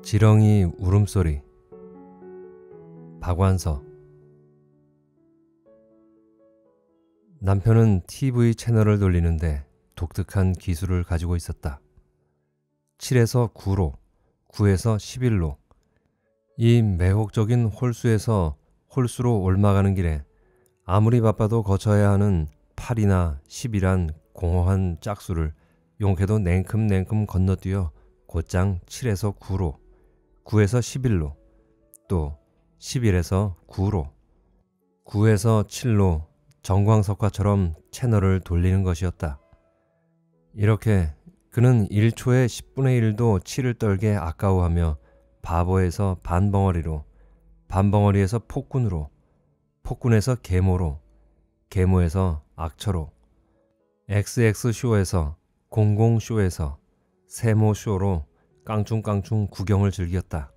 지렁이 울음소리. 박완서. 남편은 TV 채널을 돌리는데 독특한 기술을 가지고 있었다. 7에서 9로, 9에서 11로. 이 매혹적인 홀수에서 홀수로 올라가는 길에 아무리 바빠도 거쳐야 하는 8이나 10이란 공허한 짝수를 용케도 냉큼냉큼 건너뛰어 곧장 7에서 9로, 9에서 11로, 또 11에서 9로, 9에서 7로 정광석화처럼 채널을 돌리는 것이었다. 이렇게 그는 1초에 10분의 1도 7을 떨게 아까워하며 바보에서 반벙어리로, 반벙어리에서 폭군으로, 폭군에서 계모로, 계모에서 악처로, XX쇼에서 공공쇼에서 세모쇼로 깡충깡충 구경을 즐겼다.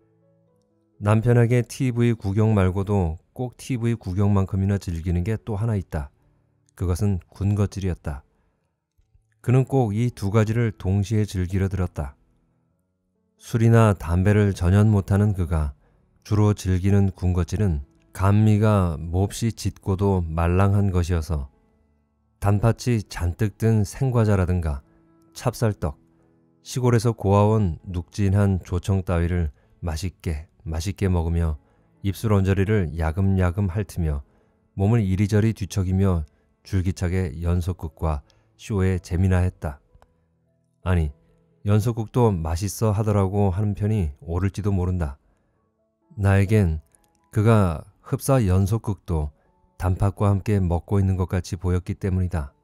남편에게 TV 구경 말고도 꼭 TV 구경만큼이나 즐기는 게 또 하나 있다. 그것은 군것질이었다. 그는 꼭 이 두 가지를 동시에 즐기려 들었다. 술이나 담배를 전혀 못하는 그가 주로 즐기는 군것질은 감미가 몹시 짙고도 말랑한 것이어서 단팥이 잔뜩 든 생과자라든가 찹쌀떡, 시골에서 고아온 눅진한 조청 따위를 맛있게 먹으며 입술 언저리를 야금야금 핥으며 몸을 이리저리 뒤척이며 줄기차게 연속극과 쇼에 재미나 했다. 아니, 연속극도 맛있어 하더라고 하는 편이 옳을지도 모른다. 나에겐 그가 흡사 연속극도 단팥과 함께 먹고 있는 것 같이 보였기 때문이다.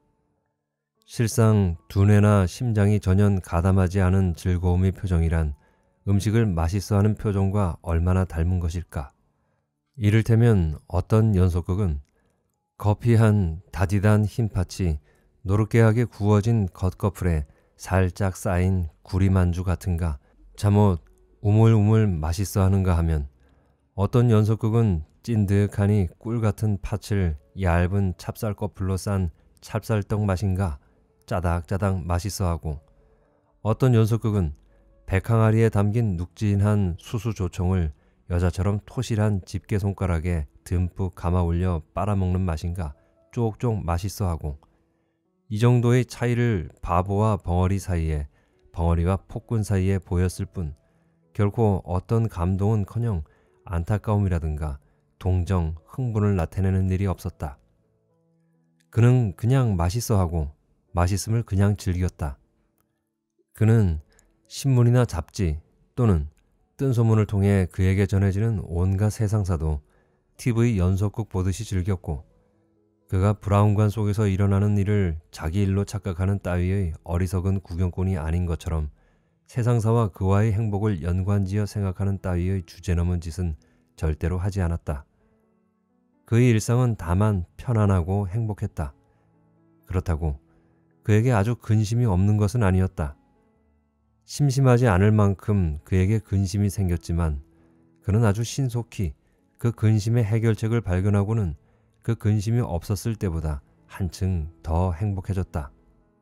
실상 두뇌나 심장이 전혀 가담하지 않은 즐거움의 표정이란 음식을 맛있어하는 표정과 얼마나 닮은 것일까. 이를테면 어떤 연속극은 거피한 다디단 흰팥이 노릇개하게 구워진 겉꺼풀에 살짝 쌓인 구리만주 같은가, 잠옷 우물우물 맛있어하는가 하면 어떤 연속극은 찐득하니 꿀같은 팥을 얇은 찹쌀꺼풀로 싼 찹쌀떡 맛인가 짜닥짜닥 맛있어하고, 어떤 연속극은 백항아리에 담긴 눅진한 수수조청을 여자처럼 토실한 집게손가락에 듬뿍 감아 올려 빨아먹는 맛인가 쪽쪽 맛있어하고, 이 정도의 차이를 바보와 벙어리 사이에, 벙어리와 폭군 사이에 보였을 뿐 결코 어떤 감동은커녕 안타까움이라든가 동정, 흥분을 나타내는 일이 없었다. 그는 그냥 맛있어하고 맛있음을 그냥 즐겼다. 그는 신문이나 잡지 또는 뜬 소문을 통해 그에게 전해지는 온갖 세상사도 TV 연속극 보듯이 즐겼고, 그가 브라운관 속에서 일어나는 일을 자기 일로 착각하는 따위의 어리석은 구경꾼이 아닌 것처럼 세상사와 그와의 행복을 연관지어 생각하는 따위의 주제넘은 짓은 절대로 하지 않았다. 그의 일상은 다만 편안하고 행복했다. 그렇다고 그에게 아주 근심이 없는 것은 아니었다. 심심하지 않을 만큼 그에게 근심이 생겼지만 그는 아주 신속히 그 근심의 해결책을 발견하고는 그 근심이 없었을 때보다 한층 더 행복해졌다.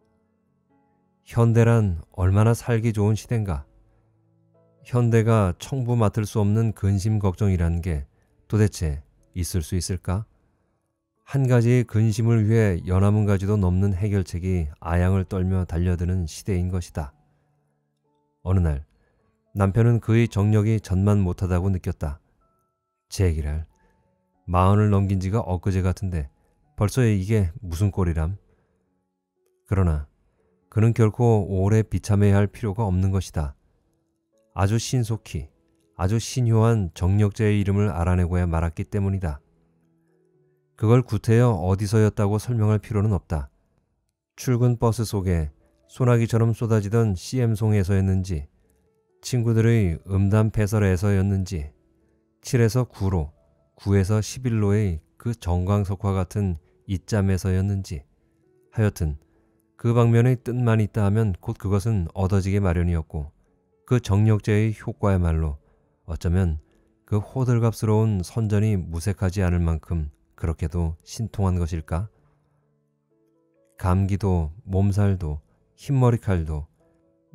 현대란 얼마나 살기 좋은 시대인가. 현대가 청부 맡을 수 없는 근심 걱정이라는 게 도대체 있을 수 있을까? 한 가지의 근심을 위해 연함은 가지도 넘는 해결책이 아양을 떨며 달려드는 시대인 것이다. 어느 날 남편은 그의 정력이 전만 못하다고 느꼈다. 제기랄, 40을 넘긴 지가 엊그제 같은데 벌써 이게 무슨 꼴이람? 그러나 그는 결코 오래 비참해야 할 필요가 없는 것이다. 아주 신속히, 아주 신효한 정력제의 이름을 알아내고야 말았기 때문이다. 그걸 구태여 어디서였다고 설명할 필요는 없다. 출근 버스 속에 소나기처럼 쏟아지던 CM송에서였는지, 친구들의 음담 패설에서였는지, 7에서 9로, 9에서 11로의 그 정광석화 같은 이짬에서였는지, 하여튼 그 방면의 뜻만 있다 하면 곧 그것은 얻어지게 마련이었고, 그 정력제의 효과야말로 어쩌면 그 호들갑스러운 선전이 무색하지 않을 만큼 그렇게도 신통한 것일까? 감기도 몸살도 흰머리칼도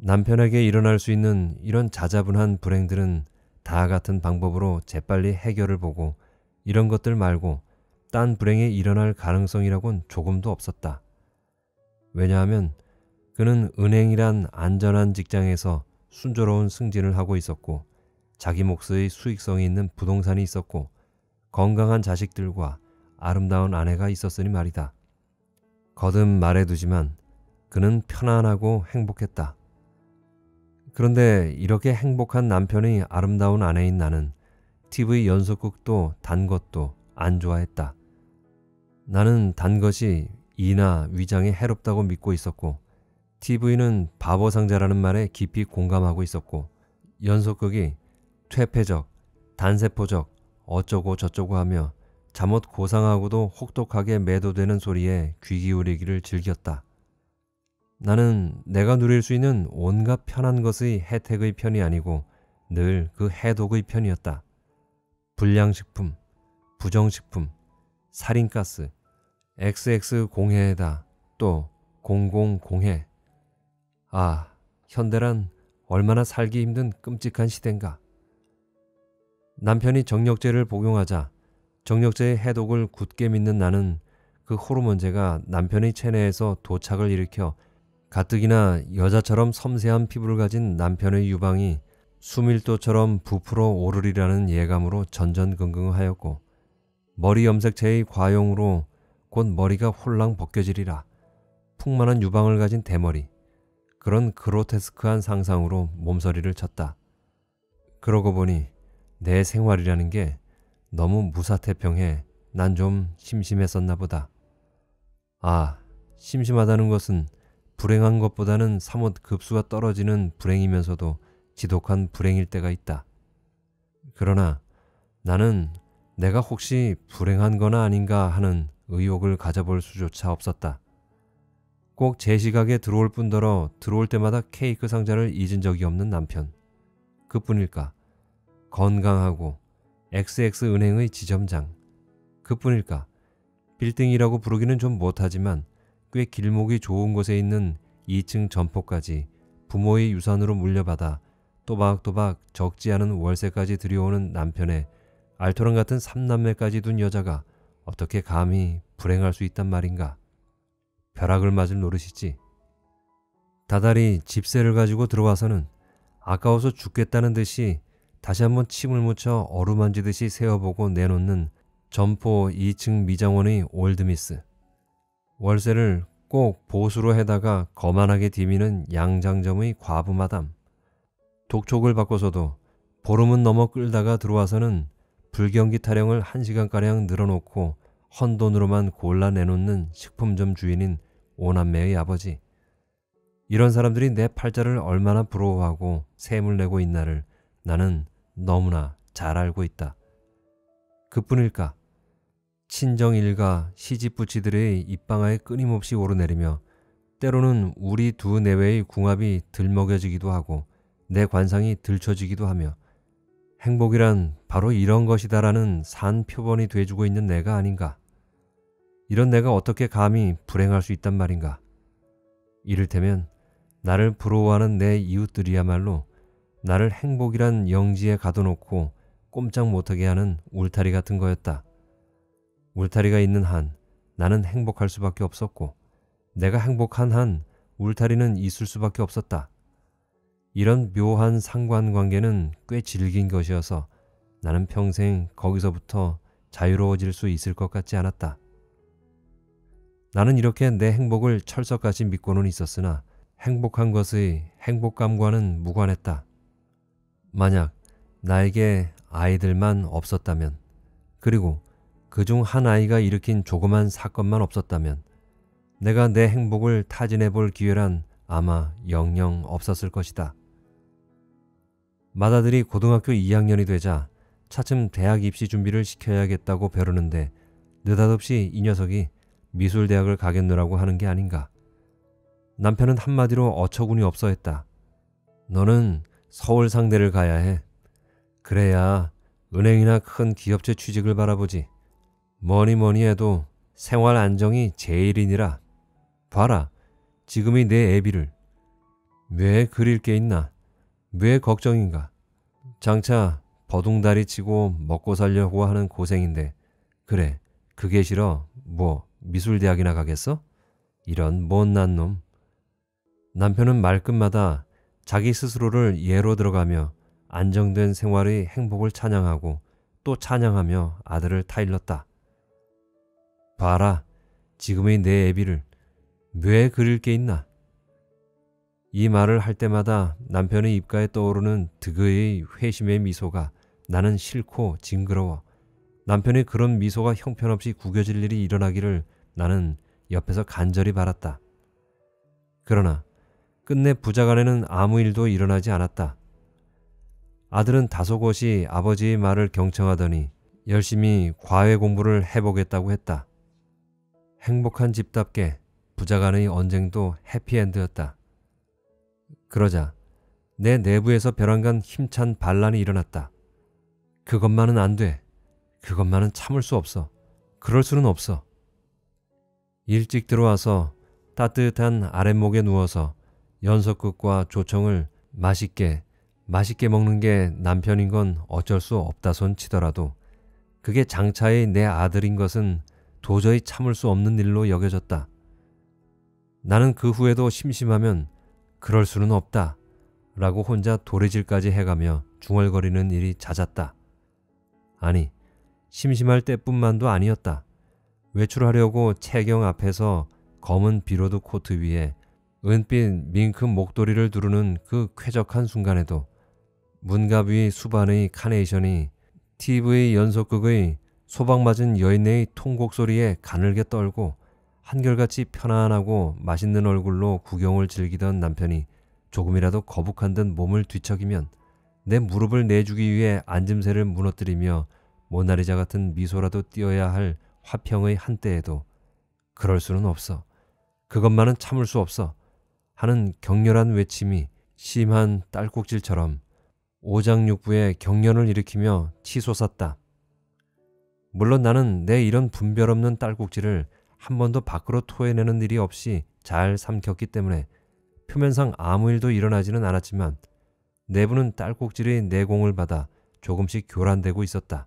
남편에게 일어날 수 있는 이런 자자분한 불행들은 다 같은 방법으로 재빨리 해결을 보고 이런 것들 말고 딴 불행이 일어날 가능성이라곤 조금도 없었다. 왜냐하면 그는 은행이란 안전한 직장에서 순조로운 승진을 하고 있었고 자기 몫의 수익성이 있는 부동산이 있었고 건강한 자식들과 아름다운 아내가 있었으니 말이다. 거듭 말해두지만 그는 편안하고 행복했다. 그런데 이렇게 행복한 남편의 아름다운 아내인 나는 TV 연속극도 단 것도 안 좋아했다. 나는 단 것이 이나 위장에 해롭다고 믿고 있었고 TV는 바보 상자라는 말에 깊이 공감하고 있었고 연속극이 퇴폐적, 단세포적, 어쩌고 저쩌고 하며 잠옷 고상하고도 혹독하게 매도되는 소리에 귀 기울이기를 즐겼다. 나는 내가 누릴 수 있는 온갖 편한 것의 혜택의 편이 아니고 늘 그 해독의 편이었다. 불량식품, 부정식품, 살인가스, XX 공해에다 또 00 공해. 아, 현대란 얼마나 살기 힘든 끔찍한 시대인가. 남편이 정력제를 복용하자 정력제의 해독을 굳게 믿는 나는 그 호르몬제가 남편의 체내에서 도착을 일으켜 가뜩이나 여자처럼 섬세한 피부를 가진 남편의 유방이 수밀도처럼 부풀어 오르리라는 예감으로 전전긍긍하였고 머리 염색체의 과용으로 곧 머리가 홀랑 벗겨지리라. 풍만한 유방을 가진 대머리. 그런 그로테스크한 상상으로 몸서리를 쳤다. 그러고 보니 내 생활이라는 게 너무 무사태평해 난 좀 심심했었나 보다. 아, 심심하다는 것은 불행한 것보다는 사뭇 급수가 떨어지는 불행이면서도 지독한 불행일 때가 있다. 그러나 나는 내가 혹시 불행한 거나 아닌가 하는 의혹을 가져볼 수조차 없었다. 꼭 제 시각에 들어올 뿐더러 들어올 때마다 케이크 상자를 잊은 적이 없는 남편. 그뿐일까? 건강하고 XX은행의 지점장. 그뿐일까? 빌딩이라고 부르기는 좀 못하지만 꽤 길목이 좋은 곳에 있는 2층 점포까지 부모의 유산으로 물려받아 또박또박 적지 않은 월세까지 들여오는 남편의 알토란 같은 3남매까지 둔 여자가 어떻게 감히 불행할 수 있단 말인가. 벼락을 맞을 노릇이지. 다달이 집세를 가지고 들어와서는 아까워서 죽겠다는 듯이 다시 한번 침을 묻혀 어루만지듯이 세어보고 내놓는 점포 2층 미장원의 올드미스. 월세를 꼭 보수로 해다가 거만하게 디미는 양장점의 과부마담. 독촉을 받고서도 보름은 넘어 끌다가 들어와서는 불경기 타령을 1시간가량 늘어놓고 헌돈으로만 골라 내놓는 식품점 주인인 오남매의 아버지. 이런 사람들이 내 팔자를 얼마나 부러워하고 셈을 내고 있나를 나는 너무나 잘 알고 있다. 그뿐일까? 친정일가 시집부치들의 입방아에 끊임없이 오르내리며 때로는 우리 두 내외의 궁합이 들먹여지기도 하고 내 관상이 들춰지기도 하며 행복이란 바로 이런 것이다라는 산 표본이 돼주고 있는 내가 아닌가. 이런 내가 어떻게 감히 불행할 수 있단 말인가. 이를테면 나를 부러워하는 내 이웃들이야말로 나를 행복이란 영지에 가둬놓고 꼼짝 못하게 하는 울타리 같은 거였다. 울타리가 있는 한 나는 행복할 수밖에 없었고 내가 행복한 한 울타리는 있을 수밖에 없었다. 이런 묘한 상관관계는 꽤 질긴 것이어서 나는 평생 거기서부터 자유로워질 수 있을 것 같지 않았다. 나는 이렇게 내 행복을 철석같이 믿고는 있었으나 행복한 것의 행복감과는 무관했다. 만약 나에게 아이들만 없었다면, 그리고 그중 한 아이가 일으킨 조그만 사건만 없었다면 내가 내 행복을 타진해 볼 기회란 아마 영영 없었을 것이다. 맏아들이 고등학교 2학년이 되자 차츰 대학 입시 준비를 시켜야겠다고 벼르는데 느닷없이 이 녀석이 미술대학을 가겠노라고 하는 게 아닌가. 남편은 한마디로 어처구니 없어 했다. 너는 서울 상대를 가야 해. 그래야 은행이나 큰 기업체 취직을 바라보지. 뭐니 해도 생활 안정이 제일이니라. 봐라, 지금의 내 애비를. 왜 그릴 게 있나? 왜 걱정인가? 장차 버둥다리 치고 먹고 살려고 하는 고생인데 그래 그게 싫어? 뭐 미술대학이나 가겠어? 이런 못난 놈. 남편은 말끝마다 자기 스스로를 예로 들어가며 안정된 생활의 행복을 찬양하고 또 찬양하며 아들을 타일렀다. 봐라 지금의 내 애비를 왜 그릴 게 있나? 이 말을 할 때마다 남편의 입가에 떠오르는 득의 회심의 미소가 나는 싫고 징그러워. 남편의 그런 미소가 형편없이 구겨질 일이 일어나기를 나는 옆에서 간절히 바랐다. 그러나 끝내 부자간에는 아무 일도 일어나지 않았다. 아들은 다소곳이 아버지의 말을 경청하더니 열심히 과외 공부를 해보겠다고 했다. 행복한 집답게 부자간의 언쟁도 해피엔드였다. 그러자 내 내부에서 벼랑간 힘찬 반란이 일어났다. 그것만은 안 돼. 그것만은 참을 수 없어. 그럴 수는 없어. 일찍 들어와서 따뜻한 아랫목에 누워서 연석국과 조청을 맛있게 먹는 게 남편인 건 어쩔 수 없다손 치더라도 그게 장차의 내 아들인 것은 도저히 참을 수 없는 일로 여겨졌다. 나는 그 후에도 심심하면 그럴 수는 없다 라고 혼자 도래질까지 해가며 중얼거리는 일이 잦았다. 아니 심심할 때뿐만도 아니었다. 외출하려고 채경 앞에서 검은 비로드 코트 위에 은빛 밍크 목도리를 두르는 그 쾌적한 순간에도 문갑 위 수반의 카네이션이 TV 연속극의 소박맞은 여인의 통곡 소리에 가늘게 떨고 한결같이 편안하고 맛있는 얼굴로 구경을 즐기던 남편이 조금이라도 거북한 듯 몸을 뒤척이면 내 무릎을 내주기 위해 앉음새를 무너뜨리며 모나리자 같은 미소라도 띄어야 할 화평의 한때에도 그럴 수는 없어. 그것만은 참을 수 없어. 하는 격렬한 외침이 심한 딸꾹질처럼 오장육부에 경련을 일으키며 치솟았다. 물론 나는 내 이런 분별 없는 딸꾹질을 한 번도 밖으로 토해내는 일이 없이 잘 삼켰기 때문에 표면상 아무 일도 일어나지는 않았지만 내부는 딸꾹질의 내공을 받아 조금씩 교란되고 있었다.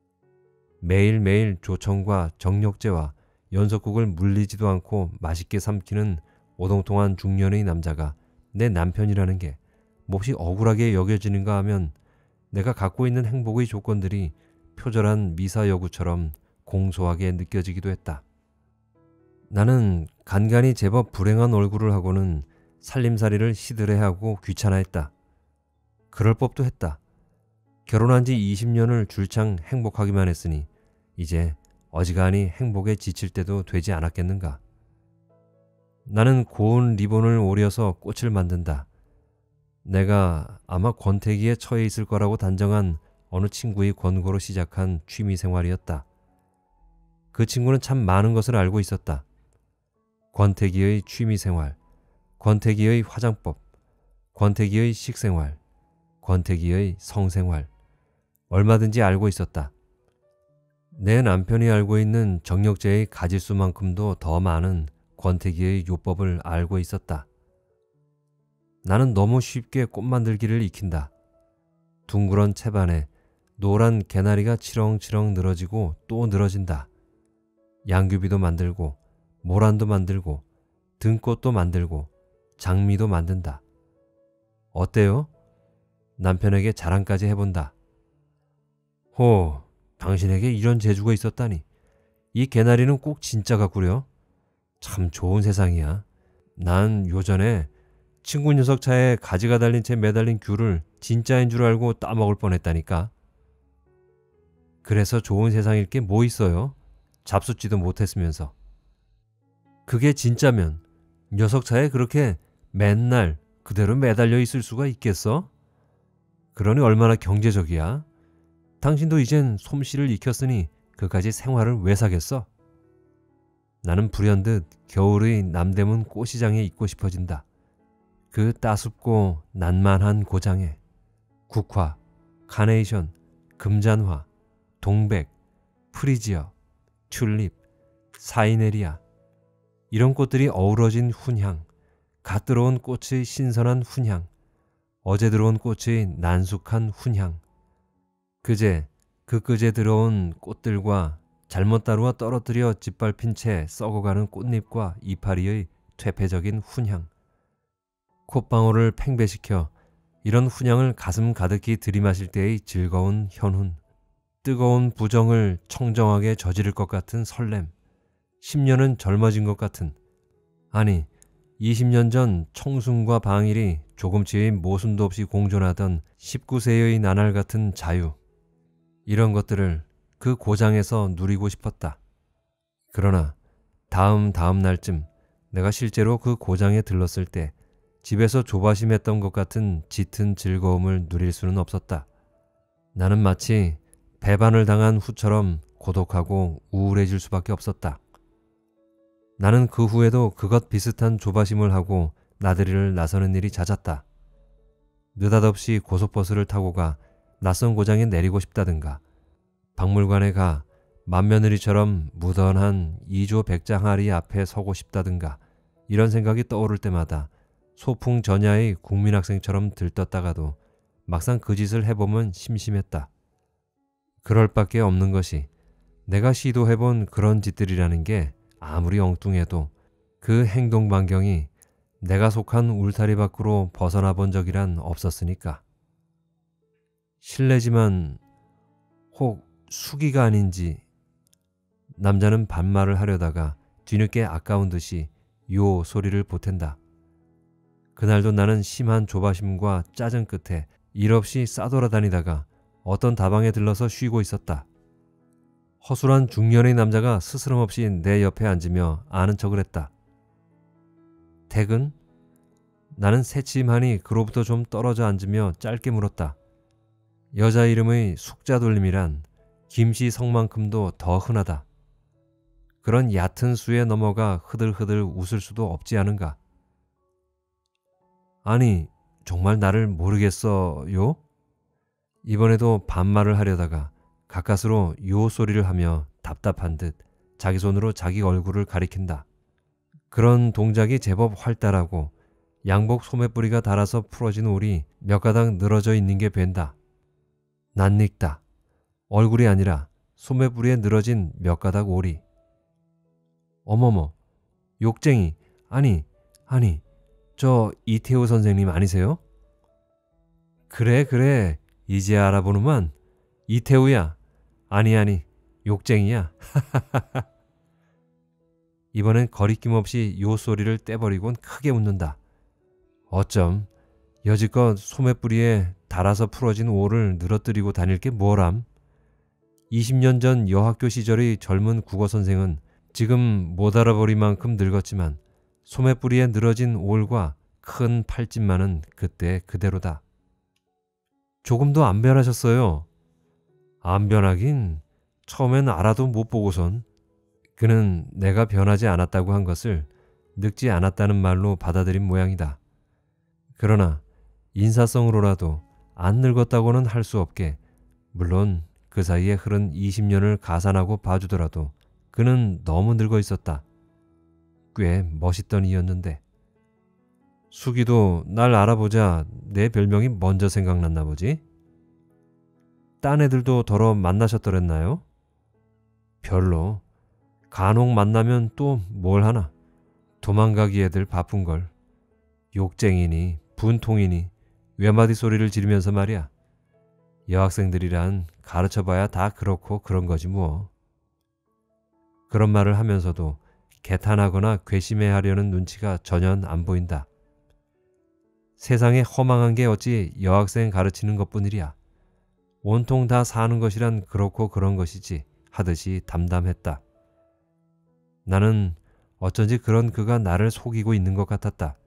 매일매일 조청과 정력제와 연석국을 물리지도 않고 맛있게 삼키는 오동통한 중년의 남자가 내 남편이라는 게 몹시 억울하게 여겨지는가 하면 내가 갖고 있는 행복의 조건들이 표절한 미사여구처럼 공소하게 느껴지기도 했다. 나는 간간히 제법 불행한 얼굴을 하고는 살림살이를 시들해하고 귀찮아했다. 그럴 법도 했다. 결혼한 지 20년을 줄창 행복하기만 했으니 이제 어지간히 행복에 지칠 때도 되지 않았겠는가. 나는 고운 리본을 오려서 꽃을 만든다. 내가 아마 권태기에 처해 있을 거라고 단정한 어느 친구의 권고로 시작한 취미생활이었다. 그 친구는 참 많은 것을 알고 있었다. 권태기의 취미생활, 권태기의 화장법, 권태기의 식생활, 권태기의 성생활, 얼마든지 알고 있었다. 내 남편이 알고 있는 정력제의 가짓수만큼도 더 많은 권태기의 요법을 알고 있었다. 나는 너무 쉽게 꽃 만들기를 익힌다. 둥그런 채반에 노란 개나리가 치렁치렁 늘어지고 또 늘어진다. 양귀비도 만들고 모란도 만들고 등꽃도 만들고 장미도 만든다. 어때요? 남편에게 자랑까지 해본다. 호, 당신에게 이런 재주가 있었다니. 이 개나리는 꼭 진짜 같구려. 참 좋은 세상이야. 난 요전에 친구 녀석 차에 가지가 달린 채 매달린 귤을 진짜인 줄 알고 따먹을 뻔했다니까. 그래서 좋은 세상일 게 뭐 있어요? 잡숫지도 못했으면서. 그게 진짜면 녀석 차에 그렇게 맨날 그대로 매달려 있을 수가 있겠어? 그러니 얼마나 경제적이야? 당신도 이젠 솜씨를 익혔으니 그까지 생활을 왜 사겠어? 나는 불현듯 겨울의 남대문 꽃시장에 있고 싶어진다. 그 따숩고 난만한 고장에 국화, 카네이션, 금잔화, 동백, 프리지어, 튤립, 사이네리아 이런 꽃들이 어우러진 훈향, 갓 들어온 꽃의 신선한 훈향, 어제 들어온 꽃의 난숙한 훈향, 그제 들어온 꽃들과 잘못 다루어 떨어뜨려 짓밟힌 채 썩어가는 꽃잎과 이파리의 퇴폐적인 훈향, 콧방울을 팽배시켜 이런 훈향을 가슴 가득히 들이마실 때의 즐거운 현훈, 뜨거운 부정을 청정하게 저지를 것 같은 설렘, 10년은 젊어진 것 같은, 아니 20년 전 청순과 방일이 조금치의 모순도 없이 공존하던 19세의 나날 같은 자유, 이런 것들을 그 고장에서 누리고 싶었다. 그러나 다음 날쯤 내가 실제로 그 고장에 들렀을 때 집에서 조바심했던 것 같은 짙은 즐거움을 누릴 수는 없었다. 나는 마치 배반을 당한 후처럼 고독하고 우울해질 수밖에 없었다. 나는 그 후에도 그것 비슷한 조바심을 하고 나들이를 나서는 일이 잦았다. 느닷없이 고속버스를 타고 가 낯선 고장에 내리고 싶다든가, 박물관에 가 맏며느리처럼 무던한 2조 백장하리 앞에 서고 싶다든가, 이런 생각이 떠오를 때마다 소풍 전야의 국민학생처럼 들떴다가도 막상 그 짓을 해보면 심심했다. 그럴 밖에 없는 것이 내가 시도해본 그런 짓들이라는 게 아무리 엉뚱해도 그 행동 반경이 내가 속한 울타리 밖으로 벗어나 본 적이란 없었으니까. 실례지만 혹 수기가 아닌지. 남자는 반말을 하려다가 뒤늦게 아까운 듯이 요 소리를 보탠다. 그날도 나는 심한 조바심과 짜증 끝에 일 없이 싸돌아다니다가 어떤 다방에 들러서 쉬고 있었다. 허술한 중년의 남자가 스스럼없이 내 옆에 앉으며 아는 척을 했다. 댁은? 나는 새침하니 그로부터 좀 떨어져 앉으며 짧게 물었다. 여자 이름의 숙자돌림이란 김씨 성만큼도 더 흔하다. 그런 얕은 수에 넘어가 흐들흐들 웃을 수도 없지 않은가? 아니, 정말 나를 모르겠어요? 이번에도 반말을 하려다가 가까스로 요 소리를 하며 답답한 듯 자기 손으로 자기 얼굴을 가리킨다. 그런 동작이 제법 활달하고 양복 소매뿌리가 닳아서 풀어진 올이 몇 가닥 늘어져 있는 게 뵌다. 낯익다. 얼굴이 아니라 소매뿌리에 늘어진 몇 가닥 올이. 어머머, 욕쟁이. 아니, 저 이태우 선생님 아니세요? 그래, 이제 알아보는만. 이태우야. 아니, 욕쟁이야. 이번엔 거리낌 없이 요 소리를 떼버리곤 크게 웃는다. 어쩜 여지껏 소매뿌리에 닳아서 풀어진 올을 늘어뜨리고 다닐 게 뭐람? 20년 전 여학교 시절의 젊은 국어선생은 지금 못 알아버릴 만큼 늙었지만 소매뿌리에 늘어진 올과 큰 팔집만은 그때 그대로다. 조금도 안 변하셨어요. 안 변하긴 처음엔 알아도 못 보고선. 그는 내가 변하지 않았다고 한 것을 늙지 않았다는 말로 받아들인 모양이다. 그러나 인사성으로라도 안 늙었다고는 할 수 없게, 물론 그 사이에 흐른 20년을 가산하고 봐주더라도 그는 너무 늙어 있었다. 꽤 멋있던 이였는데. 수기도 날 알아보자 내 별명이 먼저 생각났나 보지? 딴 애들도 더러 만나셨더랬나요? 별로. 간혹 만나면 또 뭘 하나. 도망가기 애들 바쁜걸. 욕쟁이니 분통이니 외마디 소리를 지르면서 말이야. 여학생들이란 가르쳐봐야 다 그렇고 그런 거지 뭐. 그런 말을 하면서도 개탄하거나 괘씸해하려는 눈치가 전혀 안 보인다. 세상에 허망한 게 어찌 여학생 가르치는 것뿐이랴. 온통 다 사는 것이란 그렇고 그런 것이지 하듯이 담담했다. 나는 어쩐지 그런 그가 나를 속이고 있는 것 같았다.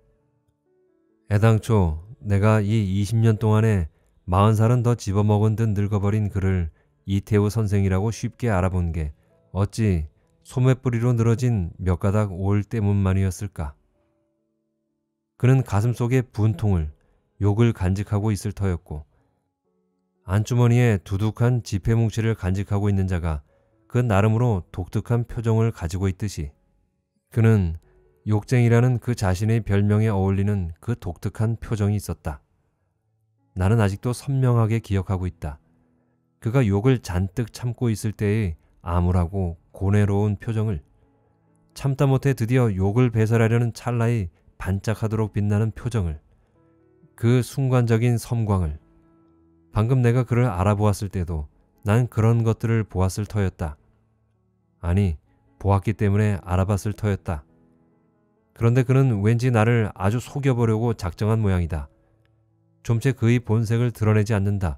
애당초 내가 이 20년 동안에 40살은 더 집어먹은 듯 늙어버린 그를 이태우 선생이라고 쉽게 알아본 게 어찌 소매뿌리로 늘어진 몇 가닥 올 때문만이었을까. 그는 가슴속에 분통을, 욕을 간직하고 있을 터였고, 안주머니에 두둑한 지폐뭉치를 간직하고 있는 자가 그 나름으로 독특한 표정을 가지고 있듯이 그는 욕쟁이라는 그 자신의 별명에 어울리는 그 독특한 표정이 있었다. 나는 아직도 선명하게 기억하고 있다. 그가 욕을 잔뜩 참고 있을 때의 암울하고 고뇌로운 표정을, 참다 못해 드디어 욕을 배설하려는 찰나의 반짝하도록 빛나는 표정을, 그 순간적인 섬광을. 방금 내가 그를 알아보았을 때도 난 그런 것들을 보았을 터였다. 아니, 보았기 때문에 알아봤을 터였다. 그런데 그는 왠지 나를 아주 속여보려고 작정한 모양이다. 좀채 그의 본색을 드러내지 않는다.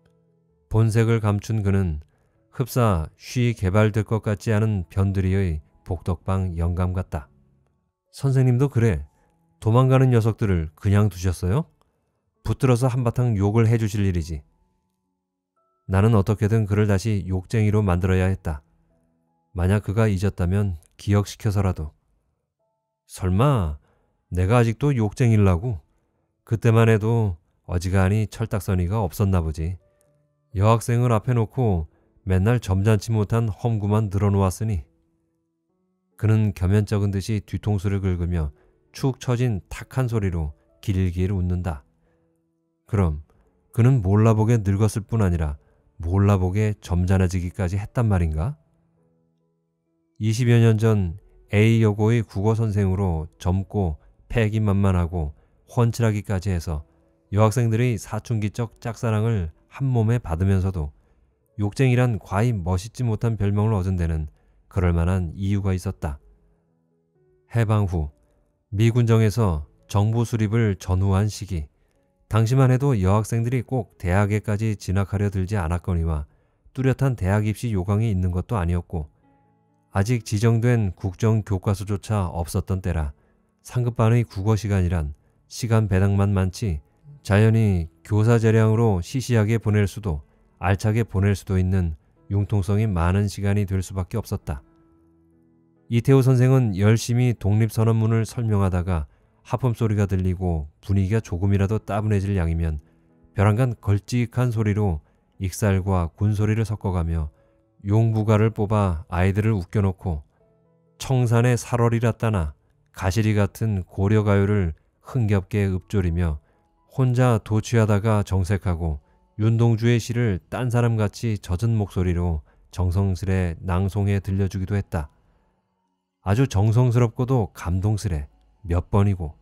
본색을 감춘 그는 흡사 쉬 개발될 것 같지 않은 변두리의 복덕방 영감 같다. 선생님도 그래. 도망가는 녀석들을 그냥 두셨어요? 붙들어서 한바탕 욕을 해주실 일이지. 나는 어떻게든 그를 다시 욕쟁이로 만들어야 했다. 만약 그가 잊었다면 기억시켜서라도. 설마 내가 아직도 욕쟁이라고? 그때만 해도 어지간히 철딱서니가 없었나 보지. 여학생을 앞에 놓고 맨날 점잖지 못한 험구만 늘어놓았으니. 그는 겸연쩍은 듯이 뒤통수를 긁으며 축 처진 탁한 소리로 길길 웃는다. 그럼 그는 몰라보게 늙었을 뿐 아니라 몰라보게 점잖아지기까지 했단 말인가? 20여 년 전 A여고의 국어 선생으로 젊고 패기만만하고 훤칠하기까지 해서 여학생들의 사춘기적 짝사랑을 한 몸에 받으면서도 욕쟁이란 과히 멋있지 못한 별명을 얻은 데는 그럴 만한 이유가 있었다. 해방 후 미군정에서 정부 수립을 전후한 시기, 당시만 해도 여학생들이 꼭 대학에까지 진학하려 들지 않았거니와 뚜렷한 대학 입시 요강이 있는 것도 아니었고 아직 지정된 국정교과서조차 없었던 때라 상급반의 국어 시간이란 시간 배당만 많지 자연히 교사 재량으로 시시하게 보낼 수도 알차게 보낼 수도 있는 융통성이 많은 시간이 될 수밖에 없었다. 이태우 선생은 열심히 독립선언문을 설명하다가 하품 소리가 들리고 분위기가 조금이라도 따분해질 양이면 벼랑간 걸찍한 소리로 익살과 군소리를 섞어가며 용부가를 뽑아 아이들을 웃겨놓고 청산의 살얼이랐다나 가시리 같은 고려가요를 흥겹게 읊조리며 혼자 도취하다가 정색하고 윤동주의 시를 딴 사람같이 젖은 목소리로 정성스레 낭송해 들려주기도 했다. 아주 정성스럽고도 감동스레 몇 번이고.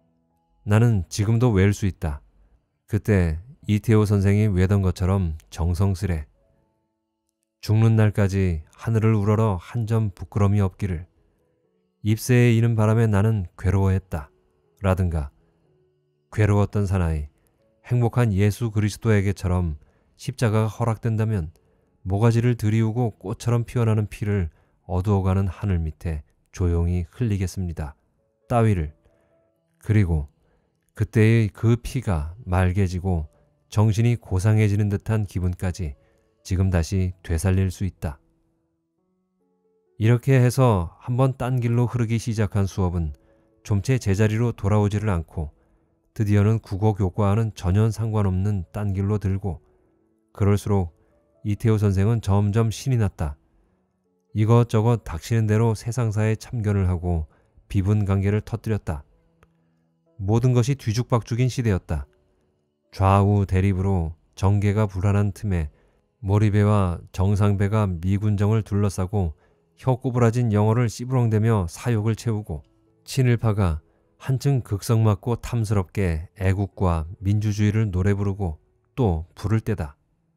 나는 지금도 외울 수 있다. 그때 이태호 선생이 외던 것처럼 정성스레 죽는 날까지 하늘을 우러러 한 점 부끄럼이 없기를. 입새에 이는 바람에 나는 괴로워했다. 라든가 괴로웠던 사나이 행복한 예수 그리스도에게처럼 십자가가 허락된다면 모가지를 들이우고 꽃처럼 피어나는 피를 어두워가는 하늘 밑에 조용히 흘리겠습니다. 따위를. 그리고 그때의 그 피가 맑아지고 정신이 고상해지는 듯한 기분까지 지금 다시 되살릴 수 있다. 이렇게 해서 한번 딴 길로 흐르기 시작한 수업은 좀채 제자리로 돌아오지를 않고 드디어는 국어 교과와는 전혀 상관없는 딴 길로 들고, 그럴수록 이태호 선생은 점점 신이 났다. 이것저것 닥치는 대로 세상사에 참견을 하고 비분 관계를 터뜨렸다. 모든 것이 뒤죽박죽인 시대였다. 좌우 대립으로 정계가 불안한 틈에 몰입배와 정상배가 미군정을 둘러싸고 혀 꼬부라진 영어를 씨부렁대며 사욕을 채우고 친일파가 한층 극성맞고 탐스럽게 애국과 민주주의를 노래 부르고 또 부를 때다.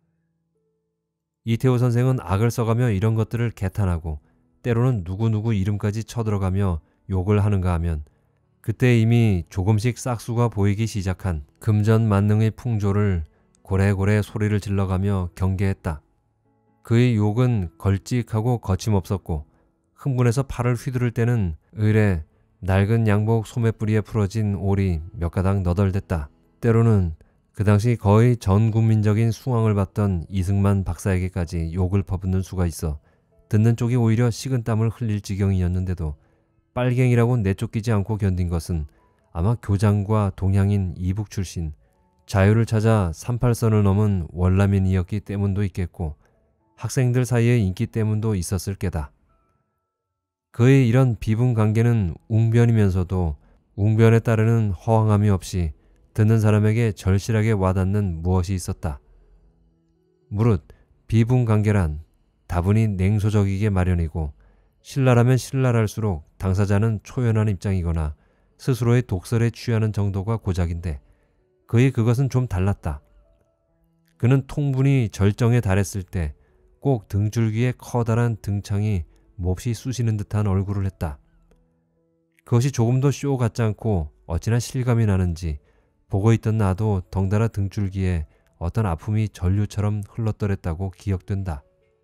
이태호 선생은 악을 써가며 이런 것들을 개탄하고 때로는 누구누구 이름까지 쳐들어가며 욕을 하는가 하면 그때 이미 조금씩 싹수가 보이기 시작한 금전 만능의 풍조를 고래고래 소리를 질러가며 경계했다. 그의 욕은 걸찍하고 거침없었고 흥분해서 팔을 휘두를 때는 의례 낡은 양복 소매뿌리에 풀어진 올이 몇 가닥 너덜댔다. 때로는 그 당시 거의 전 국민적인 숭앙을 받던 이승만 박사에게까지 욕을 퍼붓는 수가 있어 듣는 쪽이 오히려 식은땀을 흘릴 지경이었는데도 빨갱이라고 내쫓기지 않고 견딘 것은 아마 교장과 동양인 이북 출신 자유를 찾아 38선을 넘은 월남인이었기 때문도 있겠고 학생들 사이의 인기 때문도 있었을 게다. 그의 이런 비분관계는 웅변이면서도 웅변에 따르는 허황함이 없이 듣는 사람에게 절실하게 와닿는 무엇이 있었다. 무릇 비분관계란 다분히 냉소적이게 마련이고 신랄하면 신랄할수록 당사자는 초연한 입장이거나 스스로의 독설에 취하는 정도가 고작인데 그의 그것은 좀 달랐다. 그는 통분이 절정에 달했을 때 꼭 등줄기에 커다란 등창이 몹시 쑤시는 듯한 얼굴을 했다. 그것이 조금도 쇼 같지 않고 어찌나 실감이 나는지 보고 있던 나도 덩달아 등줄기에 어떤 아픔이 전류처럼 흘러떨었다고 기억된다.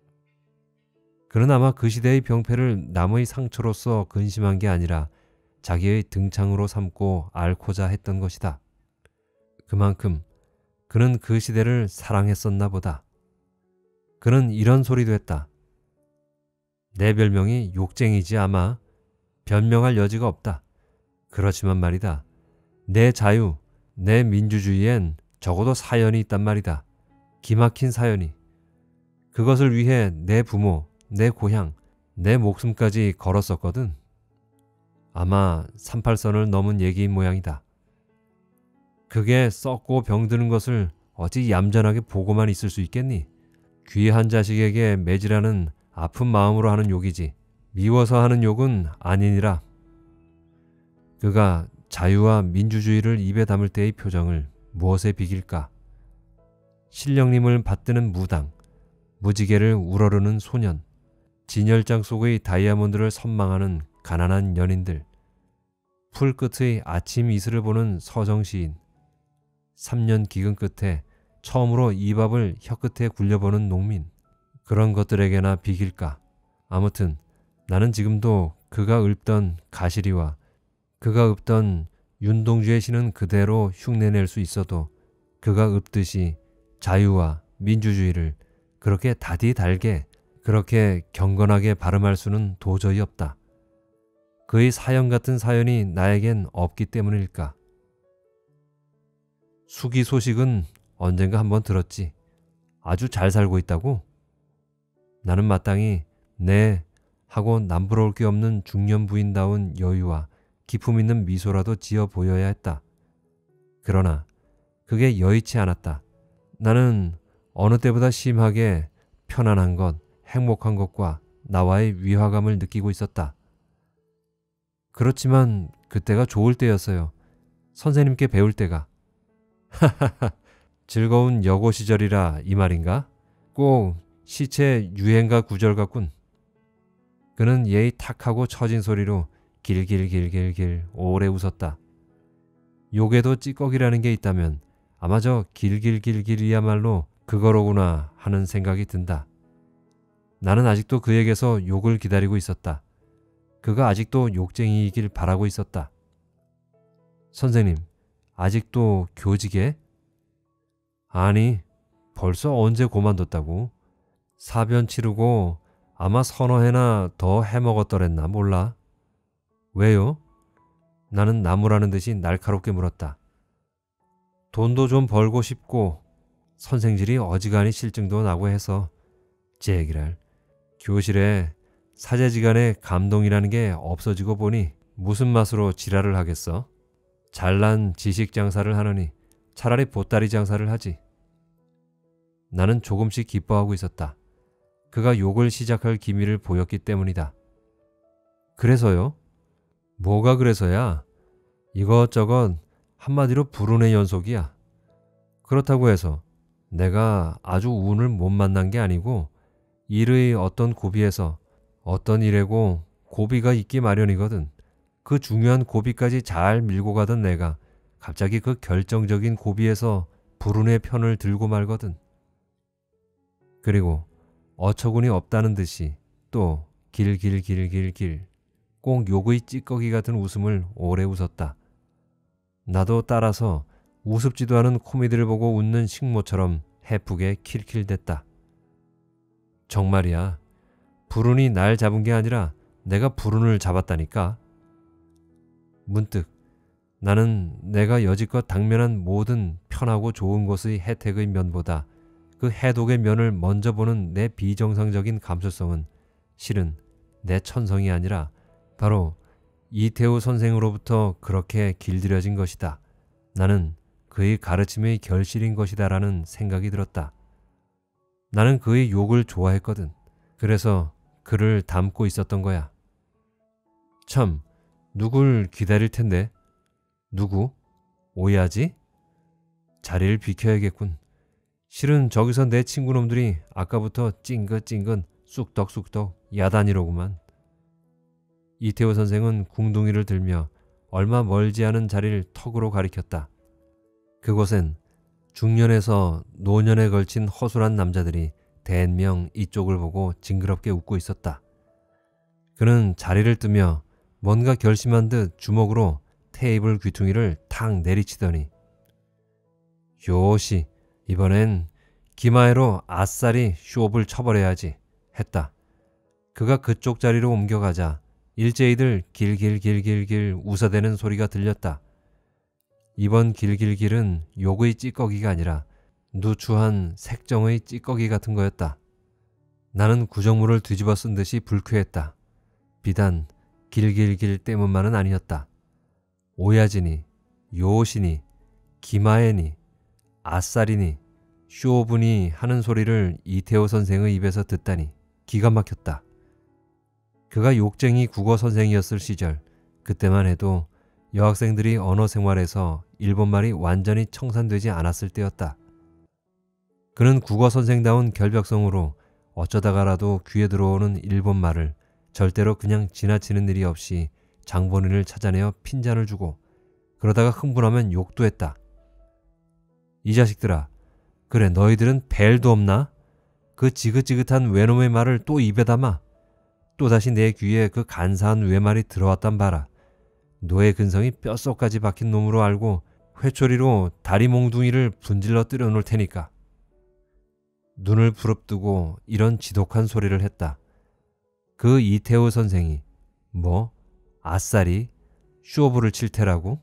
그는 아마 그 시대의 병폐를 남의 상처로서 근심한 게 아니라 자기의 등창으로 삼고 앓고자 했던 것이다. 그만큼 그는 그 시대를 사랑했었나 보다. 그는 이런 소리도 했다. 내 별명이 욕쟁이지 아마. 변명할 여지가 없다. 그렇지만 말이다. 내 자유, 내 민주주의엔 적어도 사연이 있단 말이다. 기막힌 사연이. 그것을 위해 내 부모, 내 고향, 내 목숨까지 걸었었거든. 아마 38선을 넘은 얘기인 모양이다. 그게 썩고 병드는 것을 어찌 얌전하게 보고만 있을 수 있겠니? 귀한 자식에게 매질하는 아픈 마음으로 하는 욕이지 미워서 하는 욕은 아니니라. 그가 자유와 민주주의를 입에 담을 때의 표정을 무엇에 비길까? 신령님을 받드는 무당, 무지개를 우러르는 소년, 진열장 속의 다이아몬드를 선망하는 가난한 연인들, 풀끝의 아침 이슬을 보는 서정시인, 3년 기근 끝에 처음으로 이밥을 혀끝에 굴려보는 농민, 그런 것들에게나 비길까? 아무튼 나는 지금도 그가 읊던 가시리와 그가 읊던 윤동주의 시는 그대로 흉내낼 수 있어도 그가 읊듯이 자유와 민주주의를 그렇게 다디달게 그렇게 경건하게 발음할 수는 도저히 없다. 그의 사연 같은 사연이 나에겐 없기 때문일까? 수기 소식은 언젠가 한번 들었지. 아주 잘 살고 있다고? 나는 마땅히 네 하고 남부러울 게 없는 중년 부인다운 여유와 기품 있는 미소라도 지어 보여야 했다. 그러나 그게 여의치 않았다. 나는 어느 때보다 심하게 편안한 것, 행복한 것과 나와의 위화감을 느끼고 있었다. 그렇지만 그때가 좋을 때였어요. 선생님께 배울 때가. 즐거운 여고 시절이라 이 말인가? 꼭 시체 유행가 구절 같군. 그는 예의 탁하고 처진 소리로 길길길길길 오래 웃었다. 욕에도 찌꺼기라는 게 있다면 아마 저 길길길길이야말로 그거로구나 하는 생각이 든다. 나는 아직도 그에게서 욕을 기다리고 있었다. 그가 아직도 욕쟁이이길 바라고 있었다. 선생님, 아직도 교직에? 아니, 벌써 언제 고만뒀다고. 사변 치르고 아마 서너 해나 더 해먹었더랬나 몰라. 왜요? 나는 나무라는 듯이 날카롭게 물었다. 돈도 좀 벌고 싶고 선생질이 어지간히 실증도 나고 해서. 제기랄, 교실에 사제지간의 감동이라는 게 없어지고 보니 무슨 맛으로 지랄을 하겠어? 잘난 지식 장사를 하느니 차라리 보따리 장사를 하지. 나는 조금씩 기뻐하고 있었다. 그가 욕을 시작할 기미를 보였기 때문이다. 그래서요? 뭐가 그래서야? 이것저것 한마디로 불운의 연속이야. 그렇다고 해서 내가 아주 운을 못 만난 게 아니고 일의 어떤 고비에서 어떤 일에고 고비가 있기 마련이거든. 그 중요한 고비까지 잘 밀고 가던 내가 갑자기 그 결정적인 고비에서 불운의 편을 들고 말거든. 그리고 어처구니 없다는 듯이 또 길길길길길 꼭 욕의 찌꺼기 같은 웃음을 오래 웃었다. 나도 따라서 우습지도 않은 코미디를 보고 웃는 식모처럼 해프게 킬킬댔다. 정말이야. 불운이 날 잡은 게 아니라 내가 불운을 잡았다니까. 문득 나는 내가 여지껏 당면한 모든 편하고 좋은 것의 혜택의 면보다 그 해독의 면을 먼저 보는 내 비정상적인 감수성은 실은 내 천성이 아니라 바로 이태우 선생으로부터 그렇게 길들여진 것이다. 나는 그의 가르침의 결실인 것이다 라는 생각이 들었다. 나는 그의 욕을 좋아했거든. 그래서 그를 닮고 있었던 거야. 참, 누굴 기다릴 텐데. 누구? 오야지? 자리를 비켜야겠군. 실은 저기서 내 친구놈들이 아까부터 찡긋찡긋 쑥덕쑥덕 야단이로구만. 이태우 선생은 궁둥이를 들며 얼마 멀지 않은 자리를 턱으로 가리켰다. 그곳엔 중년에서 노년에 걸친 허술한 남자들이 대명 이쪽을 보고 징그럽게 웃고 있었다. 그는 자리를 뜨며 뭔가 결심한 듯 주먹으로 테이블 귀퉁이를 탁 내리치더니 요시 이번엔 기마애로 아싸리 쇼업을 쳐버려야지 했다. 그가 그쪽 자리로 옮겨가자 일제히들 길길길길길 웃어대는 소리가 들렸다. 이번 길길길은 욕의 찌꺼기가 아니라 누추한 색정의 찌꺼기 같은 거였다. 나는 구정물을 뒤집어 쓴 듯이 불쾌했다. 비단 길길길 때문만은 아니었다. 오야지니, 요시니, 기마애니, 아싸리니, 쇼분이 하는 소리를 이태호 선생의 입에서 듣다니 기가 막혔다. 그가 욕쟁이 국어 선생이었을 시절, 그때만 해도 여학생들이 언어 생활에서 일본말이 완전히 청산되지 않았을 때였다. 그는 국어 선생다운 결벽성으로 어쩌다가라도 귀에 들어오는 일본말을 절대로 그냥 지나치는 일이 없이 장본인을 찾아내어 핀잔을 주고 그러다가 흥분하면 욕도 했다. 이 자식들아, 그래 너희들은 벨도 없나? 그 지긋지긋한 외놈의 말을 또 입에 담아. 또다시 내 귀에 그 간사한 외말이 들어왔단 봐라. 노의 근성이 뼛속까지 박힌 놈으로 알고 회초리로 다리 몽둥이를 분질러 때려 놓을 테니까. 눈을 부릅뜨고 이런 지독한 소리를 했다. 그 이태호 선생이 뭐 아싸리 쇼부를 칠 테라고?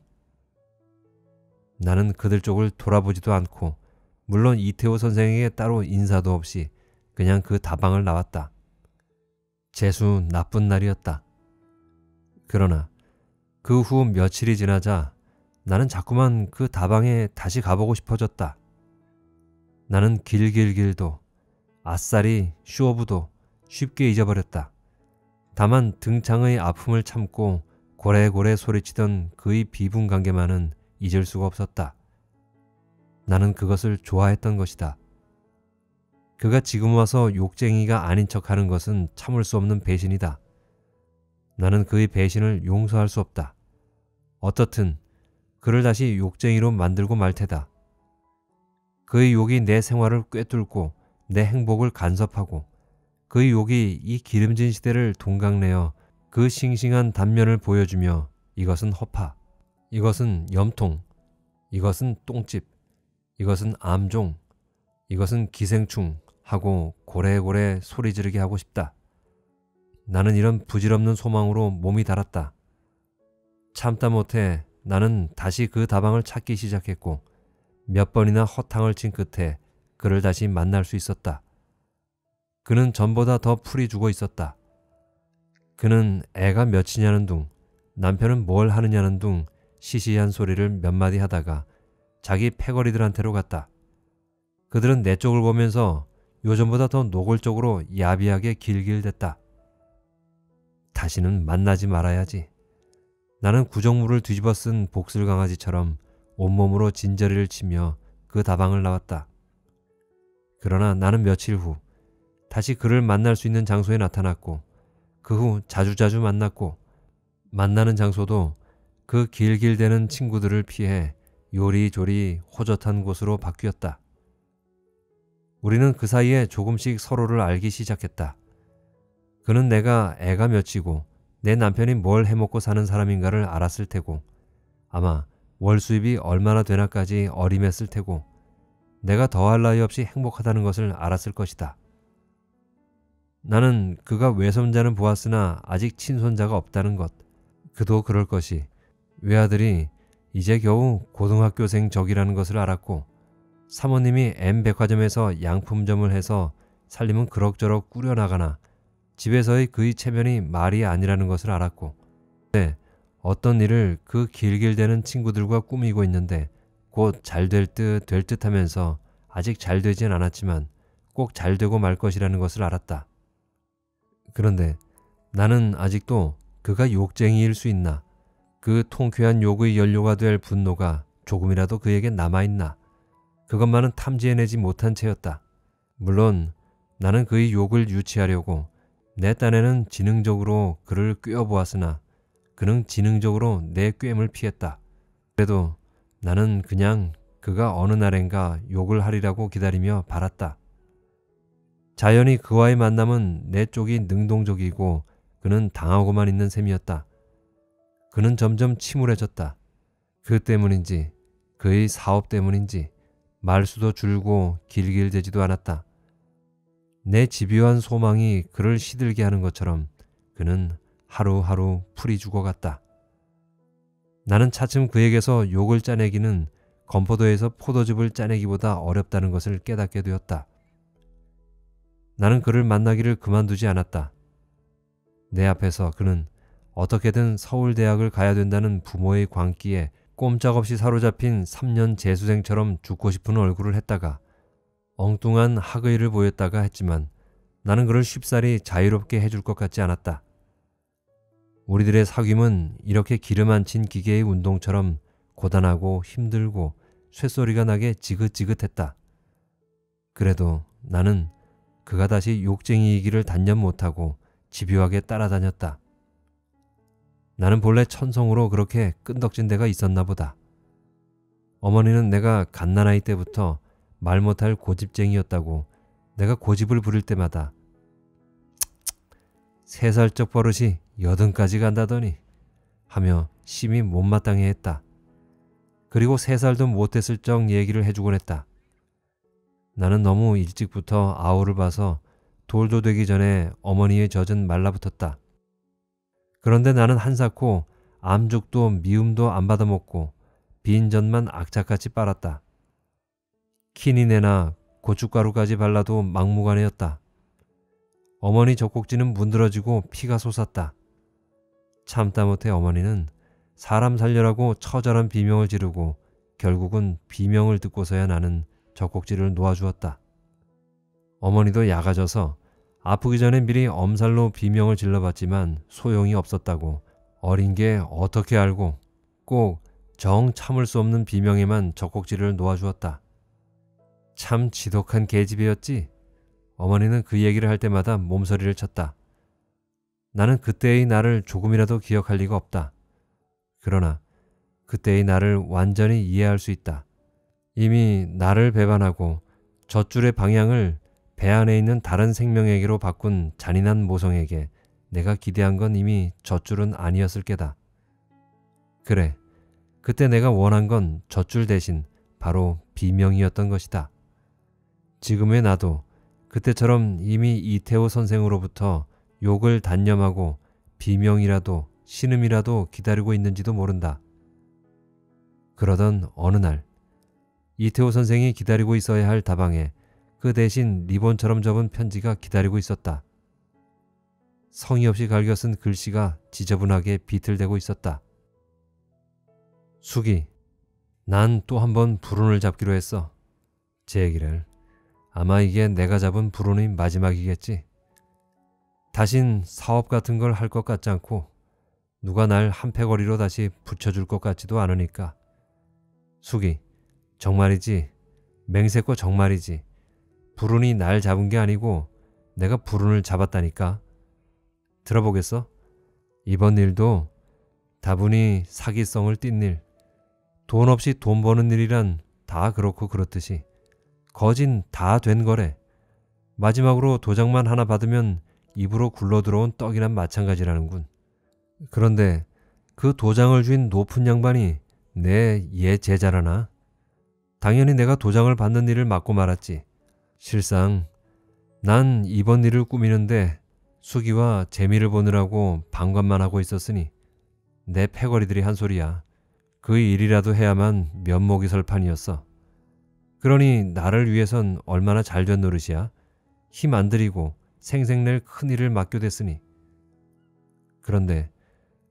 나는 그들 쪽을 돌아보지도 않고 물론 이태호 선생에게 따로 인사도 없이 그냥 그 다방을 나왔다. 재수 나쁜 날이었다. 그러나 그 후 며칠이 지나자 나는 자꾸만 그 다방에 다시 가보고 싶어졌다. 나는 길길길도 아싸리 쇼부도 쉽게 잊어버렸다. 다만 등창의 아픔을 참고 고래고래 소리치던 그의 비분관계만은 잊을 수가 없었다. 나는 그것을 좋아했던 것이다. 그가 지금 와서 욕쟁이가 아닌 척하는 것은 참을 수 없는 배신이다. 나는 그의 배신을 용서할 수 없다. 어떻든 그를 다시 욕쟁이로 만들고 말 테다. 그의 욕이 내 생활을 꿰뚫고 내 행복을 간섭하고 그의 욕이 이 기름진 시대를 동강내어 그 싱싱한 단면을 보여주며 이것은 허파, 이것은 염통, 이것은 똥집, 이것은 암종, 이것은 기생충 하고 고래고래 소리 지르게 하고 싶다. 나는 이런 부질없는 소망으로 몸이 달았다. 참다 못해 나는 다시 그 다방을 찾기 시작했고 몇 번이나 허탕을 친 끝에 그를 다시 만날 수 있었다. 그는 전보다 더 풀이 죽어 있었다. 그는 애가 몇이냐는 둥, 남편은 뭘 하느냐는 둥 시시한 소리를 몇 마디 하다가 자기 패거리들한테로 갔다. 그들은 내 쪽을 보면서 요전보다 더 노골적으로 야비하게 길길댔다. 다시는 만나지 말아야지. 나는 구정물을 뒤집어 쓴 복슬강아지처럼 온몸으로 진저리를 치며 그 다방을 나왔다. 그러나 나는 며칠 후 다시 그를 만날 수 있는 장소에 나타났고 그 후 자주자주 만났고 만나는 장소도 그 길길대는 친구들을 피해 요리조리 호젓한 곳으로 바뀌었다. 우리는 그 사이에 조금씩 서로를 알기 시작했다. 그는 내가 애가 몇이고 내 남편이 뭘 해먹고 사는 사람인가를 알았을 테고 아마 월 수입이 얼마나 되나까지 어림했을 테고 내가 더할 나위 없이 행복하다는 것을 알았을 것이다. 나는 그가 외손자는 보았으나 아직 친손자가 없다는 것, 그도 그럴 것이 외아들이 이제 겨우 고등학교생 적이라는 것을 알았고 사모님이 M백화점에서 양품점을 해서 살림은 그럭저럭 꾸려나가나 집에서의 그의 체면이 말이 아니라는 것을 알았고 네, 어떤 일을 그 길길대는 친구들과 꾸미고 있는데 곧 잘 될 듯 하면서 아직 잘 되진 않았지만 꼭 잘 되고 말 것이라는 것을 알았다. 그런데 나는 아직도 그가 욕쟁이일 수 있나, 그 통쾌한 욕의 연료가 될 분노가 조금이라도 그에게 남아있나, 그것만은 탐지해내지 못한 채였다. 물론 나는 그의 욕을 유치하려고 내 딴에는 지능적으로 그를 꿰어보았으나 그는 지능적으로 내 꿰임을 피했다. 그래도 나는 그냥 그가 어느 날엔가 욕을 하리라고 기다리며 바랐다. 자연히 그와의 만남은 내 쪽이 능동적이고 그는 당하고만 있는 셈이었다. 그는 점점 침울해졌다. 그 때문인지 그의 사업 때문인지 말수도 줄고 길길대지도 않았다. 내 집요한 소망이 그를 시들게 하는 것처럼 그는 하루하루 풀이 죽어갔다. 나는 차츰 그에게서 욕을 짜내기는 건포도에서 포도즙을 짜내기보다 어렵다는 것을 깨닫게 되었다. 나는 그를 만나기를 그만두지 않았다. 내 앞에서 그는 어떻게든 서울대학을 가야 된다는 부모의 광기에 꼼짝없이 사로잡힌 3년 재수생처럼 죽고 싶은 얼굴을 했다가 엉뚱한 학의를 보였다가 했지만 나는 그를 쉽사리 자유롭게 해줄 것 같지 않았다. 우리들의 사귐은 이렇게 기름 안 친 기계의 운동처럼 고단하고 힘들고 쇳소리가 나게 지긋지긋했다. 그래도 나는 그가 다시 욕쟁이이기를 단념 못하고 집요하게 따라다녔다. 나는 본래 천성으로 그렇게 끈덕진 데가 있었나 보다. 어머니는 내가 갓난아이 때부터 말 못할 고집쟁이였다고 내가 고집을 부릴 때마다 3살적 버릇이 80까지 간다더니 하며 심히 못마땅해 했다. 그리고 3살도 못했을 적 얘기를 해주곤 했다. 나는 너무 일찍부터 아우를 봐서 돌도 되기 전에 어머니의 젖은 말라붙었다. 그런데 나는 한사코 암죽도 미움도 안 받아먹고 빈 젖만 악착같이 빨았다. 키니네나 고춧가루까지 발라도 막무가내였다. 어머니 젖꼭지는 문드러지고 피가 솟았다. 참다 못해 어머니는 사람 살려라고 처절한 비명을 지르고 결국은 비명을 듣고서야 나는 젖꼭지를 놓아주었다. 어머니도 약아져서 아프기 전에 미리 엄살로 비명을 질러봤지만 소용이 없었다고 어린 게 어떻게 알고 꼭 정 참을 수 없는 비명에만 젖꼭지를 놓아주었다. 참 지독한 계집애였지. 어머니는 그 얘기를 할 때마다 몸서리를 쳤다. 나는 그때의 나를 조금이라도 기억할 리가 없다. 그러나 그때의 나를 완전히 이해할 수 있다. 이미 나를 배반하고 젖줄의 방향을 배 안에 있는 다른 생명에게로 바꾼 잔인한 모성에게 내가 기대한 건 이미 젖줄은 아니었을 게다. 그래, 그때 내가 원한 건 젖줄 대신 바로 비명이었던 것이다. 지금의 나도 그때처럼 이미 이태호 선생으로부터 욕을 단념하고 비명이라도 신음이라도 기다리고 있는지도 모른다. 그러던 어느 날 이태호 선생이 기다리고 있어야 할 다방에 그 대신 리본처럼 접은 편지가 기다리고 있었다. 성의 없이 갈겨 쓴 글씨가 지저분하게 비틀대고 있었다. 숙이, 난 또 한 번 불운을 잡기로 했어. 제 얘기를. 아마 이게 내가 잡은 불운이 마지막이겠지. 다신 사업 같은 걸 할 것 같지 않고 누가 날 한패거리로 다시 붙여줄 것 같지도 않으니까. 숙이, 정말이지. 맹세코 정말이지. 불운이 날 잡은 게 아니고 내가 불운을 잡았다니까. 들어보겠어? 이번 일도 다분히 사기성을 띤 일, 돈 없이 돈 버는 일이란 다 그렇고 그렇듯이 거진 다 된 거래. 마지막으로 도장만 하나 받으면 입으로 굴러들어온 떡이랑 마찬가지라는군. 그런데 그 도장을 쥔 높은 양반이 내 옛 제자라나? 당연히 내가 도장을 받는 일을 맡고 말았지. 실상 난 이번 일을 꾸미는데 수기와 재미를 보느라고 방관만 하고 있었으니 내 패거리들이 한 소리야. 그 일이라도 해야만 면목이 설 판이었어. 그러니 나를 위해선 얼마나 잘된 노릇이야. 힘 안 들이고 생색낼 큰일을 맡겨댔으니. 그런데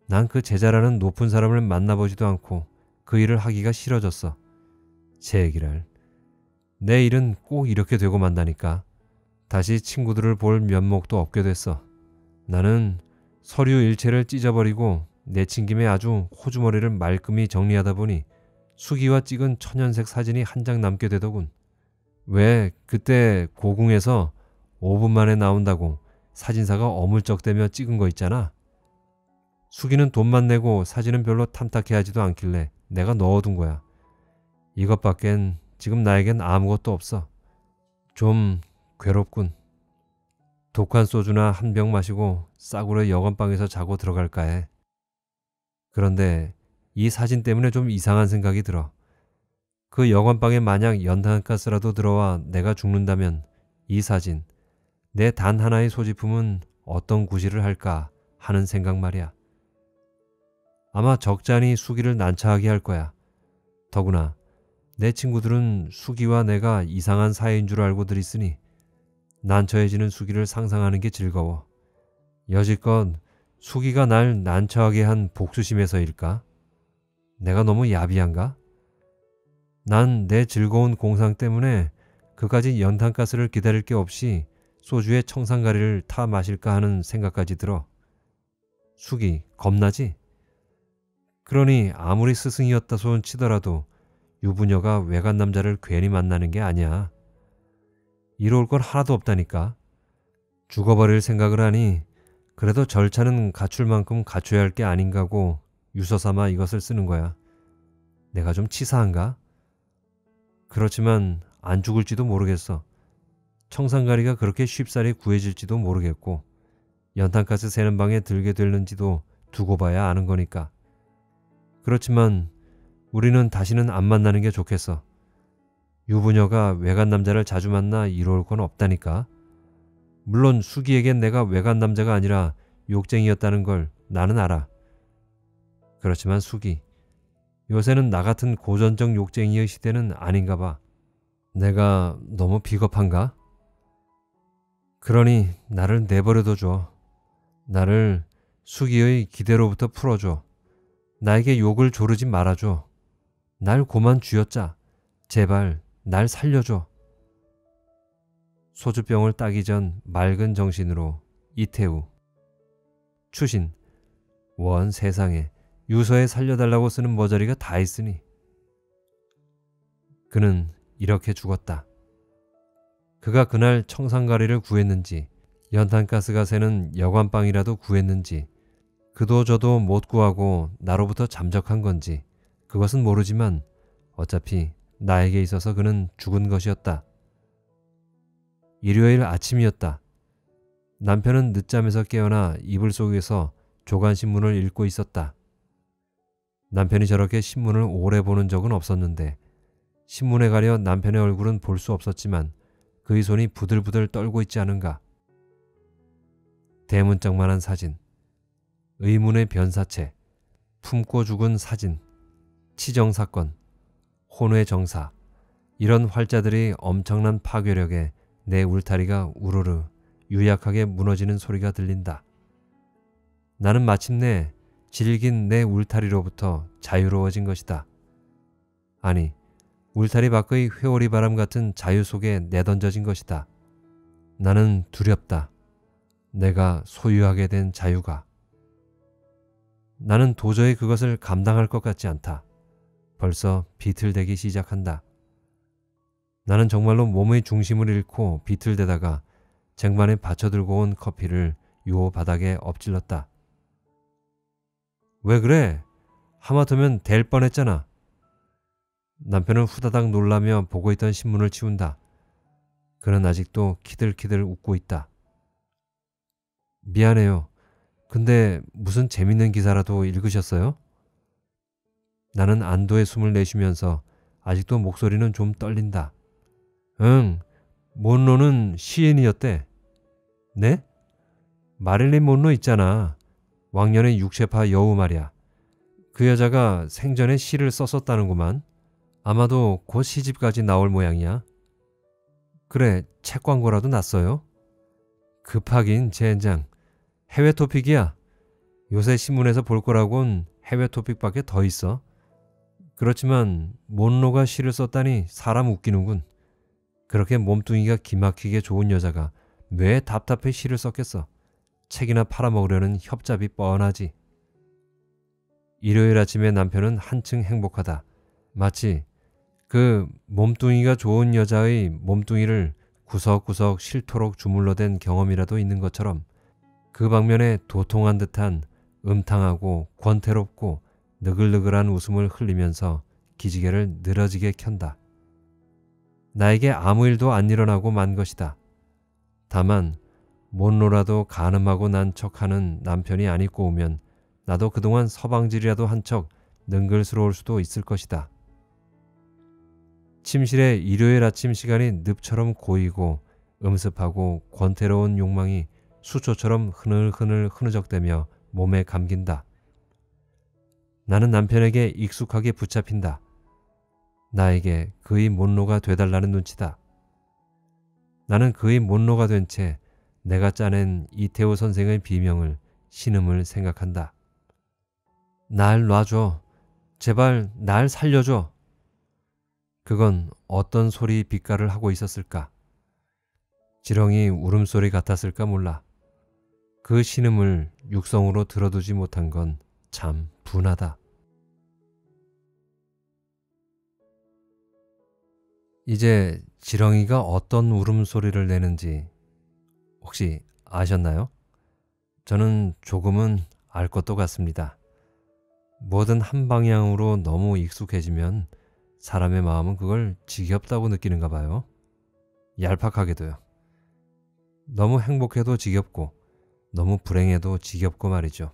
난 그 제자라는 높은 사람을 만나보지도 않고 그 일을 하기가 싫어졌어. 제기랄. 내 일은 꼭 이렇게 되고 만다니까. 다시 친구들을 볼 면목도 없게 됐어. 나는 서류 일체를 찢어버리고 내친 김에 아주 호주머니를 말끔히 정리하다 보니 수기와 찍은 천연색 사진이 한 장 남게 되더군. 왜 그때 고궁에서 5분 만에 나온다고 사진사가 어물쩍대며 찍은 거 있잖아. 수기는 돈만 내고 사진은 별로 탐탁해 하지도 않길래 내가 넣어둔 거야. 이것밖엔 지금 나에겐 아무것도 없어. 좀 괴롭군. 독한 소주나 한 병 마시고 싸구려 여관방에서 자고 들어갈까 해. 그런데 이 사진 때문에 좀 이상한 생각이 들어. 그 여관방에 만약 연탄가스라도 들어와 내가 죽는다면 이 사진, 내 단 하나의 소지품은 어떤 구실을 할까 하는 생각 말이야. 아마 적잖이 수기를 난처하게 할 거야. 더구나 내 친구들은 수기와 내가 이상한 사이인 줄 알고 들있으니 난처해지는 수기를 상상하는 게 즐거워. 여지껏 수기가 날 난처하게 한 복수심에서일까? 내가 너무 야비한가? 난 내 즐거운 공상 때문에 그까지 연탄가스를 기다릴 게 없이 소주에 청산가리를 타 마실까 하는 생각까지 들어. 수기 겁나지? 그러니 아무리 스승이었다 손 치더라도 유부녀가 외간 남자를 괜히 만나는 게 아니야. 이로울 건 하나도 없다니까. 죽어버릴 생각을 하니 그래도 절차는 갖출 만큼 갖춰야 할 게 아닌가고 유서삼아 이것을 쓰는 거야. 내가 좀 치사한가? 그렇지만 안 죽을지도 모르겠어. 청산가리가 그렇게 쉽사리 구해질지도 모르겠고 연탄가스 새는 방에 들게 될는지도 두고 봐야 아는 거니까. 그렇지만 우리는 다시는 안 만나는 게 좋겠어. 유부녀가 외간 남자를 자주 만나 이로울 건 없다니까. 물론 수기에겐 내가 외간 남자가 아니라 욕쟁이였다는 걸 나는 알아. 그렇지만 수기, 요새는 나 같은 고전적 욕쟁이의 시대는 아닌가 봐. 내가 너무 비겁한가? 그러니 나를 내버려둬 줘. 나를 수기의 기대로부터 풀어줘. 나에게 욕을 조르지 말아줘. 날 고만 쥐어짜. 제발 날 살려줘. 소주병을 따기 전 맑은 정신으로 이태우. 추신. 원 세상에 유서에 살려달라고 쓰는 머저리가 다 있으니. 그는 이렇게 죽었다. 그가 그날 청산가리를 구했는지 연탄가스가 새는 여관방이라도 구했는지 그도 저도 못 구하고 나로부터 잠적한 건지 그것은 모르지만 어차피 나에게 있어서 그는 죽은 것이었다. 일요일 아침이었다. 남편은 늦잠에서 깨어나 이불 속에서 조간신문을 읽고 있었다. 남편이 저렇게 신문을 오래 보는 적은 없었는데 신문에 가려 남편의 얼굴은 볼 수 없었지만 그의 손이 부들부들 떨고 있지 않은가. 대문짝만한 사진, 의문의 변사체, 품고 죽은 사진, 치정사건, 혼외 정사, 이런 활자들이 엄청난 파괴력에 내 울타리가 우르르 유약하게 무너지는 소리가 들린다. 나는 마침내 질긴 내 울타리로부터 자유로워진 것이다. 아니, 울타리 밖의 회오리 바람 같은 자유 속에 내던져진 것이다. 나는 두렵다. 내가 소유하게 된 자유가. 나는 도저히 그것을 감당할 것 같지 않다. 벌써 비틀대기 시작한다. 나는 정말로 몸의 중심을 잃고 비틀대다가 쟁반에 받쳐들고 온 커피를 요 바닥에 엎질렀다. 왜 그래? 하마터면 될 뻔했잖아. 남편은 후다닥 놀라며 보고 있던 신문을 치운다. 그는 아직도 키들키들 웃고 있다. 미안해요. 근데 무슨 재밌는 기사라도 읽으셨어요? 나는 안도의 숨을 내쉬면서 아직도 목소리는 좀 떨린다. 응, 몬로는 시인이었대. 네? 마릴린 몬로 있잖아. 왕년의 육체파 여우 말이야. 그 여자가 생전에 시를 썼었다는구만. 아마도 곧 시집까지 나올 모양이야. 그래, 책 광고라도 났어요? 급하긴 젠장. 해외 토픽이야. 요새 신문에서 볼 거라곤 해외 토픽밖에 더 있어. 그렇지만 몬로가 시를 썼다니 사람 웃기는군. 그렇게 몸뚱이가 기막히게 좋은 여자가 왜 답답해 시를 썼겠어. 책이나 팔아먹으려는 협잡이 뻔하지. 일요일 아침에 남편은 한층 행복하다. 마치 그 몸뚱이가 좋은 여자의 몸뚱이를 구석구석 싫도록 주물러댄 경험이라도 있는 것처럼 그 방면에 도통한 듯한 음탕하고 권태롭고 느글느글한 웃음을 흘리면서 기지개를 늘어지게 켠다. 나에게 아무 일도 안 일어나고 만 것이다. 다만 몬로라도 가늠하고 난 척하는 남편이 안 입고 오면 나도 그동안 서방질이라도 한 척 능글스러울 수도 있을 것이다. 침실에 일요일 아침 시간이 늪처럼 고이고 음습하고 권태로운 욕망이 수초처럼 흐늘흐늘 흐느적대며 몸에 감긴다. 나는 남편에게 익숙하게 붙잡힌다. 나에게 그의 몬로가 돼달라는 눈치다. 나는 그의 몬로가 된 채 내가 짜낸 이태호 선생의 비명을 신음을 생각한다. 날 놔줘. 제발 날 살려줘. 그건 어떤 소리 빛깔을 하고 있었을까? 지렁이 울음소리 같았을까 몰라. 그 신음을 육성으로 들어두지 못한 건 참 분하다. 이제 지렁이가 어떤 울음소리를 내는지 혹시 아셨나요? 저는 조금은 알 것도 같습니다. 뭐든 한 방향으로 너무 익숙해지면 사람의 마음은 그걸 지겹다고 느끼는가 봐요. 얄팍하게도요. 너무 행복해도 지겹고 너무 불행해도 지겹고 말이죠.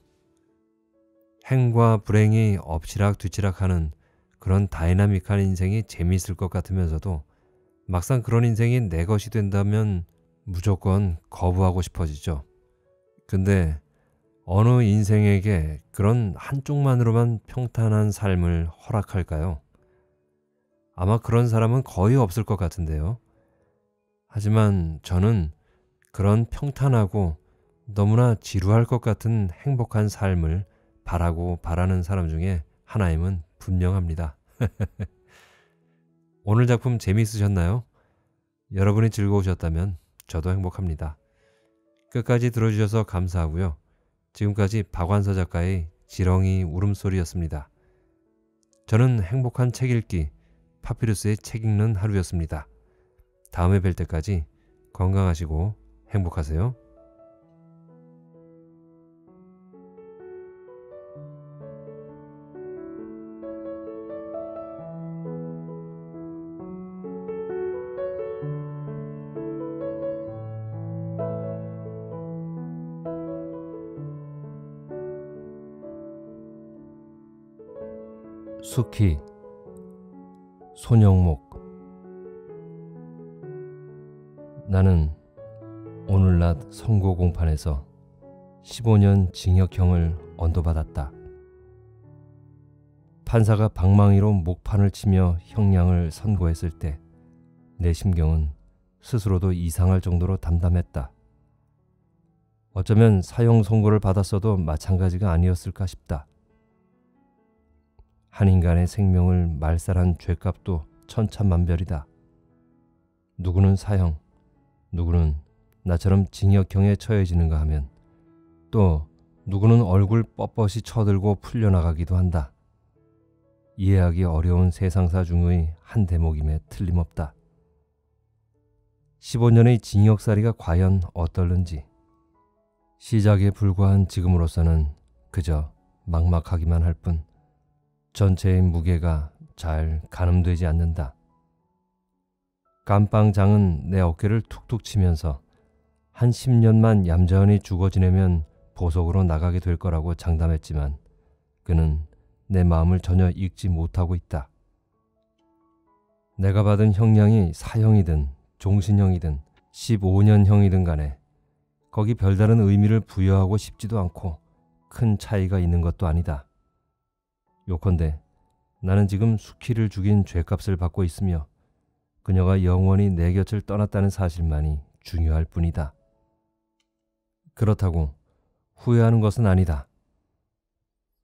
행과 불행이 엎치락뒤치락하는 그런 다이나믹한 인생이 재미있을 것 같으면서도 막상 그런 인생이 내 것이 된다면 무조건 거부하고 싶어지죠. 근데 어느 인생에게 그런 한쪽만으로만 평탄한 삶을 허락할까요? 아마 그런 사람은 거의 없을 것 같은데요. 하지만 저는 그런 평탄하고 너무나 지루할 것 같은 행복한 삶을 바라는 사람 중에 하나임은 분명합니다. 오늘 작품 재미있으셨나요? 여러분이 즐거우셨다면 저도 행복합니다. 끝까지 들어주셔서 감사하고요. 지금까지 박완서 작가의 지렁이 울음소리였습니다. 저는 행복한 책 읽기, 파피루스의 책 읽는 하루였습니다. 다음에 뵐 때까지 건강하시고 행복하세요. 수키 손영목. 나는 오늘 낮 선고 공판에서 15년 징역형을 언도받았다. 판사가 방망이로 목판을 치며 형량을 선고했을 때 내 심경은 스스로도 이상할 정도로 담담했다. 어쩌면 사형 선고를 받았어도 마찬가지가 아니었을까 싶다. 한 인간의 생명을 말살한 죄값도 천차만별이다. 누구는 사형, 누구는 나처럼 징역형에 처해지는가 하면 또 누구는 얼굴 뻣뻣이 쳐들고 풀려나가기도 한다. 이해하기 어려운 세상사 중의 한 대목임에 틀림없다. 15년의 징역살이가 과연 어떨는지 시작에 불과한 지금으로서는 그저 막막하기만 할 뿐 전체의 무게가 잘 가늠되지 않는다. 깜빵장은 내 어깨를 툭툭 치면서 한 10년만 얌전히 죽어 지내면 보석으로 나가게 될 거라고 장담했지만 그는 내 마음을 전혀 읽지 못하고 있다. 내가 받은 형량이 사형이든 종신형이든 15년형이든 간에 거기 별다른 의미를 부여하고 싶지도 않고 큰 차이가 있는 것도 아니다. 요컨대 나는 지금 수키를 죽인 죄값을 받고 있으며 그녀가 영원히 내 곁을 떠났다는 사실만이 중요할 뿐이다. 그렇다고 후회하는 것은 아니다.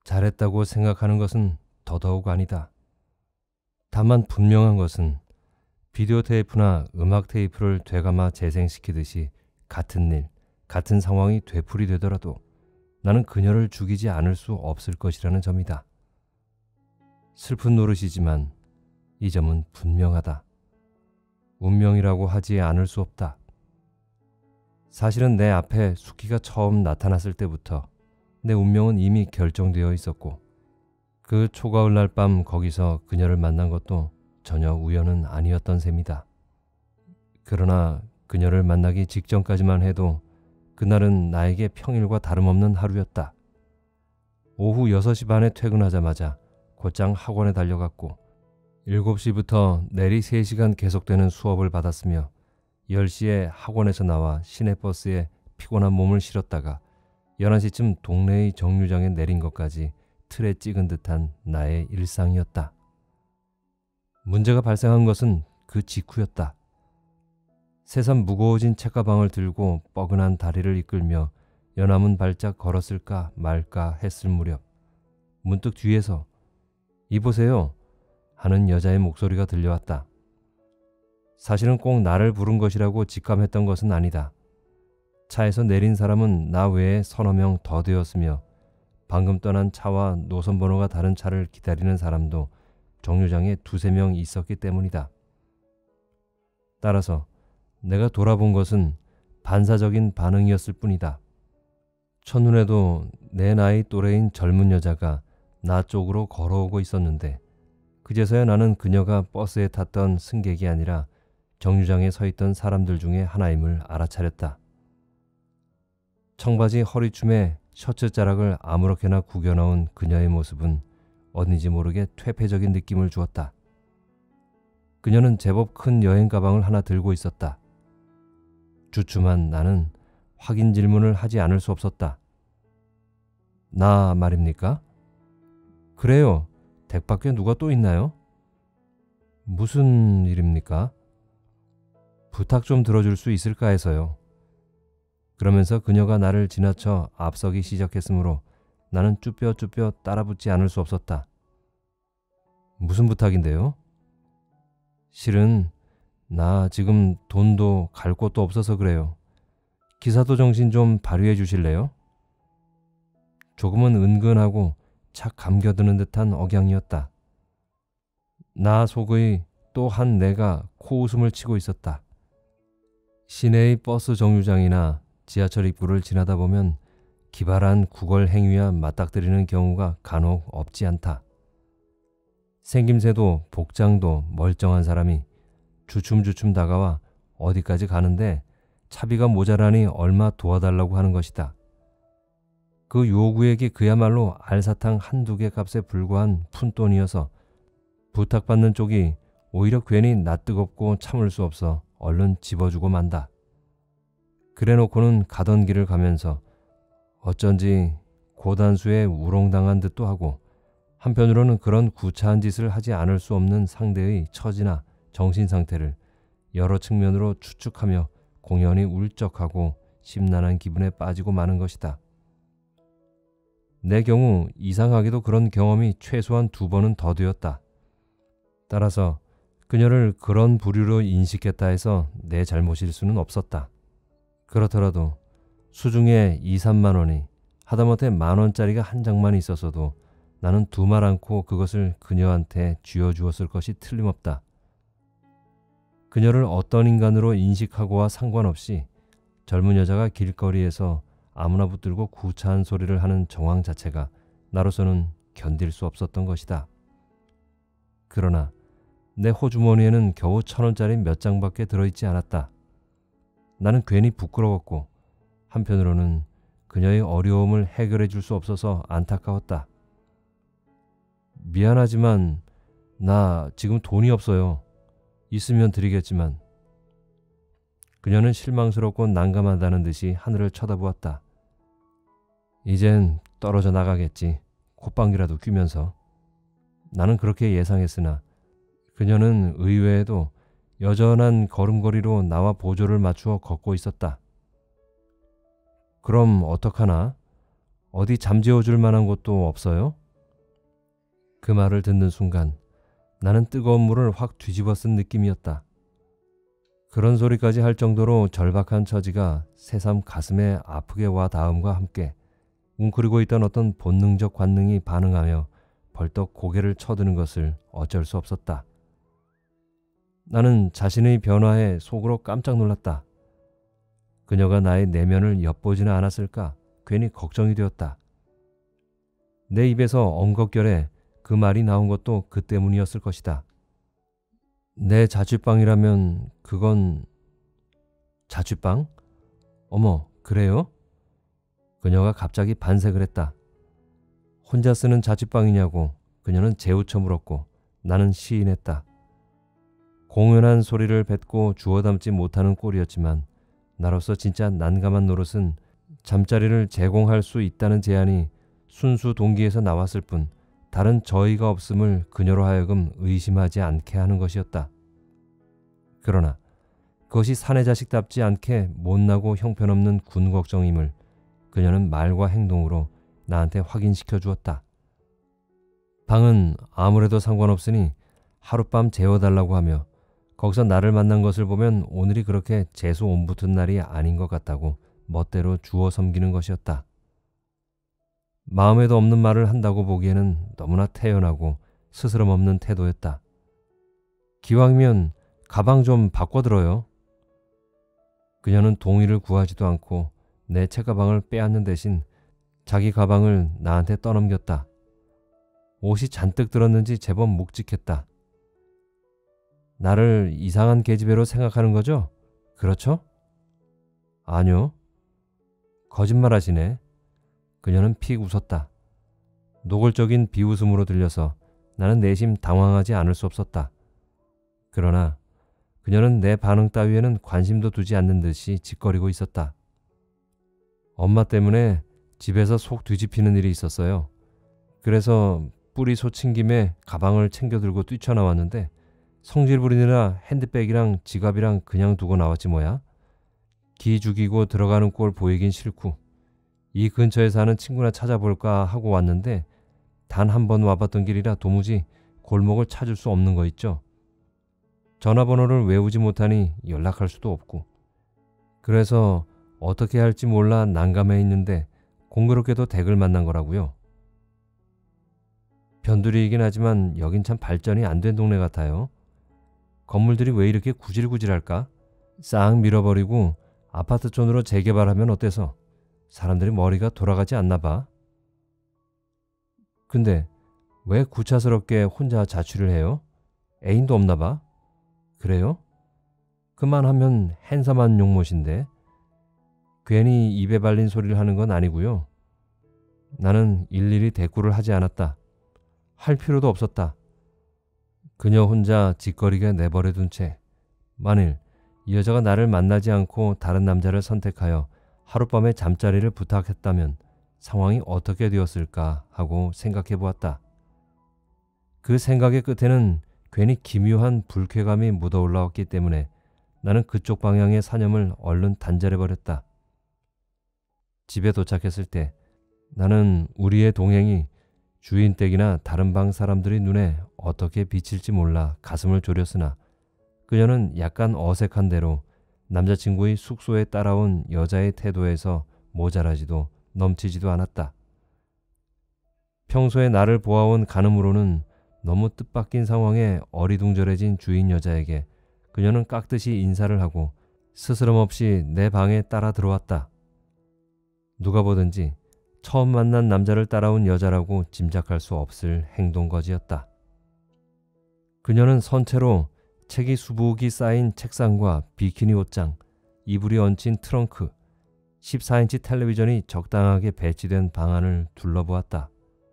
잘했다고 생각하는 것은 더더욱 아니다. 다만 분명한 것은 비디오 테이프나 음악 테이프를 되감아 재생시키듯이 같은 일, 같은 상황이 되풀이되더라도 나는 그녀를 죽이지 않을 수 없을 것이라는 점이다. 슬픈 노릇이지만 이 점은 분명하다. 운명이라고 하지 않을 수 없다. 사실은 내 앞에 수키가 처음 나타났을 때부터 내 운명은 이미 결정되어 있었고 그 초가을 날 밤 거기서 그녀를 만난 것도 전혀 우연은 아니었던 셈이다. 그러나 그녀를 만나기 직전까지만 해도 그날은 나에게 평일과 다름없는 하루였다. 오후 6시 반에 퇴근하자마자 곧장 학원에 달려갔고 7시부터 내리 3시간 계속되는 수업을 받았으며 10시에 학원에서 나와 시내버스에 피곤한 몸을 실었다가 11시쯤 동네의 정류장에 내린 것까지 틀에 찍은 듯한 나의 일상이었다. 문제가 발생한 것은 그 직후였다. 새삼 무거워진 책가방을 들고 뻐근한 다리를 이끌며 연화문 발짝 걸었을까 말까 했을 무렵 문득 뒤에서 이보세요 하는 여자의 목소리가 들려왔다. 사실은 꼭 나를 부른 것이라고 직감했던 것은 아니다. 차에서 내린 사람은 나 외에 서너 명 더 되었으며 방금 떠난 차와 노선 번호가 다른 차를 기다리는 사람도 정류장에 2~3명 있었기 때문이다. 따라서 내가 돌아본 것은 반사적인 반응이었을 뿐이다. 첫눈에도 내 나이 또래인 젊은 여자가 나 쪽으로 걸어오고 있었는데 그제서야 나는 그녀가 버스에 탔던 승객이 아니라 정류장에 서 있던 사람들 중에 하나임을 알아차렸다. 청바지 허리춤에 셔츠 자락을 아무렇게나 구겨넣은 그녀의 모습은 어딘지 모르게 퇴폐적인 느낌을 주었다. 그녀는 제법 큰 여행 가방을 하나 들고 있었다. 주춤한 나는 확인 질문을 하지 않을 수 없었다. 나 말입니까? 그래요. 댁 밖에 누가 또 있나요? 무슨 일입니까? 부탁 좀 들어줄 수 있을까 해서요. 그러면서 그녀가 나를 지나쳐 앞서기 시작했으므로 나는 쭈뼛쭈뼛 따라붙지 않을 수 없었다. 무슨 부탁인데요? 실은 나 지금 돈도 갈 곳도 없어서 그래요. 기사도 정신 좀 발휘해 주실래요? 조금은 은근하고 착 감겨드는 듯한 억양이었다. 나 속의 또 한 내가 코웃음을 치고 있었다. 시내의 버스 정류장이나 지하철 입구를 지나다 보면 기발한 구걸 행위와 맞닥뜨리는 경우가 간혹 없지 않다. 생김새도 복장도 멀쩡한 사람이 주춤주춤 다가와 어디까지 가는데 차비가 모자라니 얼마 도와달라고 하는 것이다. 그 요구액이 그야말로 알사탕 한두 개 값에 불과한 푼돈이어서 부탁받는 쪽이 오히려 괜히 낯뜨겁고 참을 수 없어 얼른 집어주고 만다. 그래놓고는 가던 길을 가면서 어쩐지 고단수에 우롱당한 듯도 하고 한편으로는 그런 구차한 짓을 하지 않을 수 없는 상대의 처지나 정신 상태를 여러 측면으로 추측하며 공연히 울적하고 심란한 기분에 빠지고 마는 것이다. 내 경우 이상하게도 그런 경험이 최소한 2번은 더 되었다. 따라서 그녀를 그런 부류로 인식했다 해서 내 잘못일 수는 없었다. 그렇더라도 수중에 2~3만 원이 하다못해 10,000원짜리가 한 장만 있었어도 나는 두말 않고 그것을 그녀한테 쥐어주었을 것이 틀림없다. 그녀를 어떤 인간으로 인식하고와 상관없이 젊은 여자가 길거리에서 아무나 붙들고 구차한 소리를 하는 정황 자체가 나로서는 견딜 수 없었던 것이다. 그러나 내 호주머니에는 겨우 1,000원짜리 몇 장밖에 들어있지 않았다. 나는 괜히 부끄러웠고 한편으로는 그녀의 어려움을 해결해 줄 수 없어서 안타까웠다. 미안하지만 나 지금 돈이 없어요. 있으면 드리겠지만. 그녀는 실망스럽고 난감하다는 듯이 하늘을 쳐다보았다. 이젠 떨어져 나가겠지. 콧방귀라도 뀌면서. 나는 그렇게 예상했으나 그녀는 의외에도 여전한 걸음걸이로 나와 보조를 맞추어 걷고 있었다. 그럼 어떡하나? 어디 잠재워 줄 만한 곳도 없어요? 그 말을 듣는 순간 나는 뜨거운 물을 확 뒤집어 쓴 느낌이었다. 그런 소리까지 할 정도로 절박한 처지가 새삼 가슴에 아프게 와 닿음과 함께 웅크리고 있던 어떤 본능적 관능이 반응하며 벌떡 고개를 쳐드는 것을 어쩔 수 없었다. 나는 자신의 변화에 속으로 깜짝 놀랐다. 그녀가 나의 내면을 엿보지는 않았을까 괜히 걱정이 되었다. 내 입에서 엉겁결에 그 말이 나온 것도 그 때문이었을 것이다. 내 자취방이라면 그건... 자취방? 어머, 그래요? 그녀가 갑자기 반색을 했다. 혼자 쓰는 자취방이냐고 그녀는 재우쳐 물었고 나는 시인했다. 공연한 소리를 뱉고 주워 담지 못하는 꼴이었지만 나로서 진짜 난감한 노릇은 잠자리를 제공할 수 있다는 제안이 순수 동기에서 나왔을 뿐 다른 저의가 없음을 그녀로 하여금 의심하지 않게 하는 것이었다. 그러나 그것이 사내 자식답지 않게 못나고 형편없는 군 걱정임을 그녀는 말과 행동으로 나한테 확인시켜 주었다. 방은 아무래도 상관없으니 하룻밤 재워달라고 하며 거기서 나를 만난 것을 보면 오늘이 그렇게 재수 온 붙은 날이 아닌 것 같다고 멋대로 주워 섬기는 것이었다. 마음에도 없는 말을 한다고 보기에는 너무나 태연하고 스스럼 없는 태도였다. 기왕이면 가방 좀 바꿔들어요. 그녀는 동의를 구하지도 않고 내 책가방을 빼앗는 대신 자기 가방을 나한테 떠넘겼다. 옷이 잔뜩 들었는지 제법 묵직했다. 나를 이상한 계집애로 생각하는 거죠? 그렇죠? 아니요. 거짓말하시네. 그녀는 픽 웃었다. 노골적인 비웃음으로 들려서 나는 내심 당황하지 않을 수 없었다. 그러나 그녀는 내 반응 따위에는 관심도 두지 않는 듯이 짓거리고 있었다. 엄마 때문에 집에서 속 뒤집히는 일이 있었어요. 그래서 뿌리 솟친 김에 가방을 챙겨 들고 뛰쳐나왔는데 성질 부리느라 핸드백이랑 지갑이랑 그냥 두고 나왔지 뭐야. 기 죽이고 들어가는 꼴 보이긴 싫고 이 근처에 사는 친구나 찾아볼까 하고 왔는데 단 한 번 와봤던 길이라 도무지 골목을 찾을 수 없는 거 있죠. 전화번호를 외우지 못하니 연락할 수도 없고 그래서 어떻게 할지 몰라 난감해 있는데 공교롭게도 댁을 만난 거라고요. 변두리이긴 하지만 여긴 참 발전이 안 된 동네 같아요. 건물들이 왜 이렇게 구질구질할까? 싹 밀어버리고 아파트촌으로 재개발하면 어때서? 사람들이 머리가 돌아가지 않나 봐. 근데 왜 구차스럽게 혼자 자취를 해요? 애인도 없나 봐. 그래요? 그만하면 핸섬한 용못인데 괜히 입에 발린 소리를 하는 건 아니고요. 나는 일일이 대꾸를 하지 않았다. 할 필요도 없었다. 그녀 혼자 짓거리게 내버려둔 채 만일 이 여자가 나를 만나지 않고 다른 남자를 선택하여 하룻밤의 잠자리를 부탁했다면 상황이 어떻게 되었을까 하고 생각해 보았다. 그 생각의 끝에는 괜히 기묘한 불쾌감이 묻어 올라왔기 때문에 나는 그쪽 방향의 사념을 얼른 단절해버렸다. 집에 도착했을 때 나는 우리의 동행이 주인 댁이나 다른 방 사람들의 눈에 어떻게 비칠지 몰라 가슴을 졸였으나 그녀는 약간 어색한 대로 남자친구의 숙소에 따라온 여자의 태도에서 모자라지도 넘치지도 않았다. 평소에 나를 보아온 가늠으로는 너무 뜻밖인 상황에 어리둥절해진 주인 여자에게 그녀는 깍듯이 인사를 하고 스스럼 없이 내 방에 따라 들어왔다. 누가 보든지 처음 만난 남자를 따라온 여자라고 짐작할 수 없을 행동거지였다. 그녀는 선체로 책이 수북이 쌓인 책상과 비키니 옷장, 이불이 얹힌 트렁크, 14인치 텔레비전이 적당하게 배치된 방안을 둘러보았다.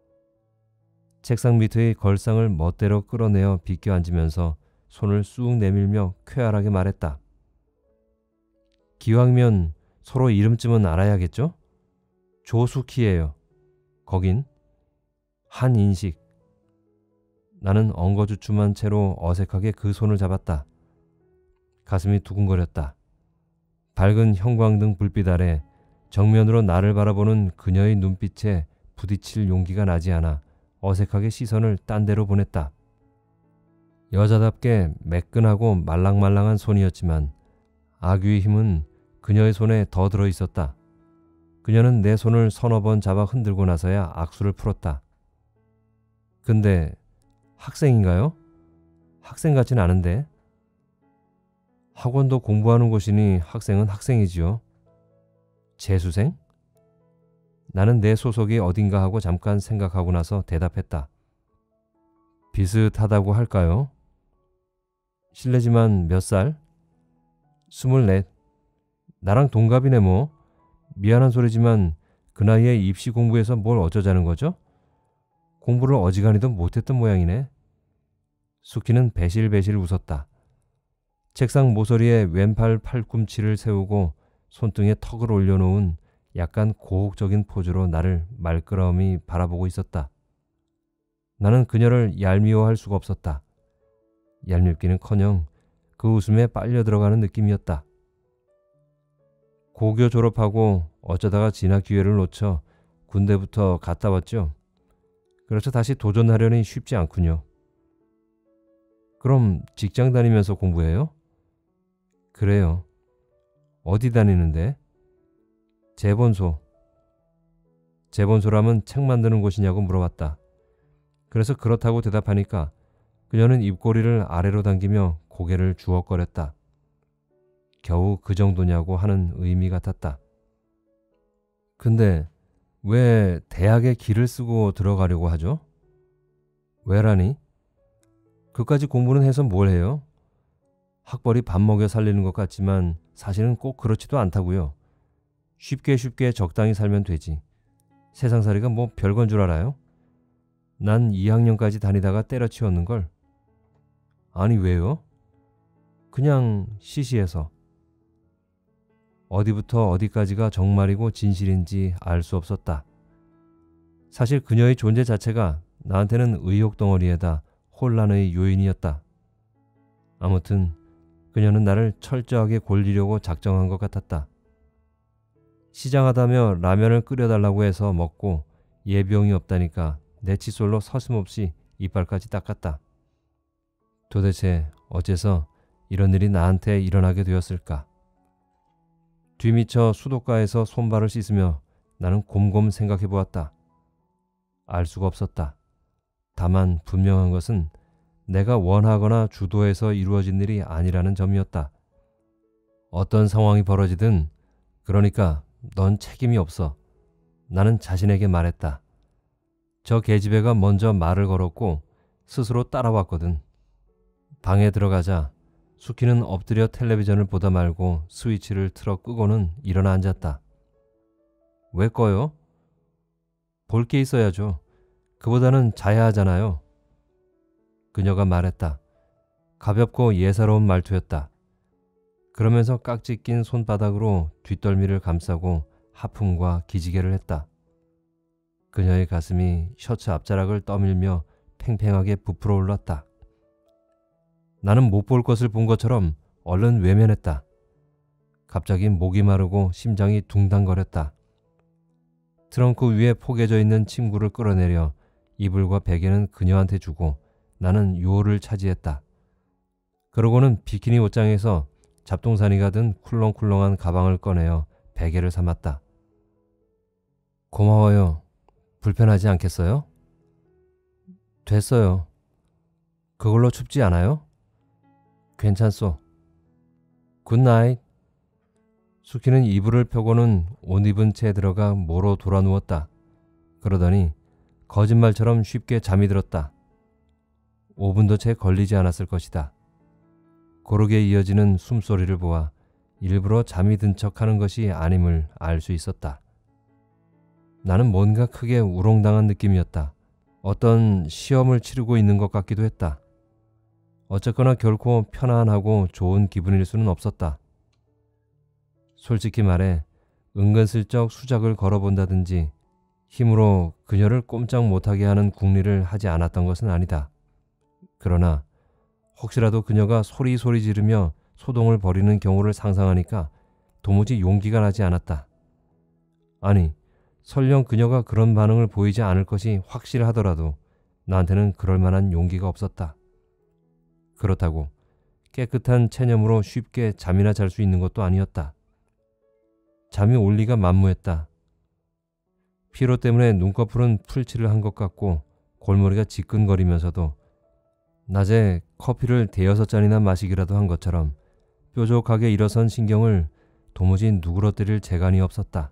책상 밑의 걸상을 멋대로 끌어내어 비껴 앉으면서 손을 쑥 내밀며 쾌활하게 말했다. 기왕이면 서로 이름쯤은 알아야겠죠? 조숙희예요. 거긴 한인식. 나는 엉거주춤한 채로 어색하게 그 손을 잡았다. 가슴이 두근거렸다. 밝은 형광등 불빛 아래 정면으로 나를 바라보는 그녀의 눈빛에 부딪힐 용기가 나지 않아 어색하게 시선을 딴 데로 보냈다. 여자답게 매끈하고 말랑말랑한 손이었지만 아귀의 힘은 그녀의 손에 더 들어 있었다. 그녀는 내 손을 서너 번 잡아 흔들고 나서야 악수를 풀었다. 근데 학생인가요? 학생 같진 않은데. 학원도 공부하는 곳이니 학생은 학생이지요. 재수생? 나는 내 소속이 어딘가 하고 잠깐 생각하고 나서 대답했다. 비슷하다고 할까요? 실례지만 몇 살? 24. 나랑 동갑이네 뭐. 미안한 소리지만 그 나이에 입시 공부해서 뭘 어쩌자는 거죠? 공부를 어지간히도 못했던 모양이네. 수키는 배실배실 웃었다. 책상 모서리에 왼팔 팔꿈치를 세우고 손등에 턱을 올려놓은 약간 고혹적인 포즈로 나를 말끄러미 바라보고 있었다. 나는 그녀를 얄미워할 수가 없었다. 얄밉기는커녕 그 웃음에 빨려 들어가는 느낌이었다. 고교 졸업하고 어쩌다가 진학 기회를 놓쳐 군대부터 갔다 왔죠. 그래서 다시 도전하려니 쉽지 않군요. 그럼 직장 다니면서 공부해요? 그래요. 어디 다니는데? 재본소. 재본소라면 책 만드는 곳이냐고 물어봤다. 그래서 그렇다고 대답하니까 그녀는 입꼬리를 아래로 당기며 고개를 주걱거렸다. 겨우 그 정도냐고 하는 의미 같았다. 근데 왜 대학에 기를 쓰고 들어가려고 하죠? 왜라니? 그까지 공부는 해서 뭘 해요? 학벌이 밥 먹여 살리는 것 같지만 사실은 꼭 그렇지도 않다고요. 쉽게 적당히 살면 되지. 세상살이가 뭐 별건 줄 알아요? 난 2학년까지 다니다가 때려치웠는걸. 아니 왜요? 그냥 시시해서. 어디부터 어디까지가 정말이고 진실인지 알 수 없었다. 사실 그녀의 존재 자체가 나한테는 의욕 덩어리에다 혼란의 요인이었다. 아무튼 그녀는 나를 철저하게 골리려고 작정한 것 같았다. 시장하다며 라면을 끓여달라고 해서 먹고 예병이 없다니까 내 칫솔로 서슴없이 이빨까지 닦았다. 도대체 어째서 이런 일이 나한테 일어나게 되었을까? 뒤미처 수도가에서 손발을 씻으며 나는 곰곰 생각해 보았다. 알 수가 없었다. 다만 분명한 것은 내가 원하거나 주도해서 이루어진 일이 아니라는 점이었다. 어떤 상황이 벌어지든 그러니까 넌 책임이 없어. 나는 자신에게 말했다. 저 계집애가 먼저 말을 걸었고 스스로 따라왔거든. 방에 들어가자 수키는 엎드려 텔레비전을 보다 말고 스위치를 틀어 끄고는 일어나 앉았다. 왜 꺼요? 볼 게 있어야죠. 그보다는 자야 하잖아요. 그녀가 말했다. 가볍고 예사로운 말투였다. 그러면서 깍지 낀 손바닥으로 뒷덜미를 감싸고 하품과 기지개를 했다. 그녀의 가슴이 셔츠 앞자락을 떠밀며 팽팽하게 부풀어 올랐다. 나는 못 볼 것을 본 것처럼 얼른 외면했다. 갑자기 목이 마르고 심장이 둥당거렸다. 트렁크 위에 포개져 있는 침구를 끌어내려 이불과 베개는 그녀한테 주고 나는 요를 차지했다. 그러고는 비키니 옷장에서 잡동사니가 든 쿨렁쿨렁한 가방을 꺼내어 베개를 삼았다. 고마워요. 불편하지 않겠어요? 됐어요. 그걸로 춥지 않아요? 괜찮소. 굿나잇. 수키는 이불을 펴고는 옷 입은 채 들어가 모로 돌아 누웠다. 그러더니 거짓말처럼 쉽게 잠이 들었다. 5분도 채 걸리지 않았을 것이다. 고르게 이어지는 숨소리를 보아 일부러 잠이 든 척하는 것이 아님을 알 수 있었다. 나는 뭔가 크게 우롱당한 느낌이었다. 어떤 시험을 치르고 있는 것 같기도 했다. 어쨌거나 결코 편안하고 좋은 기분일 수는 없었다. 솔직히 말해 은근슬쩍 수작을 걸어본다든지 힘으로 그녀를 꼼짝 못하게 하는 궁리를 하지 않았던 것은 아니다. 그러나 혹시라도 그녀가 소리 지르며 소동을 벌이는 경우를 상상하니까 도무지 용기가 나지 않았다. 아니, 설령 그녀가 그런 반응을 보이지 않을 것이 확실하더라도 나한테는 그럴 만한 용기가 없었다. 그렇다고 깨끗한 체념으로 쉽게 잠이나 잘 수 있는 것도 아니었다. 잠이 올 리가 만무했다. 피로 때문에 눈꺼풀은 풀칠을 한 것 같고 골머리가 지끈거리면서도 낮에 커피를 대여섯 잔이나 마시기라도 한 것처럼 뾰족하게 일어선 신경을 도무지 누그러뜨릴 재간이 없었다.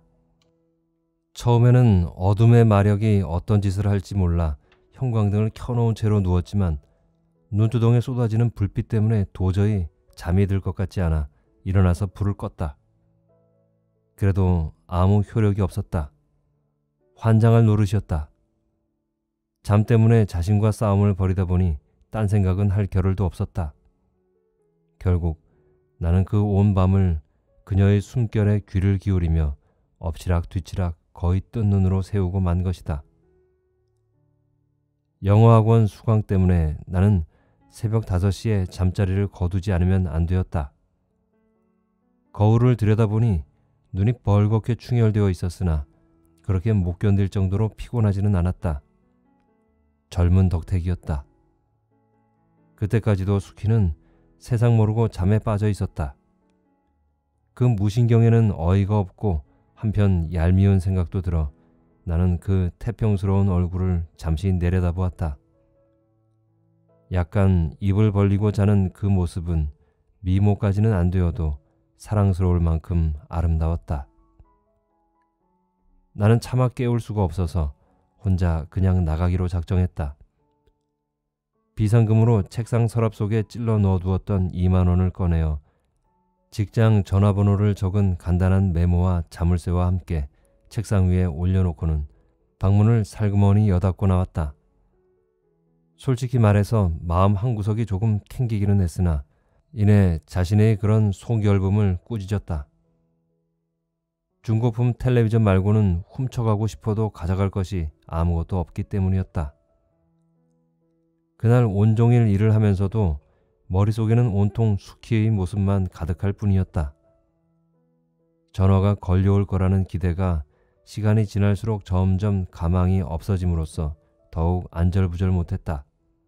처음에는 어둠의 마력이 어떤 짓을 할지 몰라 형광등을 켜놓은 채로 누웠지만 눈두덩에 쏟아지는 불빛 때문에 도저히 잠이 들 것 같지 않아 일어나서 불을 껐다. 그래도 아무 효력이 없었다. 환장할 노릇이었다. 잠 때문에 자신과 싸움을 벌이다 보니 딴 생각은 할 겨를도 없었다. 결국 나는 그 온 밤을 그녀의 숨결에 귀를 기울이며 엎치락 뒤치락 거의 뜬 눈으로 세우고 만 것이다. 영어학원 수강 때문에 나는 새벽 5시에 잠자리를 거두지 않으면 안 되었다. 거울을 들여다보니 눈이 벌겋게 충혈되어 있었으나 그렇게 못 견딜 정도로 피곤하지는 않았다. 젊은 덕택이었다. 그때까지도 수키는 세상 모르고 잠에 빠져 있었다. 그 무신경에는 어이가 없고 한편 얄미운 생각도 들어 나는 그 태평스러운 얼굴을 잠시 내려다보았다. 약간 입을 벌리고 자는 그 모습은 미모까지는 안 되어도 사랑스러울 만큼 아름다웠다. 나는 차마 깨울 수가 없어서 혼자 그냥 나가기로 작정했다. 비상금으로 책상 서랍 속에 찔러 넣어두었던 2만 원을 꺼내어 직장 전화번호를 적은 간단한 메모와 자물쇠와 함께 책상 위에 올려놓고는 방문을 살그머니 여닫고 나왔다. 솔직히 말해서 마음 한구석이 조금 캥기기는 했으나 이내 자신의 그런 속열범을 꾸짖었다. 중고품 텔레비전 말고는 훔쳐가고 싶어도 가져갈 것이 아무것도 없기 때문이었다. 그날 온종일 일을 하면서도 머릿속에는 온통 수키의 모습만 가득할 뿐이었다. 전화가 걸려올 거라는 기대가 시간이 지날수록 점점 가망이 없어짐으로써 더욱 안절부절 못했다.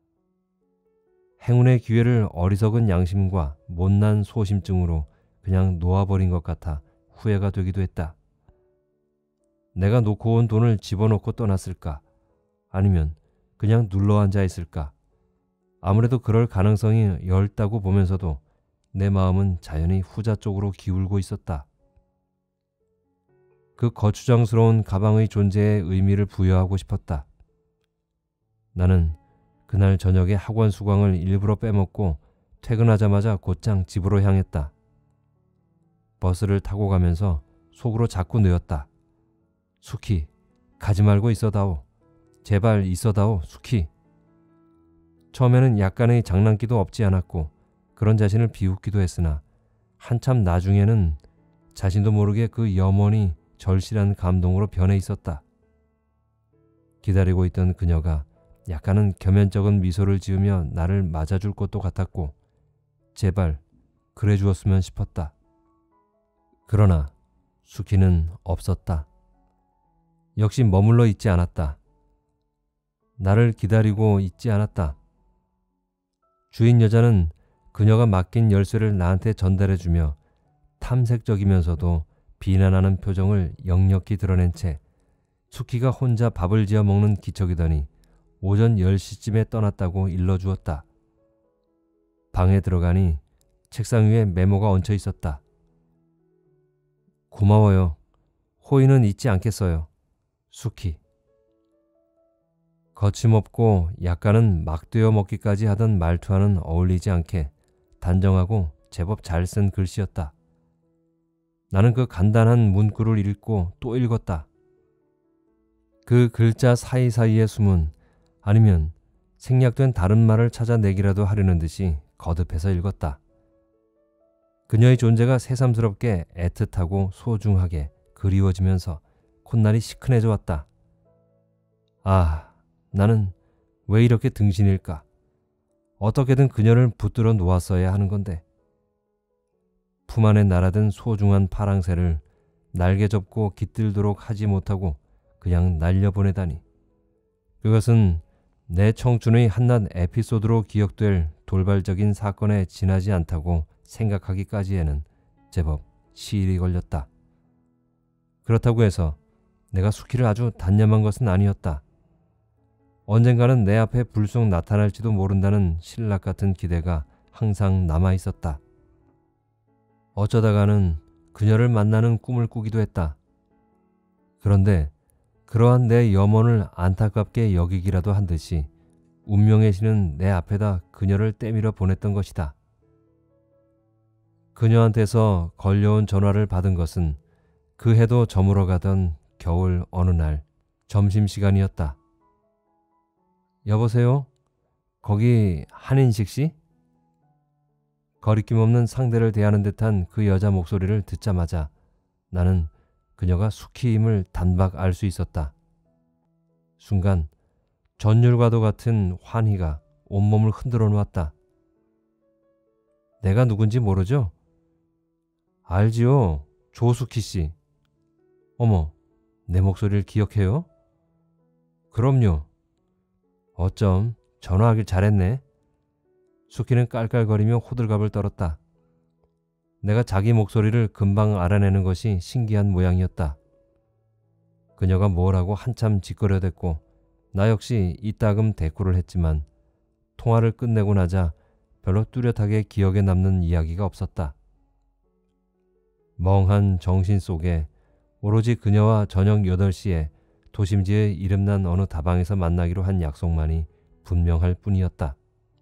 행운의 기회를 어리석은 양심과 못난 소심증으로 그냥 놓아버린 것 같아 후회가 되기도 했다. 내가 놓고 온 돈을 집어넣고 떠났을까? 아니면 그냥 눌러앉아 있을까? 아무래도 그럴 가능성이 엷다고 보면서도 내 마음은 자연히 후자 쪽으로 기울고 있었다. 그 거추장스러운 가방의 존재에 의미를 부여하고 싶었다. 나는 그날 저녁에 학원 수강을 일부러 빼먹고 퇴근하자마자 곧장 집으로 향했다. 버스를 타고 가면서 속으로 자꾸 내었다. 수키, 가지 말고 있어다오. 제발 있어다오, 수키. 처음에는 약간의 장난기도 없지 않았고 그런 자신을 비웃기도 했으나 한참 나중에는 자신도 모르게 그 염원이 절실한 감동으로 변해 있었다. 기다리고 있던 그녀가 약간은 겸연쩍은 미소를 지으며 나를 맞아줄 것도 같았고 제발 그래 주었으면 싶었다. 그러나 수키는 없었다. 역시 머물러 있지 않았다. 나를 기다리고 있지 않았다. 주인 여자는 그녀가 맡긴 열쇠를 나한테 전달해주며 탐색적이면서도 비난하는 표정을 역력히 드러낸 채 수키가 혼자 밥을 지어 먹는 기척이더니 오전 10시쯤에 떠났다고 일러주었다. 방에 들어가니 책상 위에 메모가 얹혀 있었다. 고마워요. 호의는 잊지 않겠어요. 수키. 거침없고 약간은 막 되어 먹기까지 하던 말투와는 어울리지 않게 단정하고 제법 잘 쓴 글씨였다. 나는 그 간단한 문구를 읽고 또 읽었다. 그 글자 사이사이에 숨은 아니면 생략된 다른 말을 찾아내기라도 하려는 듯이 거듭해서 읽었다. 그녀의 존재가 새삼스럽게 애틋하고 소중하게 그리워지면서 콧날이 시큰해져 왔다. 아, 나는 왜 이렇게 등신일까? 어떻게든 그녀를 붙들어 놓았어야 하는 건데. 품 안에 날아든 소중한 파랑새를 날개 접고 깃들도록 하지 못하고 그냥 날려보내다니. 그것은 내 청춘의 한낱 에피소드로 기억될 돌발적인 사건에 지나지 않다고 생각하기까지에는 제법 시일이 걸렸다. 그렇다고 해서 내가 수키를 아주 단념한 것은 아니었다. 언젠가는 내 앞에 불쑥 나타날지도 모른다는 신락 같은 기대가 항상 남아 있었다. 어쩌다가는 그녀를 만나는 꿈을 꾸기도 했다. 그런데 그러한 내 염원을 안타깝게 여기기라도 한 듯이 운명의 신은 내 앞에다 그녀를 때밀어 보냈던 것이다. 그녀한테서 걸려온 전화를 받은 것은 그 해도 저물어가던 겨울 어느 날 점심시간이었다. 여보세요? 거기 한인식 씨? 거리낌 없는 상대를 대하는 듯한 그 여자 목소리를 듣자마자 나는 그녀가 수키임을 단박 알 수 있었다. 순간 전율과도 같은 환희가 온몸을 흔들어 놓았다. 내가 누군지 모르죠? 알지요. 조수키 씨. 어머, 내 목소리를 기억해요? 그럼요. 어쩜 전화하길 잘했네. 수키는 깔깔거리며 호들갑을 떨었다. 내가 자기 목소리를 금방 알아내는 것이 신기한 모양이었다. 그녀가 뭐라고 한참 짓거려댔고 나 역시 이따금 대꾸를 했지만 통화를 끝내고 나자 별로 뚜렷하게 기억에 남는 이야기가 없었다. 멍한 정신 속에 오로지 그녀와 저녁 8시에 도심지의 이름난 어느 다방에서 만나기로 한 약속만이 분명할 뿐이었다.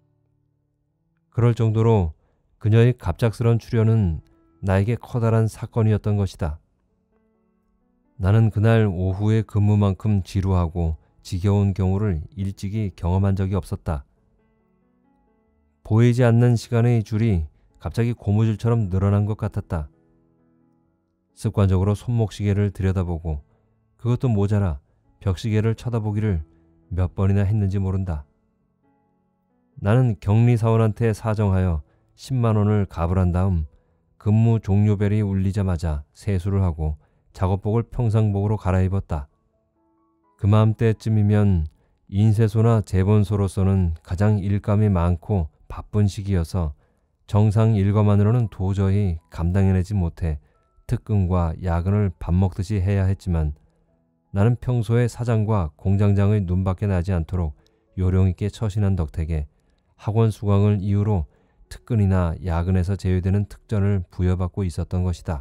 그럴 정도로 그녀의 갑작스런 출연은 나에게 커다란 사건이었던 것이다. 나는 그날 오후의 근무만큼 지루하고 지겨운 경우를 일찍이 경험한 적이 없었다. 보이지 않는 시간의 줄이 갑자기 고무줄처럼 늘어난 것 같았다. 습관적으로 손목시계를 들여다보고 그것도 모자라 벽시계를 쳐다보기를 몇 번이나 했는지 모른다. 나는 격리사원한테 사정하여 10만 원을 가불한 다음 근무 종료벨이 울리자마자 세수를 하고 작업복을 평상복으로 갈아입었다. 그맘때쯤이면 인쇄소나 제본소로서는 가장 일감이 많고 바쁜 시기여서 정상 일과만으로는 도저히 감당해내지 못해 특근과 야근을 밥 먹듯이 해야 했지만 나는 평소에 사장과 공장장의 눈밖에 나지 않도록 요령있게 처신한 덕택에 학원 수강을 이유로 특근이나 야근에서 제외되는 특전을 부여받고 있었던 것이다.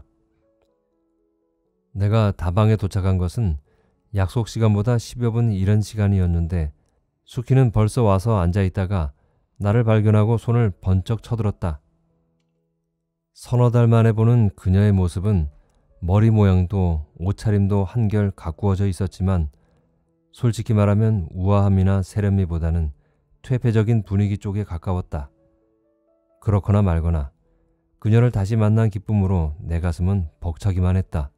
내가 다방에 도착한 것은 약속 시간보다 10여 분 이른 시간이었는데 수키는 벌써 와서 앉아있다가 나를 발견하고 손을 번쩍 쳐들었다. 서너 달 만에 보는 그녀의 모습은 머리 모양도 옷차림도 한결 가꾸어져 있었지만 솔직히 말하면 우아함이나 세련미보다는 퇴폐적인 분위기 쪽에 가까웠다. 그렇거나 말거나 그녀를 다시 만난 기쁨으로 내 가슴은 벅차기만 했다.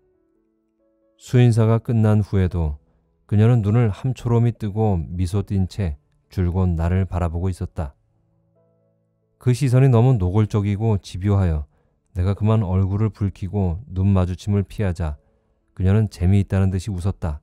수인사가 끝난 후에도 그녀는 눈을 함초롬이 뜨고 미소 띈 채 줄곧 나를 바라보고 있었다. 그 시선이 너무 노골적이고 집요하여 내가 그만 얼굴을 붉히고 눈 마주침을 피하자 그녀는 재미있다는 듯이 웃었다.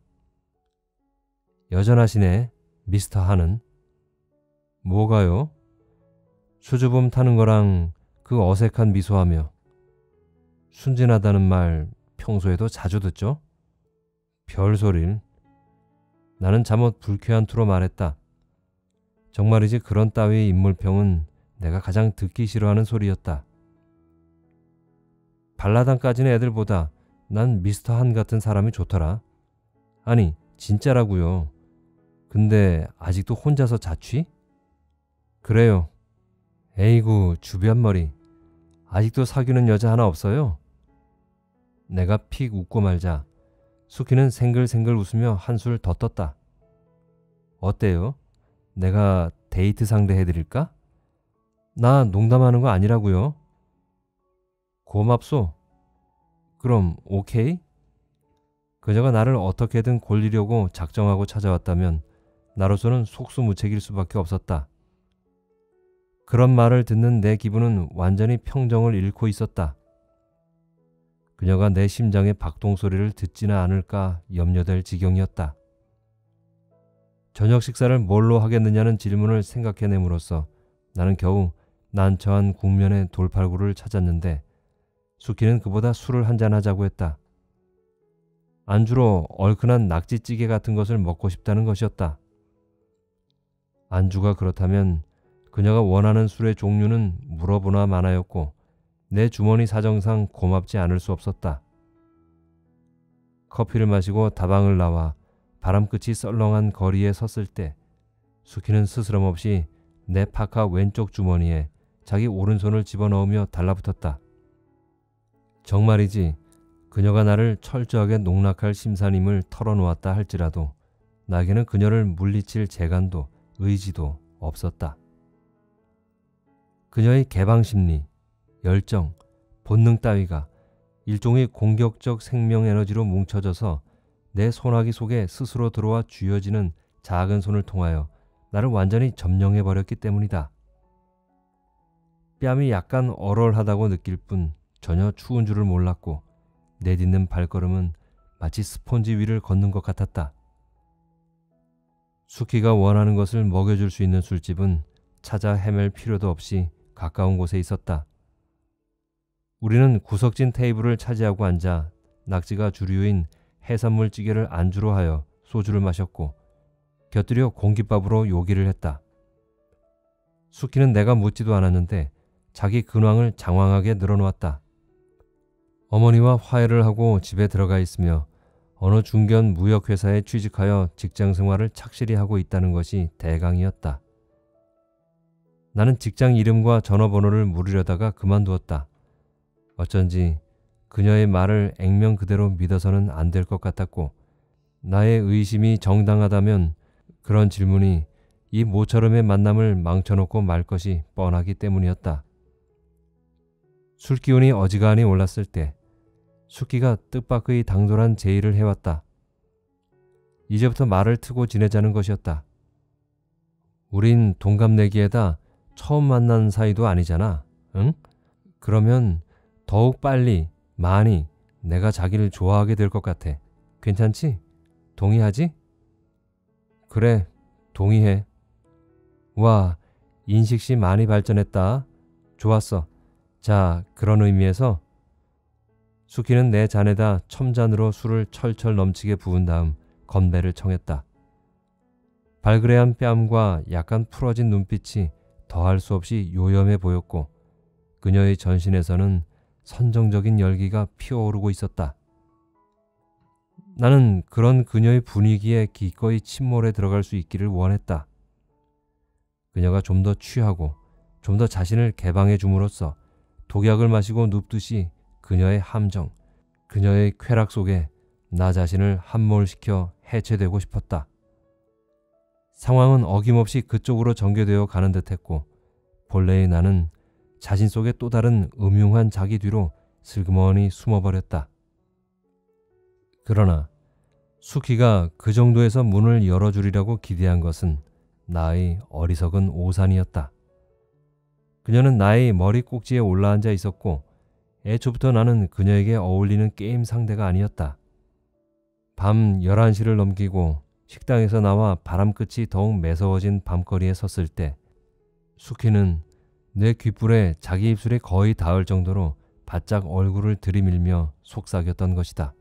여전하시네, 미스터 한은. 뭐가요? 수줍음 타는 거랑 그 어색한 미소하며. 순진하다는 말 평소에도 자주 듣죠? 별소릴. 나는 잠옷 불쾌한 투로 말했다. 정말이지 그런 따위의 인물평은 내가 가장 듣기 싫어하는 소리였다. 발라당까지는 애들보다 난 미스터 한 같은 사람이 좋더라. 아니 진짜라고요. 근데 아직도 혼자서 자취? 그래요. 에이구 주변머리. 아직도 사귀는 여자 하나 없어요? 내가 픽 웃고 말자 수키는 생글생글 웃으며 한술 더 떴다. 어때요? 내가 데이트 상대 해드릴까? 나 농담하는 거 아니라고요. 고맙소. 그럼 오케이? 그녀가 나를 어떻게든 골리려고 작정하고 찾아왔다면 나로서는 속수무책일 수밖에 없었다. 그런 말을 듣는 내 기분은 완전히 평정을 잃고 있었다. 그녀가 내 심장의 박동 소리를 듣지는 않을까 염려될 지경이었다. 저녁 식사를 뭘로 하겠느냐는 질문을 생각해냄으로써 나는 겨우 난처한 국면의 돌팔구를 찾았는데 수키는 그보다 술을 한잔 하자고 했다. 안주로 얼큰한 낙지찌개 같은 것을 먹고 싶다는 것이었다. 안주가 그렇다면 그녀가 원하는 술의 종류는 물어보나 마나였고 내 주머니 사정상 고맙지 않을 수 없었다. 커피를 마시고 다방을 나와 바람끝이 썰렁한 거리에 섰을 때 수키는 스스럼 없이 내 파카 왼쪽 주머니에 자기 오른손을 집어넣으며 달라붙었다. 정말이지 그녀가 나를 철저하게 농락할 심산임을 털어놓았다 할지라도 나에게는 그녀를 물리칠 재간도 의지도 없었다. 그녀의 개방심리, 열정, 본능 따위가 일종의 공격적 생명 에너지로 뭉쳐져서 내 소나기 속에 스스로 들어와 쥐어지는 작은 손을 통하여 나를 완전히 점령해버렸기 때문이다. 뺨이 약간 얼얼하다고 느낄 뿐 전혀 추운 줄을 몰랐고 내딛는 발걸음은 마치 스폰지 위를 걷는 것 같았다. 수키가 원하는 것을 먹여줄 수 있는 술집은 찾아 헤맬 필요도 없이 가까운 곳에 있었다. 우리는 구석진 테이블을 차지하고 앉아 낙지가 주류인 해산물 찌개를 안주로 하여 소주를 마셨고 곁들여 공깃밥으로 요기를 했다. 수키는 내가 묻지도 않았는데 자기 근황을 장황하게 늘어놓았다. 어머니와 화해를 하고 집에 들어가 있으며 어느 중견 무역회사에 취직하여 직장생활을 착실히 하고 있다는 것이 대강이었다. 나는 직장 이름과 전화번호를 물으려다가 그만두었다. 어쩐지 그녀의 말을 액면 그대로 믿어서는 안 될 것 같았고 나의 의심이 정당하다면 그런 질문이 이 모처럼의 만남을 망쳐놓고 말 것이 뻔하기 때문이었다. 술기운이 어지간히 올랐을 때 수키가 뜻밖의 당돌한 제의를 해왔다. 이제부터 말을 트고 지내자는 것이었다. 우린 동갑내기에다 처음 만난 사이도 아니잖아. 응? 그러면 더욱 빨리, 많이 내가 자기를 좋아하게 될 것 같아. 괜찮지? 동의하지? 그래, 동의해. 와, 인식씨 많이 발전했다. 좋았어. 자, 그런 의미에서 수키는 내 잔에다 첨잔으로 술을 철철 넘치게 부은 다음 건배를 청했다. 발그레한 뺨과 약간 풀어진 눈빛이 더할 수 없이 요염해 보였고 그녀의 전신에서는 선정적인 열기가 피어오르고 있었다. 나는 그런 그녀의 분위기에 기꺼이 침몰해 들어갈 수 있기를 원했다. 그녀가 좀 더 취하고 좀 더 자신을 개방해 줌으로써 독약을 마시고 눕듯이 그녀의 함정, 그녀의 쾌락 속에 나 자신을 함몰시켜 해체되고 싶었다. 상황은 어김없이 그쪽으로 전개되어 가는 듯했고 본래의 나는 자신 속에 또 다른 음흉한 자기 뒤로 슬그머니 숨어버렸다. 그러나 수키가 그 정도에서 문을 열어주리라고 기대한 것은 나의 어리석은 오산이었다. 그녀는 나의 머리 꼭지에 올라앉아 있었고 애초부터 나는 그녀에게 어울리는 게임 상대가 아니었다. 밤 11시를 넘기고 식당에서 나와 바람끝이 더욱 매서워진 밤거리에 섰을 때 수키는 내 귓불에 자기 입술에 거의 닿을 정도로 바짝 얼굴을 들이밀며 속삭였던 것이다.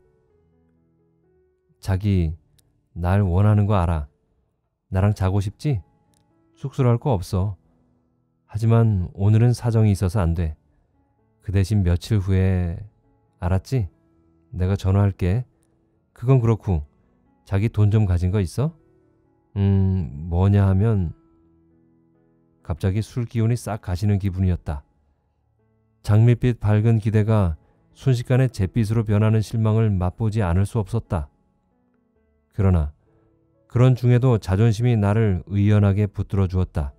자기, 날 원하는 거 알아. 나랑 자고 싶지? 쑥스러울 거 없어. 하지만 오늘은 사정이 있어서 안 돼. 그 대신 며칠 후에 알았지? 내가 전화할게. 그건 그렇고 자기 돈 좀 가진 거 있어? 뭐냐 하면 갑자기 술 기운이 싹 가시는 기분이었다. 장밋빛 밝은 기대가 순식간에 잿빛으로 변하는 실망을 맛보지 않을 수 없었다. 그러나 그런 중에도 자존심이 나를 의연하게 붙들어 주었다.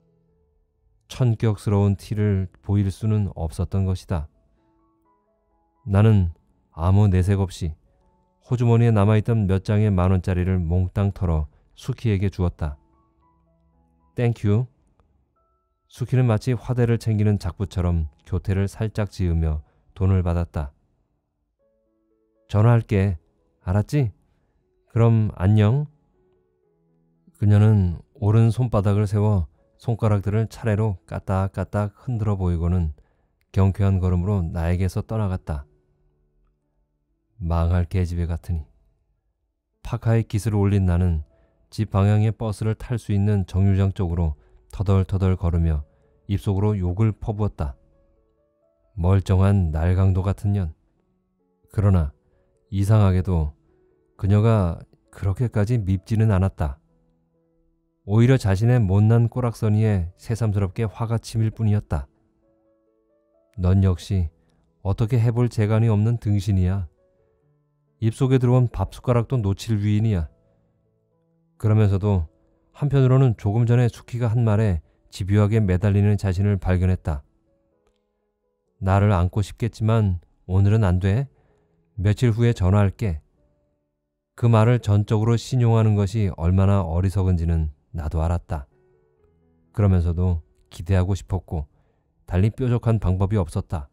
천격스러운 티를 보일 수는 없었던 것이다. 나는 아무 내색 없이 호주머니에 남아있던 몇 장의 만원짜리를 몽땅 털어 수키에게 주었다. 땡큐. 수키는 마치 화대를 챙기는 작부처럼 교태를 살짝 지으며 돈을 받았다. 전화할게. 알았지? 그럼 안녕. 그녀는 오른 손바닥을 세워 손가락들을 차례로 까딱까딱 흔들어 보이고는 경쾌한 걸음으로 나에게서 떠나갔다. 망할 계집애 같으니. 파카에 깃을 올린 나는 집 방향의 버스를 탈 수 있는 정류장 쪽으로 터덜터덜 걸으며 입속으로 욕을 퍼부었다. 멀쩡한 날강도 같은 년. 그러나 이상하게도 그녀가 그렇게까지 밉지는 않았다. 오히려 자신의 못난 꼬락서니에 새삼스럽게 화가 치밀 뿐이었다. 넌 역시 어떻게 해볼 재간이 없는 등신이야. 입속에 들어온 밥숟가락도 놓칠 위인이야. 그러면서도 한편으로는 조금 전에 수키가 한 말에 집요하게 매달리는 자신을 발견했다. 나를 안고 싶겠지만 오늘은 안 돼. 며칠 후에 전화할게. 그 말을 전적으로 신용하는 것이 얼마나 어리석은지는 나도 알았다. 그러면서도 기대하고 싶었고 달리 뾰족한 방법이 없었다.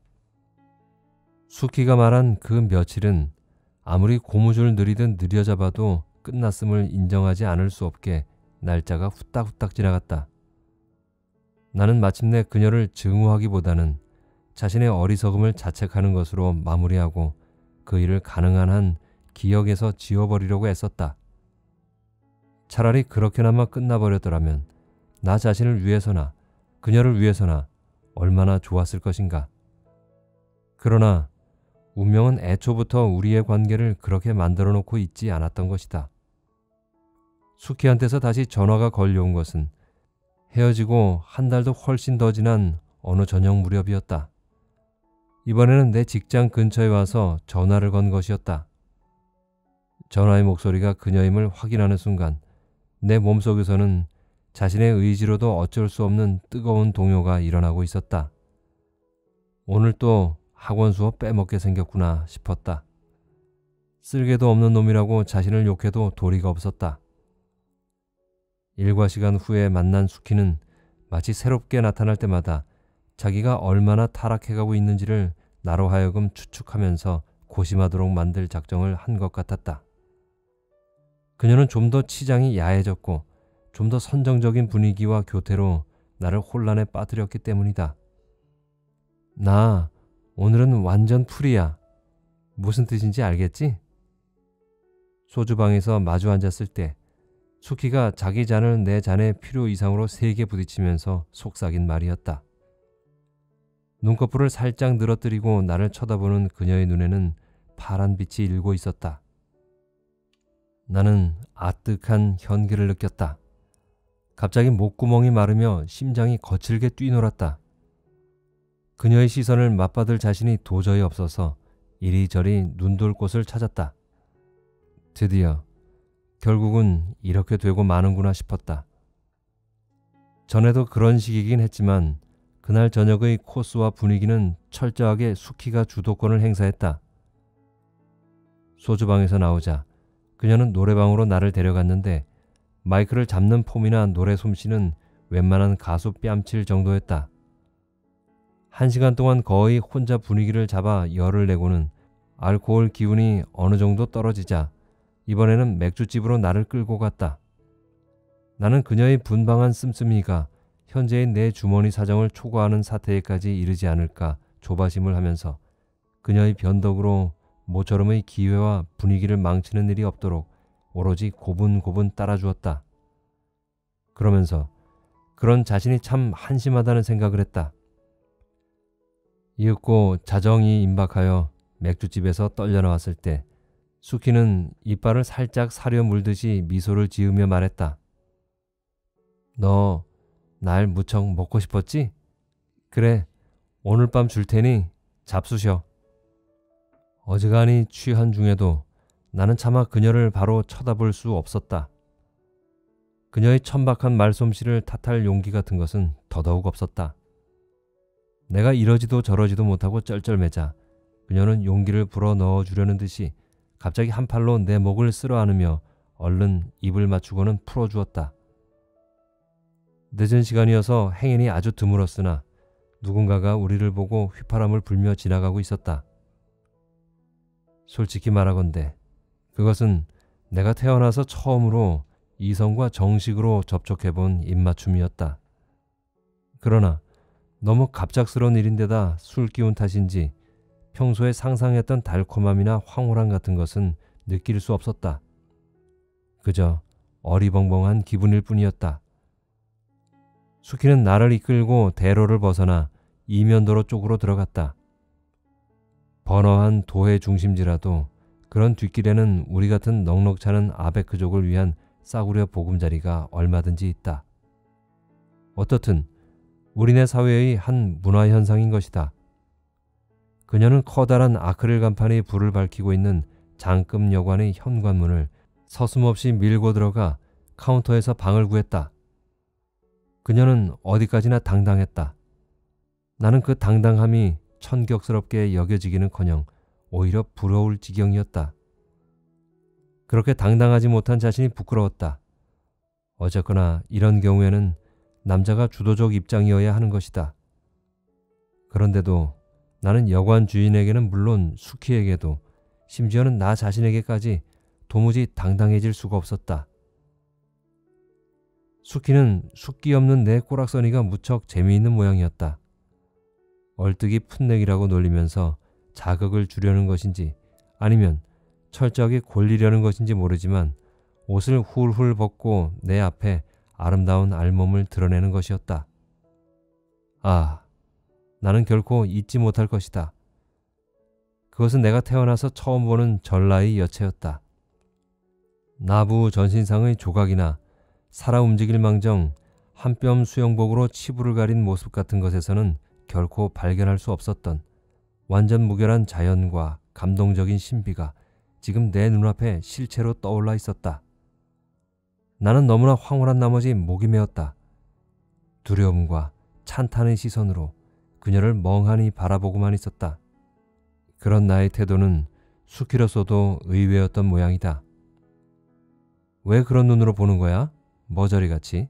수키가 말한 그 며칠은 아무리 고무줄 느리듯 느려잡아도 끝났음을 인정하지 않을 수 없게 날짜가 후딱후딱 지나갔다. 나는 마침내 그녀를 증오하기보다는 자신의 어리석음을 자책하는 것으로 마무리하고 그 일을 가능한 한 기억에서 지워버리려고 애썼다. 차라리 그렇게나마 끝나버렸더라면 나 자신을 위해서나 그녀를 위해서나 얼마나 좋았을 것인가. 그러나 운명은 애초부터 우리의 관계를 그렇게 만들어 놓고 있지 않았던 것이다. 수키한테서 다시 전화가 걸려온 것은 헤어지고 한 달도 훨씬 더 지난 어느 저녁 무렵이었다. 이번에는 내 직장 근처에 와서 전화를 건 것이었다. 전화의 목소리가 그녀임을 확인하는 순간 내 몸속에서는 자신의 의지로도 어쩔 수 없는 뜨거운 동요가 일어나고 있었다. 오늘 또 학원 수업 빼먹게 생겼구나 싶었다. 쓸개도 없는 놈이라고 자신을 욕해도 도리가 없었다. 일과 시간 후에 만난 수키는 마치 새롭게 나타날 때마다 자기가 얼마나 타락해가고 있는지를 나로 하여금 추측하면서 고심하도록 만들 작정을 한 것 같았다. 그녀는 좀 더 치장이 야해졌고 좀 더 선정적인 분위기와 교태로 나를 혼란에 빠뜨렸기 때문이다. 나 오늘은 완전 풀이야. 무슨 뜻인지 알겠지? 소주방에서 마주 앉았을 때 수키가 자기 잔을 내 잔에 필요 이상으로 세게 부딪히면서 속삭인 말이었다. 눈꺼풀을 살짝 늘어뜨리고 나를 쳐다보는 그녀의 눈에는 파란 빛이 일고 있었다. 나는 아뜩한 현기를 느꼈다. 갑자기 목구멍이 마르며 심장이 거칠게 뛰놀았다. 그녀의 시선을 맞받을 자신이 도저히 없어서 이리저리 눈돌 곳을 찾았다. 드디어 결국은 이렇게 되고 마는구나 싶었다. 전에도 그런 식이긴 했지만 그날 저녁의 코스와 분위기는 철저하게 수키가 주도권을 행사했다. 소주방에서 나오자 그녀는 노래방으로 나를 데려갔는데 마이크를 잡는 폼이나 노래 솜씨는 웬만한 가수 뺨칠 정도였다. 1시간 동안 거의 혼자 분위기를 잡아 열을 내고는 알코올 기운이 어느 정도 떨어지자 이번에는 맥주집으로 나를 끌고 갔다. 나는 그녀의 분방한 씀씀이가 현재의 내 주머니 사정을 초과하는 사태에까지 이르지 않을까 조바심을 하면서 그녀의 변덕으로 모처럼의 기회와 분위기를 망치는 일이 없도록 오로지 고분고분 따라주었다. 그러면서 그런 자신이 참 한심하다는 생각을 했다. 이윽고 자정이 임박하여 맥주집에서 떨려 나왔을 때 수키는 이빨을 살짝 사려 물듯이 미소를 지으며 말했다. 너 날 무척 먹고 싶었지? 그래, 오늘 밤 줄 테니 잡수셔. 어지간히 취한 중에도 나는 차마 그녀를 바로 쳐다볼 수 없었다. 그녀의 천박한 말솜씨를 탓할 용기 같은 것은 더더욱 없었다. 내가 이러지도 저러지도 못하고 쩔쩔매자 그녀는 용기를 불어 넣어주려는 듯이 갑자기 한 팔로 내 목을 쓸어 안으며 얼른 입을 맞추고는 풀어주었다. 늦은 시간이어서 행인이 아주 드물었으나 누군가가 우리를 보고 휘파람을 불며 지나가고 있었다. 솔직히 말하건대 그것은 내가 태어나서 처음으로 이성과 정식으로 접촉해본 입맞춤이었다. 그러나 너무 갑작스러운 일인데다 술 기운 탓인지 평소에 상상했던 달콤함이나 황홀함 같은 것은 느낄 수 없었다. 그저 어리벙벙한 기분일 뿐이었다. 수키는 나를 이끌고 대로를 벗어나 이면도로 쪽으로 들어갔다. 번화한 도의 중심지라도 그런 뒷길에는 우리 같은 넉넉찮은 아베크족을 위한 싸구려 보금자리가 얼마든지 있다. 어떻든 우리네 사회의 한 문화현상인 것이다. 그녀는 커다란 아크릴 간판이 불을 밝히고 있는 장급 여관의 현관문을 서슴없이 밀고 들어가 카운터에서 방을 구했다. 그녀는 어디까지나 당당했다. 나는 그 당당함이 천격스럽게 여겨지기는커녕 오히려 부러울 지경이었다. 그렇게 당당하지 못한 자신이 부끄러웠다. 어쨌거나 이런 경우에는 남자가 주도적 입장이어야 하는 것이다. 그런데도 나는 여관 주인에게는 물론 수키에게도 심지어는 나 자신에게까지 도무지 당당해질 수가 없었다. 수키는 숫기 없는 내 꼬락서니가 무척 재미있는 모양이었다. 얼뜨기 풋내기라고 놀리면서 자극을 주려는 것인지 아니면 철저하게 골리려는 것인지 모르지만 옷을 훌훌 벗고 내 앞에 아름다운 알몸을 드러내는 것이었다. 아, 나는 결코 잊지 못할 것이다. 그것은 내가 태어나서 처음 보는 전라의 여체였다. 나부 전신상의 조각이나 살아 움직일 망정 한 뼘 수영복으로 치부를 가린 모습 같은 것에서는 결코 발견할 수 없었던 완전 무결한 자연과 감동적인 신비가 지금 내 눈앞에 실체로 떠올라 있었다. 나는 너무나 황홀한 나머지 목이 메었다. 두려움과 찬탄의 시선으로 그녀를 멍하니 바라보고만 있었다. 그런 나의 태도는 수키로서도 의외였던 모양이다. 왜 그런 눈으로 보는 거야? 머저리같이.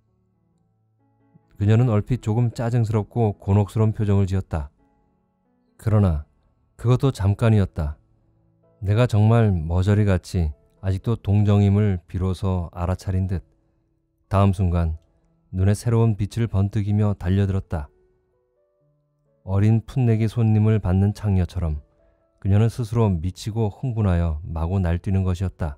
그녀는 얼핏 조금 짜증스럽고 곤혹스러운 표정을 지었다. 그러나 그것도 잠깐이었다. 내가 정말 머저리같이 아직도 동정임을 비로소 알아차린 듯 다음 순간 눈에 새로운 빛을 번뜩이며 달려들었다. 어린 풋내기 손님을 받는 창녀처럼 그녀는 스스로 미치고 흥분하여 마구 날뛰는 것이었다.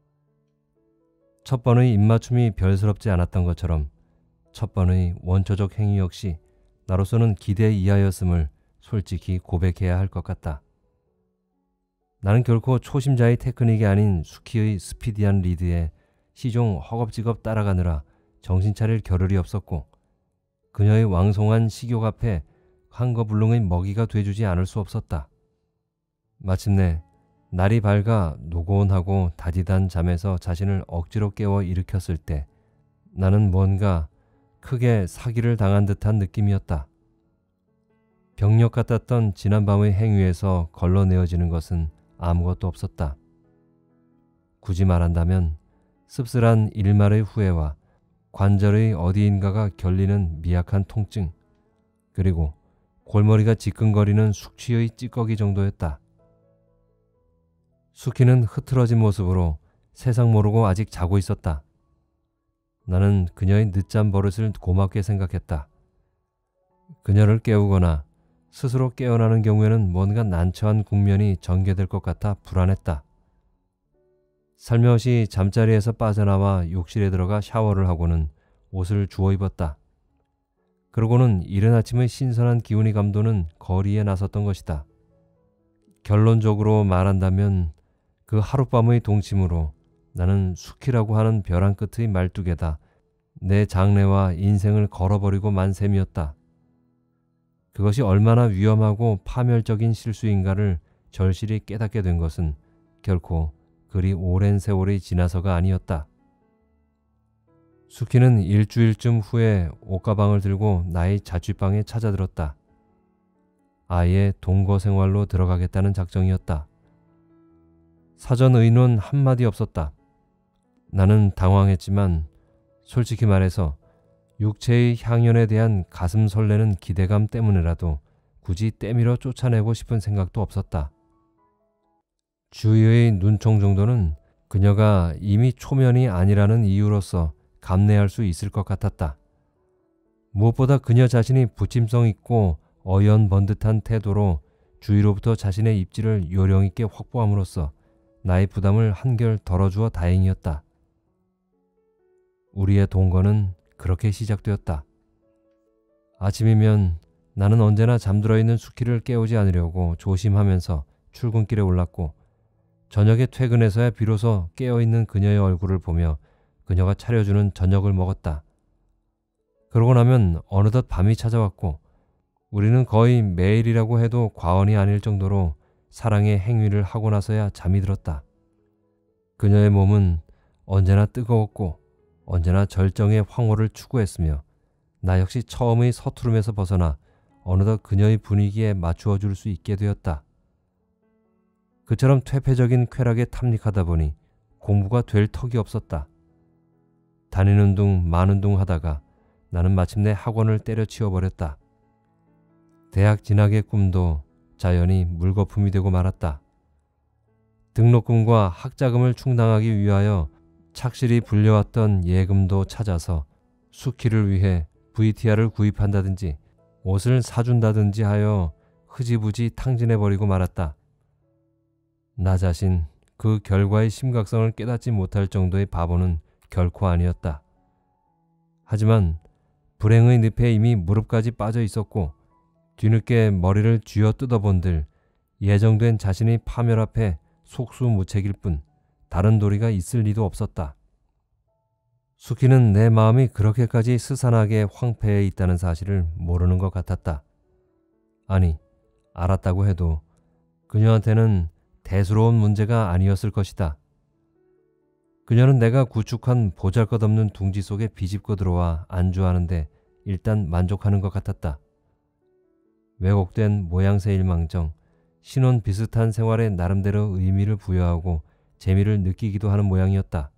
첫 번의 입맞춤이 별스럽지 않았던 것처럼 첫 번의 원초적 행위 역시 나로서는 기대 이하였음을 솔직히 고백해야 할 것 같다. 나는 결코 초심자의 테크닉이 아닌 수키의 스피디한 리드에 시종 허겁지겁 따라가느라 정신 차릴 겨를이 없었고 그녀의 왕성한 식욕 앞에 한거불능의 먹이가 돼주지 않을 수 없었다. 마침내 날이 밝아 노곤하고 다디단 잠에서 자신을 억지로 깨워 일으켰을 때 나는 뭔가 크게 사기를 당한 듯한 느낌이었다. 병력 같았던 지난밤의 행위에서 걸러내어지는 것은 아무것도 없었다. 굳이 말한다면 씁쓸한 일말의 후회와 관절의 어디인가가 결리는 미약한 통증, 그리고 골머리가 지끈거리는 숙취의 찌꺼기 정도였다. 수키는 흐트러진 모습으로 세상 모르고 아직 자고 있었다. 나는 그녀의 늦잠 버릇을 고맙게 생각했다. 그녀를 깨우거나 스스로 깨어나는 경우에는 뭔가 난처한 국면이 전개될 것 같아 불안했다. 살며시 잠자리에서 빠져나와 욕실에 들어가 샤워를 하고는 옷을 주워 입었다. 그러고는 이른 아침의 신선한 기운이 감도는 거리에 나섰던 것이다. 결론적으로 말한다면 그 하룻밤의 동침으로 나는 수키라고 하는 벼랑 끝의 말뚝에다 내 장래와 인생을 걸어버리고 만 셈이었다. 그것이 얼마나 위험하고 파멸적인 실수인가를 절실히 깨닫게 된 것은 결코 그리 오랜 세월이 지나서가 아니었다. 수키는 일주일쯤 후에 옷가방을 들고 나의 자취방에 찾아들었다. 아예 동거 생활로 들어가겠다는 작정이었다. 사전 의논 한마디 없었다. 나는 당황했지만 솔직히 말해서 육체의 향연에 대한 가슴 설레는 기대감 때문이라도 굳이 때밀어 쫓아내고 싶은 생각도 없었다. 주위의 눈총 정도는 그녀가 이미 초면이 아니라는 이유로서 감내할 수 있을 것 같았다. 무엇보다 그녀 자신이 부침성 있고 어연번듯한 태도로 주위로부터 자신의 입지를 요령 있게 확보함으로써 나의 부담을 한결 덜어주어 다행이었다. 우리의 동거는 그렇게 시작되었다. 아침이면 나는 언제나 잠들어 있는 수키를 깨우지 않으려고 조심하면서 출근길에 올랐고, 저녁에 퇴근해서야 비로소 깨어있는 그녀의 얼굴을 보며 그녀가 차려주는 저녁을 먹었다. 그러고 나면 어느덧 밤이 찾아왔고, 우리는 거의 매일이라고 해도 과언이 아닐 정도로 사랑의 행위를 하고 나서야 잠이 들었다. 그녀의 몸은 언제나 뜨거웠고 언제나 절정의 황홀을 추구했으며, 나 역시 처음의 서투름에서 벗어나 어느덧 그녀의 분위기에 맞추어 줄 수 있게 되었다. 그처럼 퇴폐적인 쾌락에 탐닉하다 보니 공부가 될 턱이 없었다. 다니는 둥 마는 둥 하다가 나는 마침내 학원을 때려치워버렸다. 대학 진학의 꿈도 자연히 물거품이 되고 말았다. 등록금과 학자금을 충당하기 위하여 착실히 불려왔던 예금도 찾아서 수키를 위해 VTR을 구입한다든지 옷을 사준다든지 하여 흐지부지 탕진해버리고 말았다. 나 자신 그 결과의 심각성을 깨닫지 못할 정도의 바보는 결코 아니었다. 하지만 불행의 늪에 이미 무릎까지 빠져 있었고, 뒤늦게 머리를 쥐어 뜯어본들 예정된 자신의 파멸 앞에 속수무책일 뿐 다른 도리가 있을 리도 없었다. 수키는 내 마음이 그렇게까지 스산하게 황폐해 있다는 사실을 모르는 것 같았다. 아니, 알았다고 해도 그녀한테는 대수로운 문제가 아니었을 것이다. 그녀는 내가 구축한 보잘것없는 둥지 속에 비집고 들어와 안주하는데 일단 만족하는 것 같았다. 왜곡된 모양새일망정 신혼 비슷한 생활에 나름대로 의미를 부여하고 재미를 느끼기도 하는 모양이었다.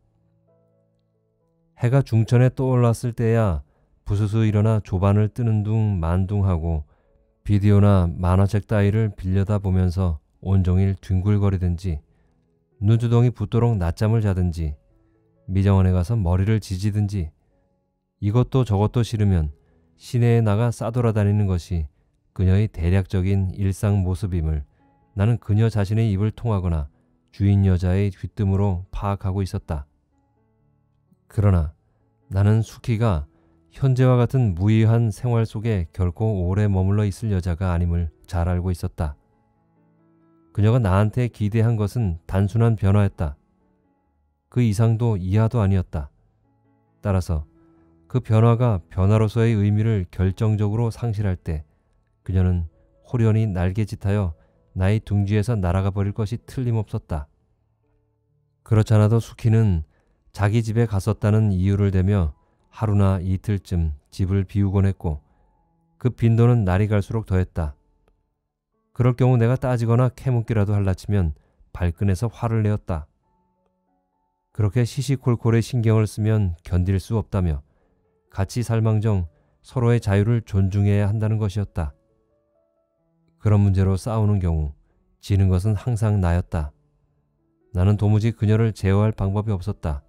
해가 중천에 떠올랐을 때야 부스스 일어나 조반을 뜨는 둥 만둥하고 비디오나 만화책 따위를 빌려다 보면서 온종일 뒹굴거리든지 눈두덩이 붓도록 낮잠을 자든지 미정원에 가서 머리를 지지든지 이것도 저것도 싫으면 시내에 나가 싸돌아다니는 것이 그녀의 대략적인 일상 모습임을 나는 그녀 자신의 입을 통하거나 주인 여자의 귀뜸으로 파악하고 있었다. 그러나 나는 수키가 현재와 같은 무의한 생활 속에 결코 오래 머물러 있을 여자가 아님을 잘 알고 있었다. 그녀가 나한테 기대한 것은 단순한 변화였다. 그 이상도 이하도 아니었다. 따라서 그 변화가 변화로서의 의미를 결정적으로 상실할 때 그녀는 호련히 날개짓하여 나의 둥지에서 날아가 버릴 것이 틀림없었다. 그렇지 않아도 수키는 자기 집에 갔었다는 이유를 대며 하루나 이틀쯤 집을 비우곤 했고, 그 빈도는 날이 갈수록 더했다. 그럴 경우 내가 따지거나 캐묻기라도 할라치면 발끈해서 화를 내었다. 그렇게 시시콜콜에 신경을 쓰면 견딜 수 없다며 같이 살망정 서로의 자유를 존중해야 한다는 것이었다. 그런 문제로 싸우는 경우 지는 것은 항상 나였다. 나는 도무지 그녀를 제어할 방법이 없었다.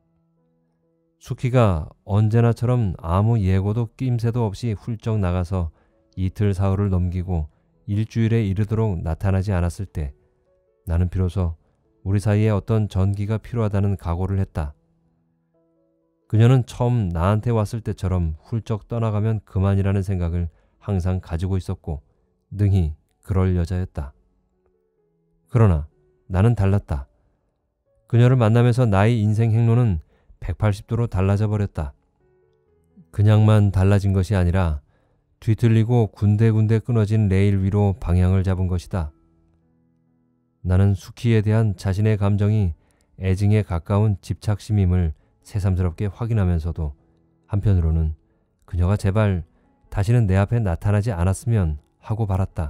수키가 언제나처럼 아무 예고도 낌새도 없이 훌쩍 나가서 이틀 사흘을 넘기고 일주일에 이르도록 나타나지 않았을 때 나는 비로소 우리 사이에 어떤 전기가 필요하다는 각오를 했다. 그녀는 처음 나한테 왔을 때처럼 훌쩍 떠나가면 그만이라는 생각을 항상 가지고 있었고 능히 그럴 여자였다. 그러나 나는 달랐다. 그녀를 만나면서 나의 인생 행로는 180도로 달라져 버렸다. 그냥만 달라진 것이 아니라 뒤틀리고 군데군데 끊어진 레일 위로 방향을 잡은 것이다. 나는 수키에 대한 자신의 감정이 애증에 가까운 집착심임을 새삼스럽게 확인하면서도 한편으로는 그녀가 제발 다시는 내 앞에 나타나지 않았으면 하고 바랐다.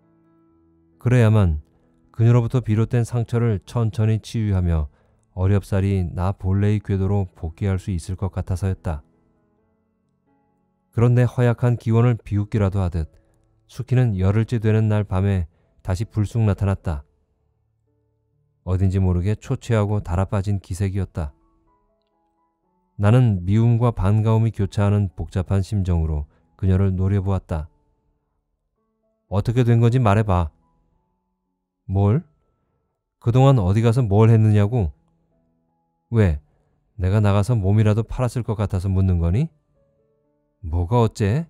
그래야만 그녀로부터 비롯된 상처를 천천히 치유하며 어렵사리 나 본래의 궤도로 복귀할 수 있을 것 같아서였다. 그런데 허약한 기원을 비웃기라도 하듯 수키는 열흘째 되는 날 밤에 다시 불쑥 나타났다. 어딘지 모르게 초췌하고 달아빠진 기색이었다. 나는 미움과 반가움이 교차하는 복잡한 심정으로 그녀를 노려보았다. 어떻게 된 건지 말해봐. 뭘? 그동안 어디 가서 뭘 했느냐고? 왜? 내가 나가서 몸이라도 팔았을 것 같아서 묻는 거니? 뭐가 어째?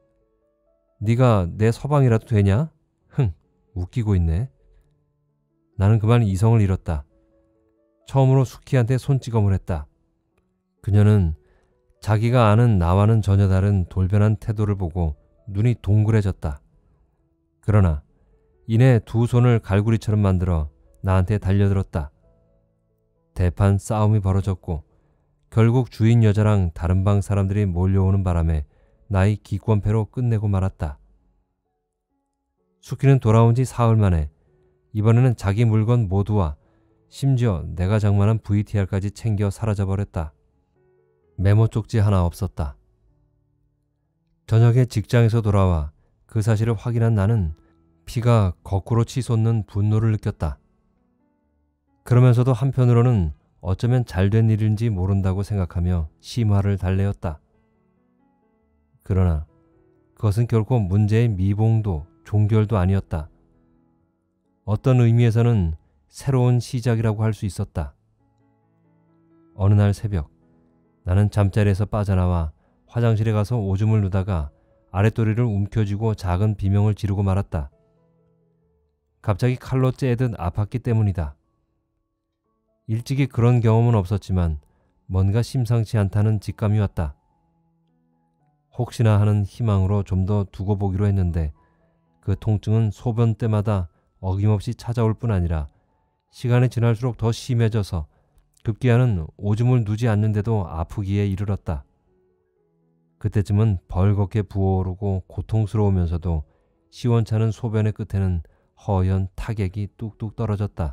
네가 내 서방이라도 되냐? 흥, 웃기고 있네. 나는 그만 이성을 잃었다. 처음으로 수키한테 손찌검을 했다. 그녀는 자기가 아는 나와는 전혀 다른 돌변한 태도를 보고 눈이 동그래졌다. 그러나 이내 두 손을 갈구리처럼 만들어 나한테 달려들었다. 대판 싸움이 벌어졌고 결국 주인 여자랑 다른 방 사람들이 몰려오는 바람에 나의 기권패로 끝내고 말았다. 수키는 돌아온 지 사흘 만에 이번에는 자기 물건 모두와 심지어 내가 장만한 VTR까지 챙겨 사라져버렸다. 메모 쪽지 하나 없었다. 저녁에 직장에서 돌아와 그 사실을 확인한 나는 피가 거꾸로 치솟는 분노를 느꼈다. 그러면서도 한편으로는 어쩌면 잘된 일인지 모른다고 생각하며 심화를 달래었다. 그러나 그것은 결코 문제의 미봉도 종결도 아니었다. 어떤 의미에서는 새로운 시작이라고 할 수 있었다. 어느 날 새벽 나는 잠자리에서 빠져나와 화장실에 가서 오줌을 누다가 아랫도리를 움켜쥐고 작은 비명을 지르고 말았다. 갑자기 칼로 째듯 아팠기 때문이다. 일찍이 그런 경험은 없었지만 뭔가 심상치 않다는 직감이 왔다. 혹시나 하는 희망으로 좀 더 두고 보기로 했는데 그 통증은 소변 때마다 어김없이 찾아올 뿐 아니라 시간이 지날수록 더 심해져서 급기야는 오줌을 누지 않는데도 아프기에 이르렀다. 그때쯤은 벌겋게 부어오르고 고통스러우면서도 시원찮은 소변의 끝에는 허연 타객이 뚝뚝 떨어졌다.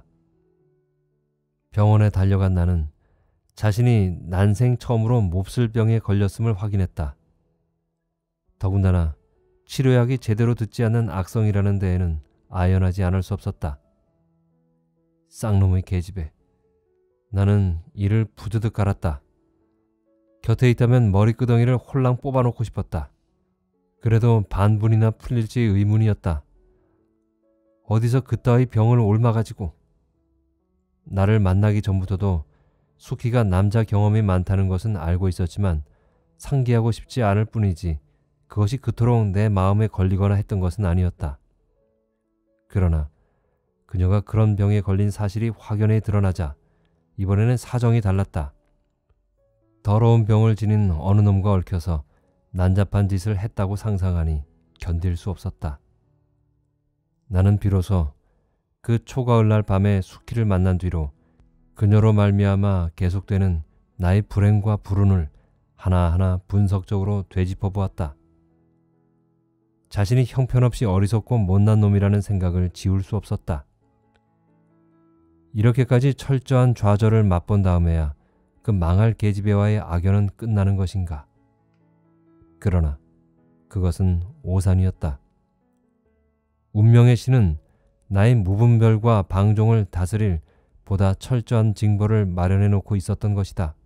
병원에 달려간 나는 자신이 난생 처음으로 몹쓸 병에 걸렸음을 확인했다. 더군다나 치료약이 제대로 듣지 않는 악성이라는 데에는 아연하지 않을 수 없었다. 쌍놈의 계집애. 나는 이를 부드득 갈았다. 곁에 있다면 머리끄덩이를 홀랑 뽑아놓고 싶었다. 그래도 반분이나 풀릴지 의문이었다. 어디서 그따위 병을 옮아가지고. 나를 만나기 전부터도 수키가 남자 경험이 많다는 것은 알고 있었지만 상기하고 싶지 않을 뿐이지 그것이 그토록 내 마음에 걸리거나 했던 것은 아니었다. 그러나 그녀가 그런 병에 걸린 사실이 확연히 드러나자 이번에는 사정이 달랐다. 더러운 병을 지닌 어느 놈과 얽혀서 난잡한 짓을 했다고 상상하니 견딜 수 없었다. 나는 비로소 그 초가을날 밤에 수키를 만난 뒤로 그녀로 말미암아 계속되는 나의 불행과 불운을 하나하나 분석적으로 되짚어 보았다. 자신이 형편없이 어리석고 못난 놈이라는 생각을 지울 수 없었다. 이렇게까지 철저한 좌절을 맛본 다음에야 그 망할 계집애와의 악연은 끝나는 것인가. 그러나 그것은 오산이었다. 운명의 신은 나의 무분별과 방종을 다스릴 보다 철저한 징벌을 마련해 놓고 있었던 것이다.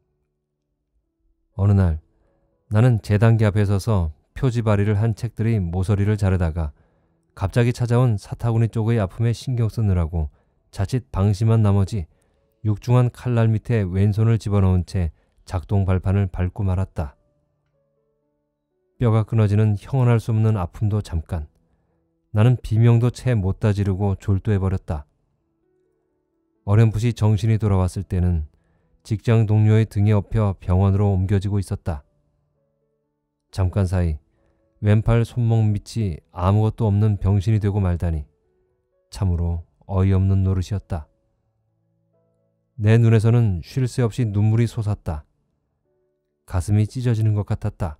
어느 날 나는 재단기 앞에 서서 표지발이를 한 책들이 모서리를 자르다가 갑자기 찾아온 사타구니 쪽의 아픔에 신경 쓰느라고 자칫 방심한 나머지 육중한 칼날 밑에 왼손을 집어넣은 채 작동 발판을 밟고 말았다. 뼈가 끊어지는 형언할 수 없는 아픔도 잠깐, 나는 비명도 채 못 다지르고 졸도해버렸다. 어렴풋이 정신이 돌아왔을 때는 직장 동료의 등에 업혀 병원으로 옮겨지고 있었다. 잠깐 사이 왼팔 손목 밑이 아무것도 없는 병신이 되고 말다니 참으로 어이없는 노릇이었다. 내 눈에서는 쉴 새 없이 눈물이 솟았다. 가슴이 찢어지는 것 같았다.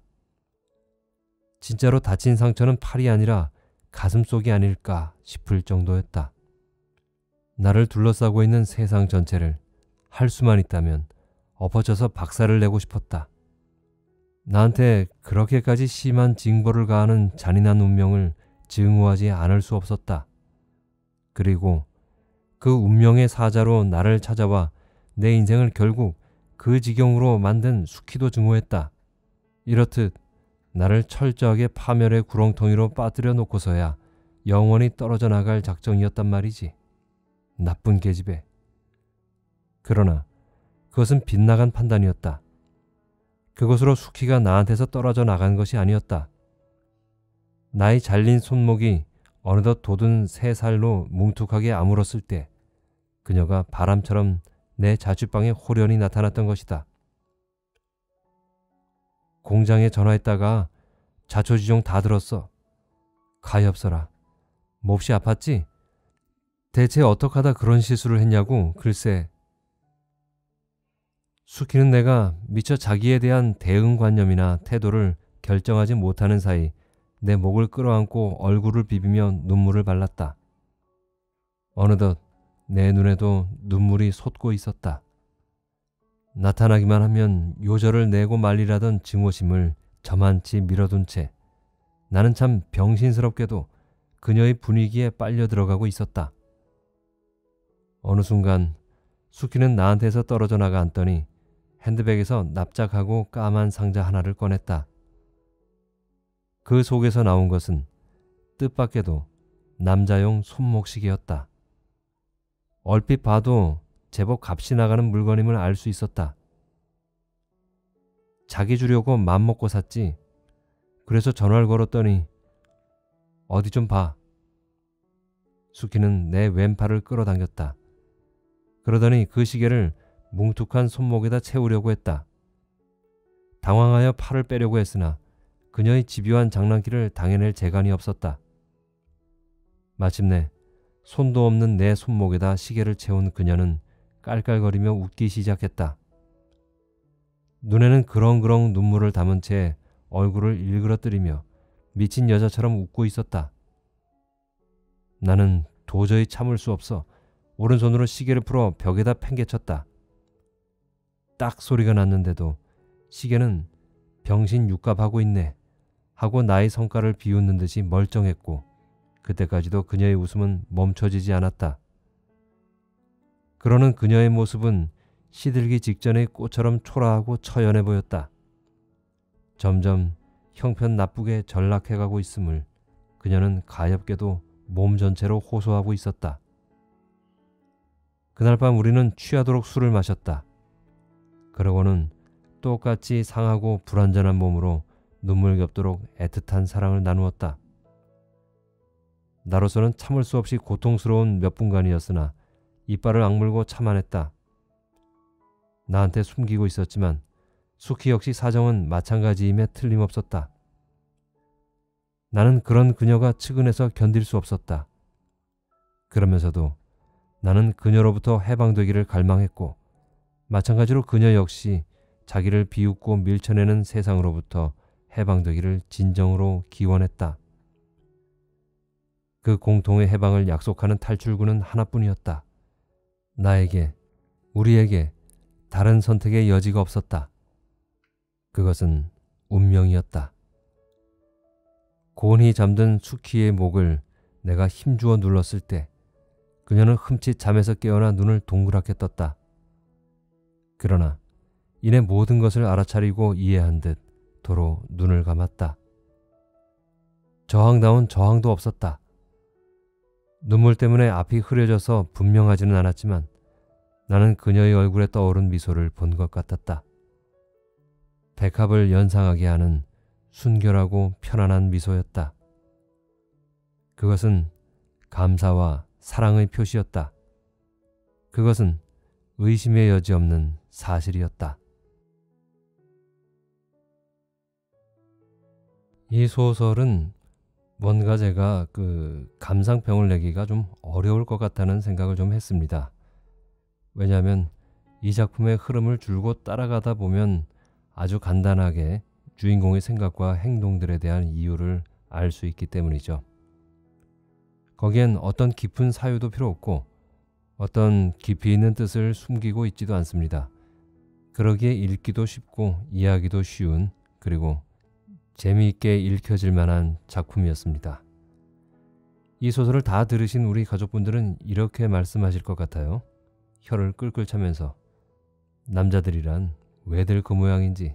진짜로 다친 상처는 팔이 아니라 가슴속이 아닐까 싶을 정도였다. 나를 둘러싸고 있는 세상 전체를 할 수만 있다면 엎어져서 박살을 내고 싶었다. 나한테 그렇게까지 심한 징벌을 가하는 잔인한 운명을 증오하지 않을 수 없었다. 그리고 그 운명의 사자로 나를 찾아와 내 인생을 결국 그 지경으로 만든 수키도 증오했다. 이렇듯 나를 철저하게 파멸의 구렁텅이로 빠뜨려 놓고서야 영원히 떨어져 나갈 작정이었단 말이지. 나쁜 계집애. 그러나 그것은 빗나간 판단이었다. 그것으로 수키가 나한테서 떨어져 나간 것이 아니었다. 나의 잘린 손목이 어느덧 돋은 3살로 뭉툭하게 아물었을 때 그녀가 바람처럼 내 자취방에 홀연히 나타났던 것이다. 공장에 전화했다가 자초지종 다 들었어. 가엾어라. 몹시 아팠지? 대체 어떡하다 그런 실수를 했냐고. 글쎄. 수키는 내가 미처 자기에 대한 대응관념이나 태도를 결정하지 못하는 사이 내 목을 끌어안고 얼굴을 비비며 눈물을 발랐다. 어느덧 내 눈에도 눈물이 솟고 있었다. 나타나기만 하면 요절을 내고 말리라던 증오심을 저만치 밀어둔 채 나는 참 병신스럽게도 그녀의 분위기에 빨려 들어가고 있었다. 어느 순간 수키는 나한테서 떨어져 나가 앉더니 핸드백에서 납작하고 까만 상자 하나를 꺼냈다. 그 속에서 나온 것은 뜻밖에도 남자용 손목시계였다. 얼핏 봐도 제법 값이 나가는 물건임을 알 수 있었다. 자기 주려고 맘먹고 샀지. 그래서 전화를 걸었더니 어디 좀 봐. 수키는 내 왼팔을 끌어당겼다. 그러더니 그 시계를 뭉툭한 손목에다 채우려고 했다. 당황하여 팔을 빼려고 했으나 그녀의 집요한 장난기를 당해낼 재간이 없었다. 마침내 손도 없는 내 손목에다 시계를 채운 그녀는 깔깔거리며 웃기 시작했다. 눈에는 그렁그렁 눈물을 담은 채 얼굴을 일그러뜨리며 미친 여자처럼 웃고 있었다. 나는 도저히 참을 수 없어 오른손으로 시계를 풀어 벽에다 팽개쳤다. 딱 소리가 났는데도 시계는 병신 육갑하고 있네 하고 나의 성깔을 비웃는 듯이 멀쩡했고 그때까지도 그녀의 웃음은 멈춰지지 않았다. 그러는 그녀의 모습은 시들기 직전의 꽃처럼 초라하고 처연해 보였다. 점점 형편 나쁘게 전락해가고 있음을 그녀는 가엾게도 몸 전체로 호소하고 있었다. 그날 밤 우리는 취하도록 술을 마셨다. 그러고는 똑같이 상하고 불완전한 몸으로 눈물겹도록 애틋한 사랑을 나누었다. 나로서는 참을 수 없이 고통스러운 몇 분간이었으나 이빨을 악물고 참아냈다. 나한테 숨기고 있었지만 수키 역시 사정은 마찬가지임에 틀림없었다. 나는 그런 그녀가 측은해서 견딜 수 없었다. 그러면서도 나는 그녀로부터 해방되기를 갈망했고 마찬가지로 그녀 역시 자기를 비웃고 밀쳐내는 세상으로부터 해방되기를 진정으로 기원했다. 그 공통의 해방을 약속하는 탈출구는 하나뿐이었다. 나에게, 우리에게 다른 선택의 여지가 없었다. 그것은 운명이었다. 곤히 잠든 수키의 목을 내가 힘주어 눌렀을 때 그녀는 흠칫 잠에서 깨어나 눈을 동그랗게 떴다. 그러나 이내 모든 것을 알아차리고 이해한 듯 도로 눈을 감았다. 저항다운 저항도 없었다. 눈물 때문에 앞이 흐려져서 분명하지는 않았지만 나는 그녀의 얼굴에 떠오른 미소를 본 것 같았다. 백합을 연상하게 하는 순결하고 편안한 미소였다. 그것은 감사와 사랑의 표시였다. 그것은 의심의 여지 없는 사실이었다. 이 소설은 뭔가 제가 감상평을 내기가 좀 어려울 것 같다는 생각을 좀 했습니다. 왜냐하면 이 작품의 흐름을 줄곧 따라가다 보면 아주 간단하게 주인공의 생각과 행동들에 대한 이유를 알 수 있기 때문이죠. 거기엔 어떤 깊은 사유도 필요 없고 어떤 깊이 있는 뜻을 숨기고 있지도 않습니다. 그러기에 읽기도 쉽고 이해하기도 쉬운 그리고 재미있게 읽혀질 만한 작품이었습니다. 이 소설을 다 들으신 우리 가족분들은 이렇게 말씀하실 것 같아요. 혀를 끌끌 차면서 남자들이란 왜들 그 모양인지.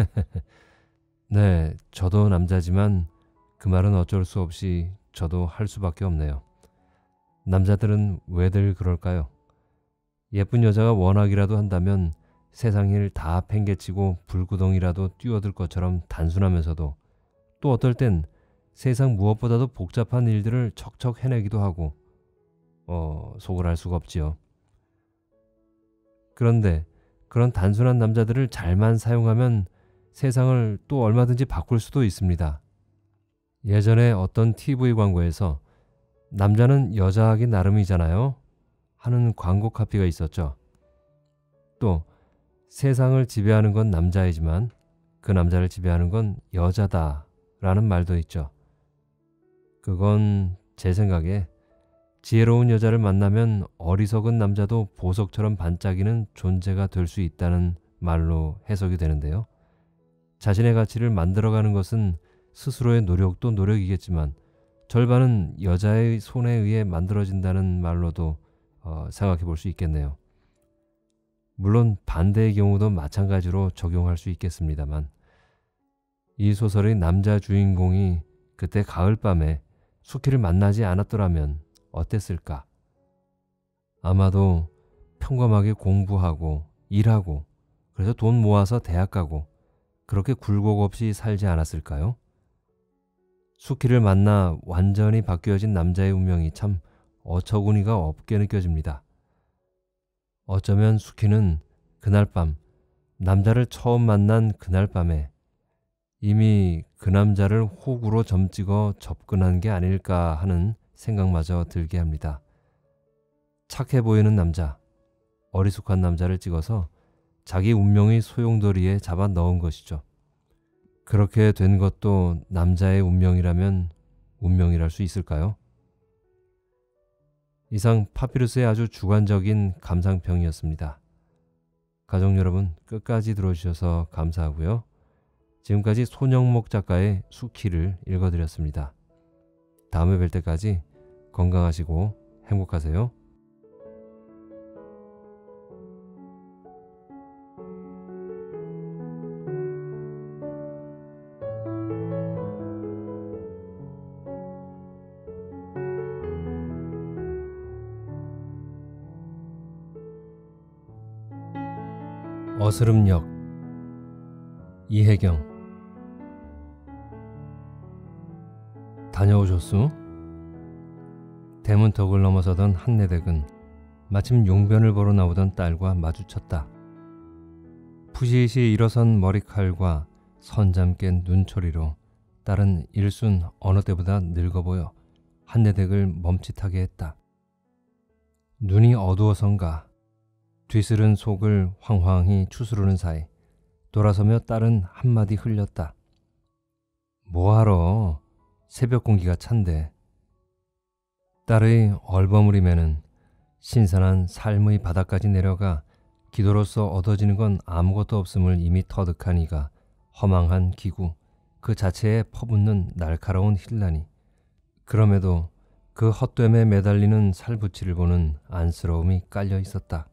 네, 저도 남자지만 그 말은 어쩔 수 없이 저도 할 수밖에 없네요. 남자들은 왜들 그럴까요? 예쁜 여자가 원하기라도 한다면 세상 일 다 팽개치고 불구덩이라도 뛰어들 것처럼 단순하면서도 또 어떨 땐 세상 무엇보다도 복잡한 일들을 척척 해내기도 하고 속을 알 수가 없지요. 그런데 그런 단순한 남자들을 잘만 사용하면 세상을 또 얼마든지 바꿀 수도 있습니다. 예전에 어떤 TV 광고에서 남자는 여자하기 나름이잖아요 하는 광고 카피가 있었죠. 또 세상을 지배하는 건 남자이지만 그 남자를 지배하는 건 여자다 라는 말도 있죠. 그건 제 생각에 지혜로운 여자를 만나면 어리석은 남자도 보석처럼 반짝이는 존재가 될 수 있다는 말로 해석이 되는데요. 자신의 가치를 만들어가는 것은 스스로의 노력도 노력이겠지만 절반은 여자의 손에 의해 만들어진다는 말로도 생각해 볼 수 있겠네요. 물론 반대의 경우도 마찬가지로 적용할 수 있겠습니다만 이 소설의 남자 주인공이 그때 가을밤에 수키를 만나지 않았더라면 어땠을까? 아마도 평범하게 공부하고 일하고 그래서 돈 모아서 대학 가고 그렇게 굴곡 없이 살지 않았을까요? 수키를 만나 완전히 바뀌어진 남자의 운명이 참 어처구니가 없게 느껴집니다. 어쩌면 수키는 그날 밤 남자를 처음 만난 그날 밤에 이미 그 남자를 호구로 점찍어 접근한 게 아닐까 하는 생각마저 들게 합니다. 착해 보이는 남자, 어리숙한 남자를 찍어서 자기 운명의 소용돌이에 잡아 넣은 것이죠. 그렇게 된 것도 남자의 운명이라면 운명이랄 수 있을까요? 이상 파피루스의 아주 주관적인 감상평이었습니다. 가족 여러분 끝까지 들어주셔서 감사하고요. 지금까지 손영목 작가의 수키를 읽어드렸습니다. 다음에 뵐 때까지 건강하시고 행복하세요. 어스름역 이혜경 다녀오셨소? 대문턱을 넘어서던 한내댁은 마침 용변을 보러 나오던 딸과 마주쳤다. 푸시시 일어선 머리칼과 선잠 깬 눈초리로 딸은 일순 어느 때보다 늙어 보여 한내댁을 멈칫하게 했다. 눈이 어두워선가 뒤스른 속을 황황히 추스르는 사이 돌아서며 딸은 한마디 흘렸다. 뭐하러? 새벽 공기가 찬데. 딸의 얼버무림에는 신선한 삶의 바닥까지 내려가 기도로서 얻어지는 건 아무것도 없음을 이미 터득한 이가 허망한 기구 그 자체에 퍼붓는 날카로운 힐난이 그럼에도 그 헛됨에 매달리는 살붙이를 보는 안쓰러움이 깔려 있었다.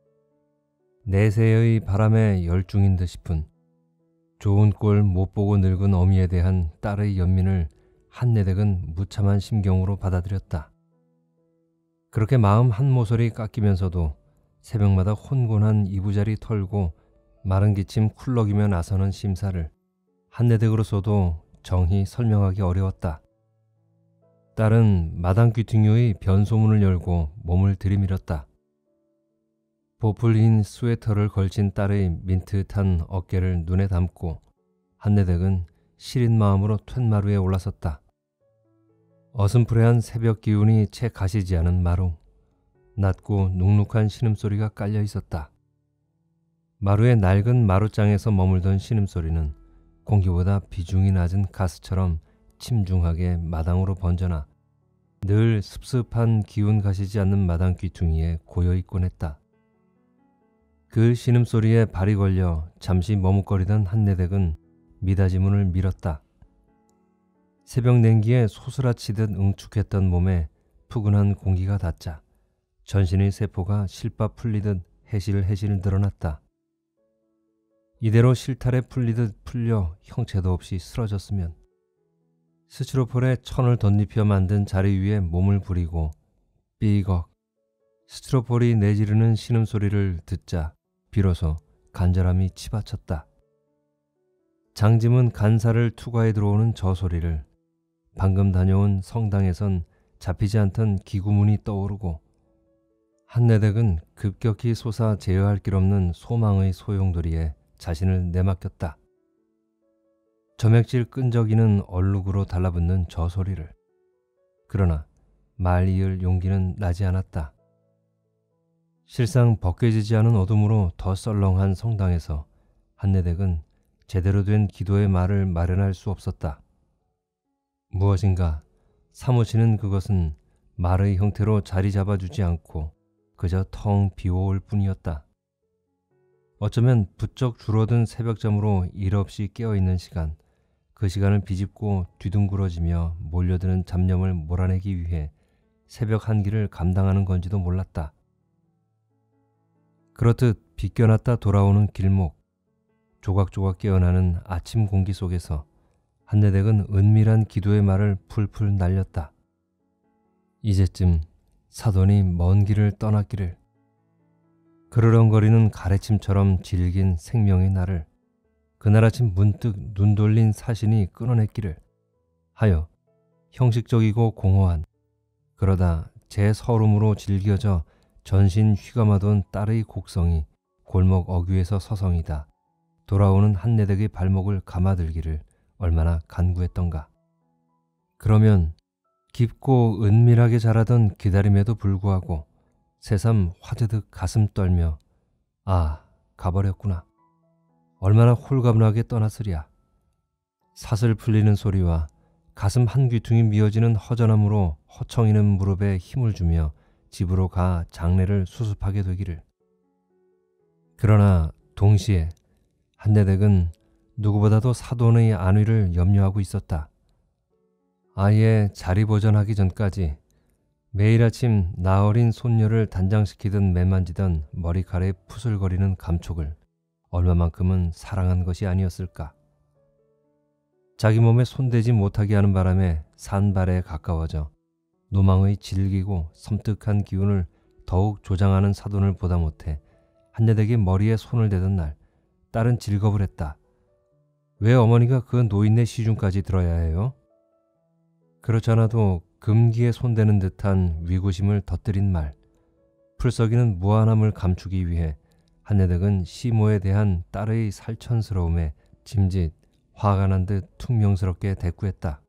내세의 바람에 열중인 듯 싶은 좋은 꼴 못 보고 늙은 어미에 대한 딸의 연민을 한내댁은 무참한 심경으로 받아들였다. 그렇게 마음 한 모서리 깎이면서도 새벽마다 혼곤한 이부자리 털고 마른 기침 쿨럭이며 나서는 심사를 한내댁으로서도 정히 설명하기 어려웠다. 딸은 마당 귀퉁이의 변소문을 열고 몸을 들이밀었다. 보풀 흰 스웨터를 걸친 딸의 민트탄 어깨를 눈에 담고 한내댁은 시린 마음으로 툇마루에 올라섰다. 어슴푸레한 새벽 기운이 채 가시지 않은 마루. 낮고 눅눅한 신음소리가 깔려 있었다. 마루의 낡은 마루장에서 머물던 신음소리는 공기보다 비중이 낮은 가스처럼 침중하게 마당으로 번져나 늘 습습한 기운 가시지 않는 마당 귀퉁이에 고여있곤 했다. 그 신음소리에 발이 걸려 잠시 머뭇거리던 한내댁은 미닫이 문을 밀었다. 새벽 냉기에 소스라치듯 응축했던 몸에 푸근한 공기가 닿자 전신의 세포가 실밥 풀리듯 해실해실 늘어났다. 이대로 실타래 풀리듯 풀려 형체도 없이 쓰러졌으면 스티로폴에 천을 덧입혀 만든 자리 위에 몸을 부리고 삐걱 스티로폴이 내지르는 신음소리를 듣자 비로소 간절함이 치받쳤다. 장짐은 간사를 투과해 들어오는 저 소리를 방금 다녀온 성당에선 잡히지 않던 기구문이 떠오르고 한내댁은 급격히 솟아 제어할 길 없는 소망의 소용돌이에 자신을 내맡겼다. 점액질 끈적이는 얼룩으로 달라붙는 저 소리를. 그러나 말 이을 용기는 나지 않았다. 실상 벗겨지지 않은 어둠으로 더 썰렁한 성당에서 한내댁은 제대로 된 기도의 말을 마련할 수 없었다. 무엇인가 사무치는 그것은 말의 형태로 자리 잡아주지 않고 그저 텅 비워올 뿐이었다. 어쩌면 부쩍 줄어든 새벽잠으로 일 없이 깨어있는 시간, 그 시간을 비집고 뒤둥그러지며 몰려드는 잡념을 몰아내기 위해 새벽 한기를 감당하는 건지도 몰랐다. 그렇듯 비껴났다 돌아오는 길목, 조각조각 깨어나는 아침 공기 속에서 한내댁은 은밀한 기도의 말을 풀풀 날렸다. 이제쯤 사돈이 먼 길을 떠났기를, 그르렁거리는 가래침처럼 질긴 생명의 날을 그날 아침 문득 눈 돌린 사신이 끊어냈기를 하여 형식적이고 공허한, 그러다 제 서름으로 질겨져 전신 휘감아돈 딸의 곡성이 골목 어귀에서 서성이다 돌아오는 한내댁의 발목을 감아들기를 얼마나 간구했던가. 그러면 깊고 은밀하게 자라던 기다림에도 불구하고 새삼 화드득 가슴 떨며 아, 가버렸구나. 얼마나 홀가분하게 떠났으랴. 사슬 풀리는 소리와 가슴 한 귀퉁이 미어지는 허전함으로 허청이는 무릎에 힘을 주며 집으로 가 장례를 수습하게 되기를. 그러나 동시에 한내댁은 누구보다도 사돈의 안위를 염려하고 있었다. 아예 자리 보전하기 전까지 매일 아침 나어린 손녀를 단장시키듯 매만지던 머리카락에 푸슬거리는 감촉을 얼마만큼은 사랑한 것이 아니었을까. 자기 몸에 손대지 못하게 하는 바람에 산발에 가까워져 노망의 질기고 섬뜩한 기운을 더욱 조장하는 사돈을 보다 못해 한내댁의 머리에 손을 대던 날 딸은 질겁을 했다. 왜 어머니가 그 노인네 시중까지 들어야 해요? 그렇지 않아도 금기에 손대는 듯한 위구심을 덧들인 말, 풀썩이는 무한함을 감추기 위해 한내댁은 시모에 대한 딸의 살천스러움에 짐짓 화가 난 듯 퉁명스럽게 대꾸했다.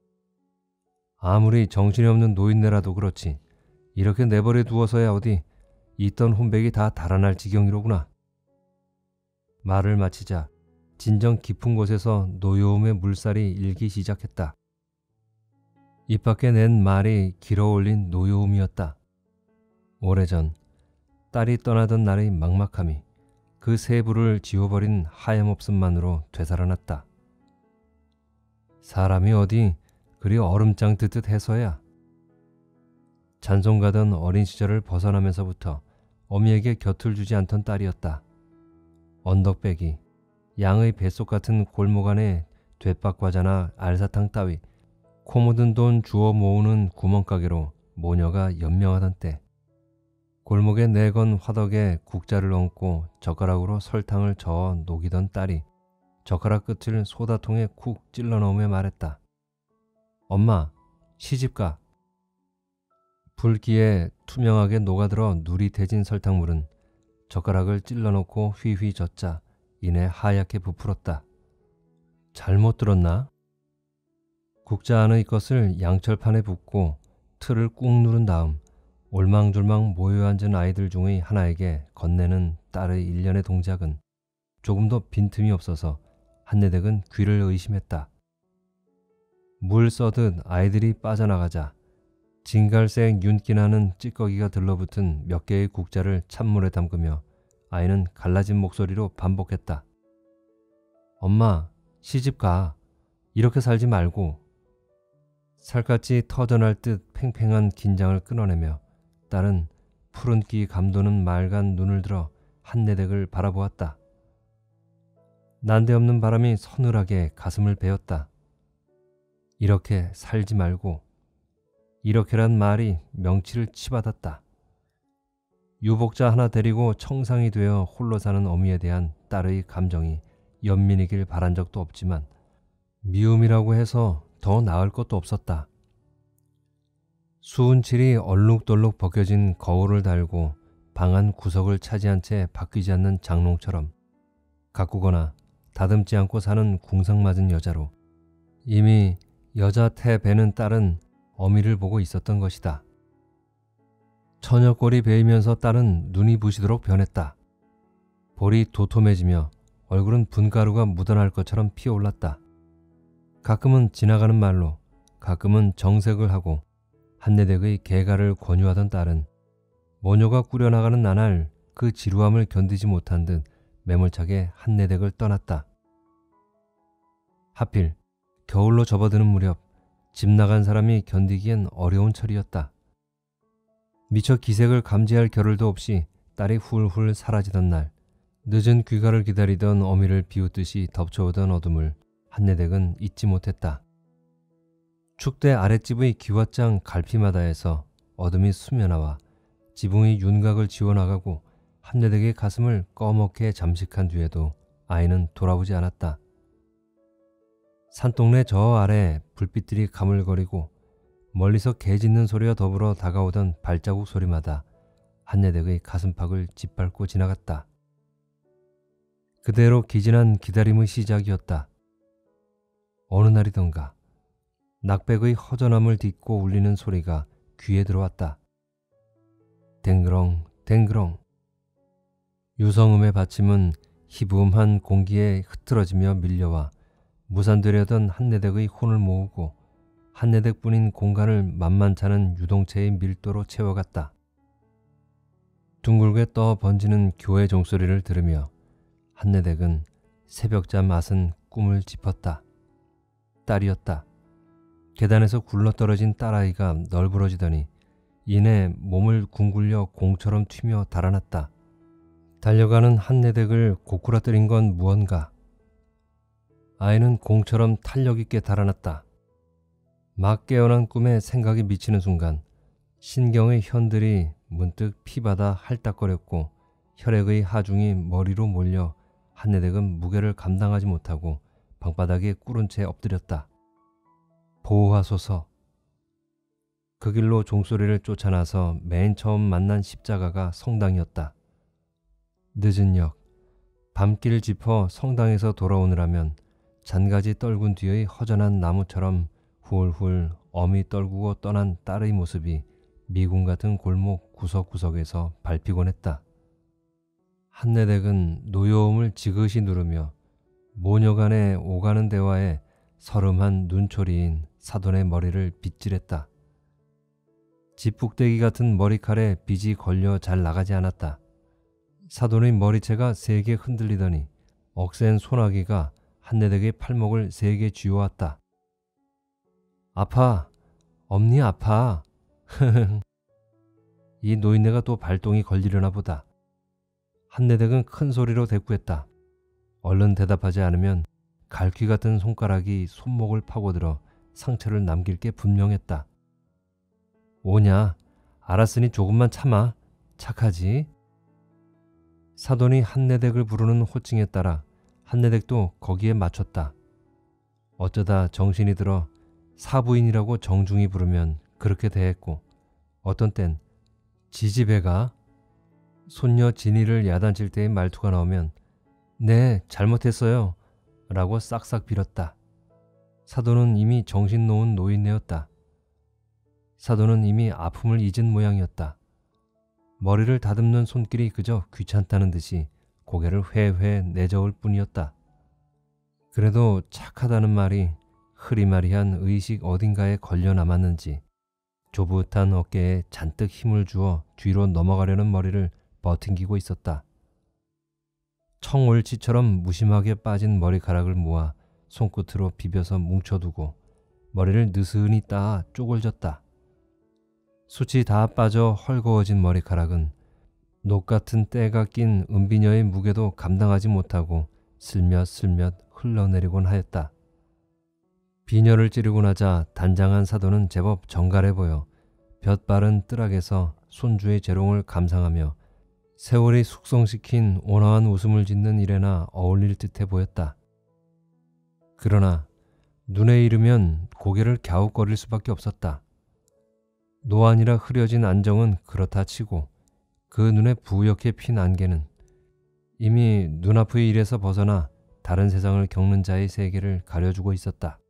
아무리 정신이 없는 노인네라도 그렇지 이렇게 내버려 두어서야 어디 있던 혼백이 다 달아날 지경이로구나. 말을 마치자 진정 깊은 곳에서 노여움의 물살이 일기 시작했다. 입 밖에 낸 말이 길어올린 노여움이었다. 오래전 딸이 떠나던 날의 막막함이 그 세부를 지워버린 하염없음만으로 되살아났다. 사람이 어디 그리 얼음장 듣듯 해서야. 잔송 가던 어린 시절을 벗어나면서부터 어미에게 곁을 주지 않던 딸이었다. 언덕배기, 양의 뱃속 같은 골목 안에 됐박과자나 알사탕 따위 코 묻은 돈 주워 모으는 구멍가게로 모녀가 연명하던 때, 골목에 내건 화덕에 국자를 얹고 젓가락으로 설탕을 저어 녹이던 딸이 젓가락 끝을 소다통에 쿡 찔러 넣으며 말했다. 엄마, 시집가. 불기에 투명하게 녹아들어 누릿해진 설탕물은 젓가락을 찔러놓고 휘휘 젓자 이내 하얗게 부풀었다. 잘못 들었나? 국자 안의 것을 양철판에 붓고 틀을 꾹 누른 다음 올망졸망 모여앉은 아이들 중의 하나에게 건네는 딸의 일련의 동작은 조금도 빈틈이 없어서 한내댁은 귀를 의심했다. 물 써듯 아이들이 빠져나가자 진갈색 윤기나는 찌꺼기가 들러붙은 몇 개의 국자를 찬물에 담그며 아이는 갈라진 목소리로 반복했다. 엄마, 시집가. 이렇게 살지 말고. 살갗이 터져날 듯 팽팽한 긴장을 끊어내며 딸은 푸른기 감도는 맑은 눈을 들어 한내댁을 바라보았다. 난데없는 바람이 서늘하게 가슴을 베었다. 이렇게 살지 말고, 이렇게란 말이 명치를 치받았다. 유복자 하나 데리고 청상이 되어 홀로 사는 어미에 대한 딸의 감정이 연민이길 바란 적도 없지만 미움이라고 해서 더 나을 것도 없었다. 수은칠이 얼룩덜룩 벗겨진 거울을 달고 방 안 구석을 차지한 채 바뀌지 않는 장롱처럼 가꾸거나 다듬지 않고 사는 궁상맞은 여자로 이미 여자 태 베는 딸은 어미를 보고 있었던 것이다. 처녀꼴이 베이면서 딸은 눈이 부시도록 변했다. 볼이 도톰해지며 얼굴은 분가루가 묻어날 것처럼 피어올랐다. 가끔은 지나가는 말로, 가끔은 정색을 하고 한내댁의 개가를 권유하던 딸은 모녀가 꾸려나가는 나날 그 지루함을 견디지 못한 듯 매몰차게 한내댁을 떠났다. 하필 겨울로 접어드는 무렵 집 나간 사람이 견디기엔 어려운 철이었다. 미처 기색을 감지할 겨를도 없이 딸이 훌훌 사라지던 날, 늦은 귀가를 기다리던 어미를 비웃듯이 덮쳐오던 어둠을 한내댁은 잊지 못했다. 축대 아랫집의 기왓장 갈피마다에서 어둠이 스며나와 지붕의 윤곽을 지워나가고 한내댁의 가슴을 꺼멓게 잠식한 뒤에도 아이는 돌아보지 않았다. 산동네 저 아래 불빛들이 가물거리고 멀리서 개 짖는 소리와 더불어 다가오던 발자국 소리마다 한내댁의 가슴팍을 짓밟고 지나갔다. 그대로 기진한 기다림의 시작이었다. 어느 날이던가 낙백의 허전함을 딛고 울리는 소리가 귀에 들어왔다. 댕그렁 댕그렁. 유성음의 받침은 희부음한 공기에 흐트러지며 밀려와 무산되려던 한내댁의 혼을 모으고 한내댁뿐인 공간을 만만찮은 유동체의 밀도로 채워갔다. 둥글게 떠 번지는 교회 종소리를 들으며 한내댁은 새벽잠 앗은 꿈을 짚었다. 딸이었다. 계단에서 굴러떨어진 딸아이가 널브러지더니 이내 몸을 궁굴려 공처럼 튀며 달아났다. 달려가는 한내댁을 고꾸라뜨린 건 무언가. 아이는 공처럼 탄력있게 달아났다. 막 깨어난 꿈에 생각이 미치는 순간 신경의 현들이 문득 피바다 할딱거렸고 혈액의 하중이 머리로 몰려 한내댁은 무게를 감당하지 못하고 방바닥에 꿇은 채 엎드렸다. 보호하소서. 그 길로 종소리를 쫓아나서 맨 처음 만난 십자가가 성당이었다. 늦은 역, 밤길 짚어 성당에서 돌아오느라면 잔가지 떨군 뒤의 허전한 나무처럼 훌훌 어미 떨구고 떠난 딸의 모습이 미군 같은 골목 구석구석에서 밟히곤 했다. 한내댁은 노여움을 지그시 누르며 모녀 간의 오가는 대화에 서름한 눈초리인 사돈의 머리를 빗질했다. 지푹대기 같은 머리칼에 빗이 걸려 잘 나가지 않았다. 사돈의 머리채가 세게 흔들리더니 억센 소나기가 한내댁의 팔목을 세게 쥐어왔다. 아파. 엄니 아파. 이 노인네가 또 발동이 걸리려나 보다. 한내댁은 큰 소리로 대꾸했다. 얼른 대답하지 않으면 갈퀴 같은 손가락이 손목을 파고들어 상처를 남길 게 분명했다. 오냐. 알았으니 조금만 참아. 착하지? 사돈이 한내댁을 부르는 호칭에 따라 한내댁도 거기에 맞췄다. 어쩌다 정신이 들어 사부인이라고 정중히 부르면 그렇게 대했고 어떤 땐 지지배가 손녀 진이를 야단칠 때의 말투가 나오면 네 잘못했어요 라고 싹싹 빌었다. 사돈은 이미 정신 놓은 노인네였다. 사돈은 이미 아픔을 잊은 모양이었다. 머리를 다듬는 손길이 그저 귀찮다는 듯이 고개를 회회 내저을 뿐이었다. 그래도 착하다는 말이 흐리마리한 의식 어딘가에 걸려 남았는지 조붓한 어깨에 잔뜩 힘을 주어 뒤로 넘어가려는 머리를 버팅기고 있었다. 청올치처럼 무심하게 빠진 머리카락을 모아 손끝으로 비벼서 뭉쳐두고 머리를 느슨히 따 쪼글졌다. 숱이 다 빠져 헐거워진 머리카락은 녹 같은 때가 낀 은비녀의 무게도 감당하지 못하고 슬며슬며 흘러내리곤 하였다. 비녀를 찌르고 나자 단장한 사돈은 제법 정갈해 보여 볕바른 뜰악에서 손주의 재롱을 감상하며 세월이 숙성시킨 온화한 웃음을 짓는 일에나 어울릴 듯해 보였다. 그러나 눈에 이르면 고개를 갸웃거릴 수밖에 없었다. 노안이라 흐려진 안정은 그렇다 치고 그 눈에 부옇게 핀 안개는 이미 눈앞의 일에서 벗어나 다른 세상을 겪는 자의 세계를 가려주고 있었다.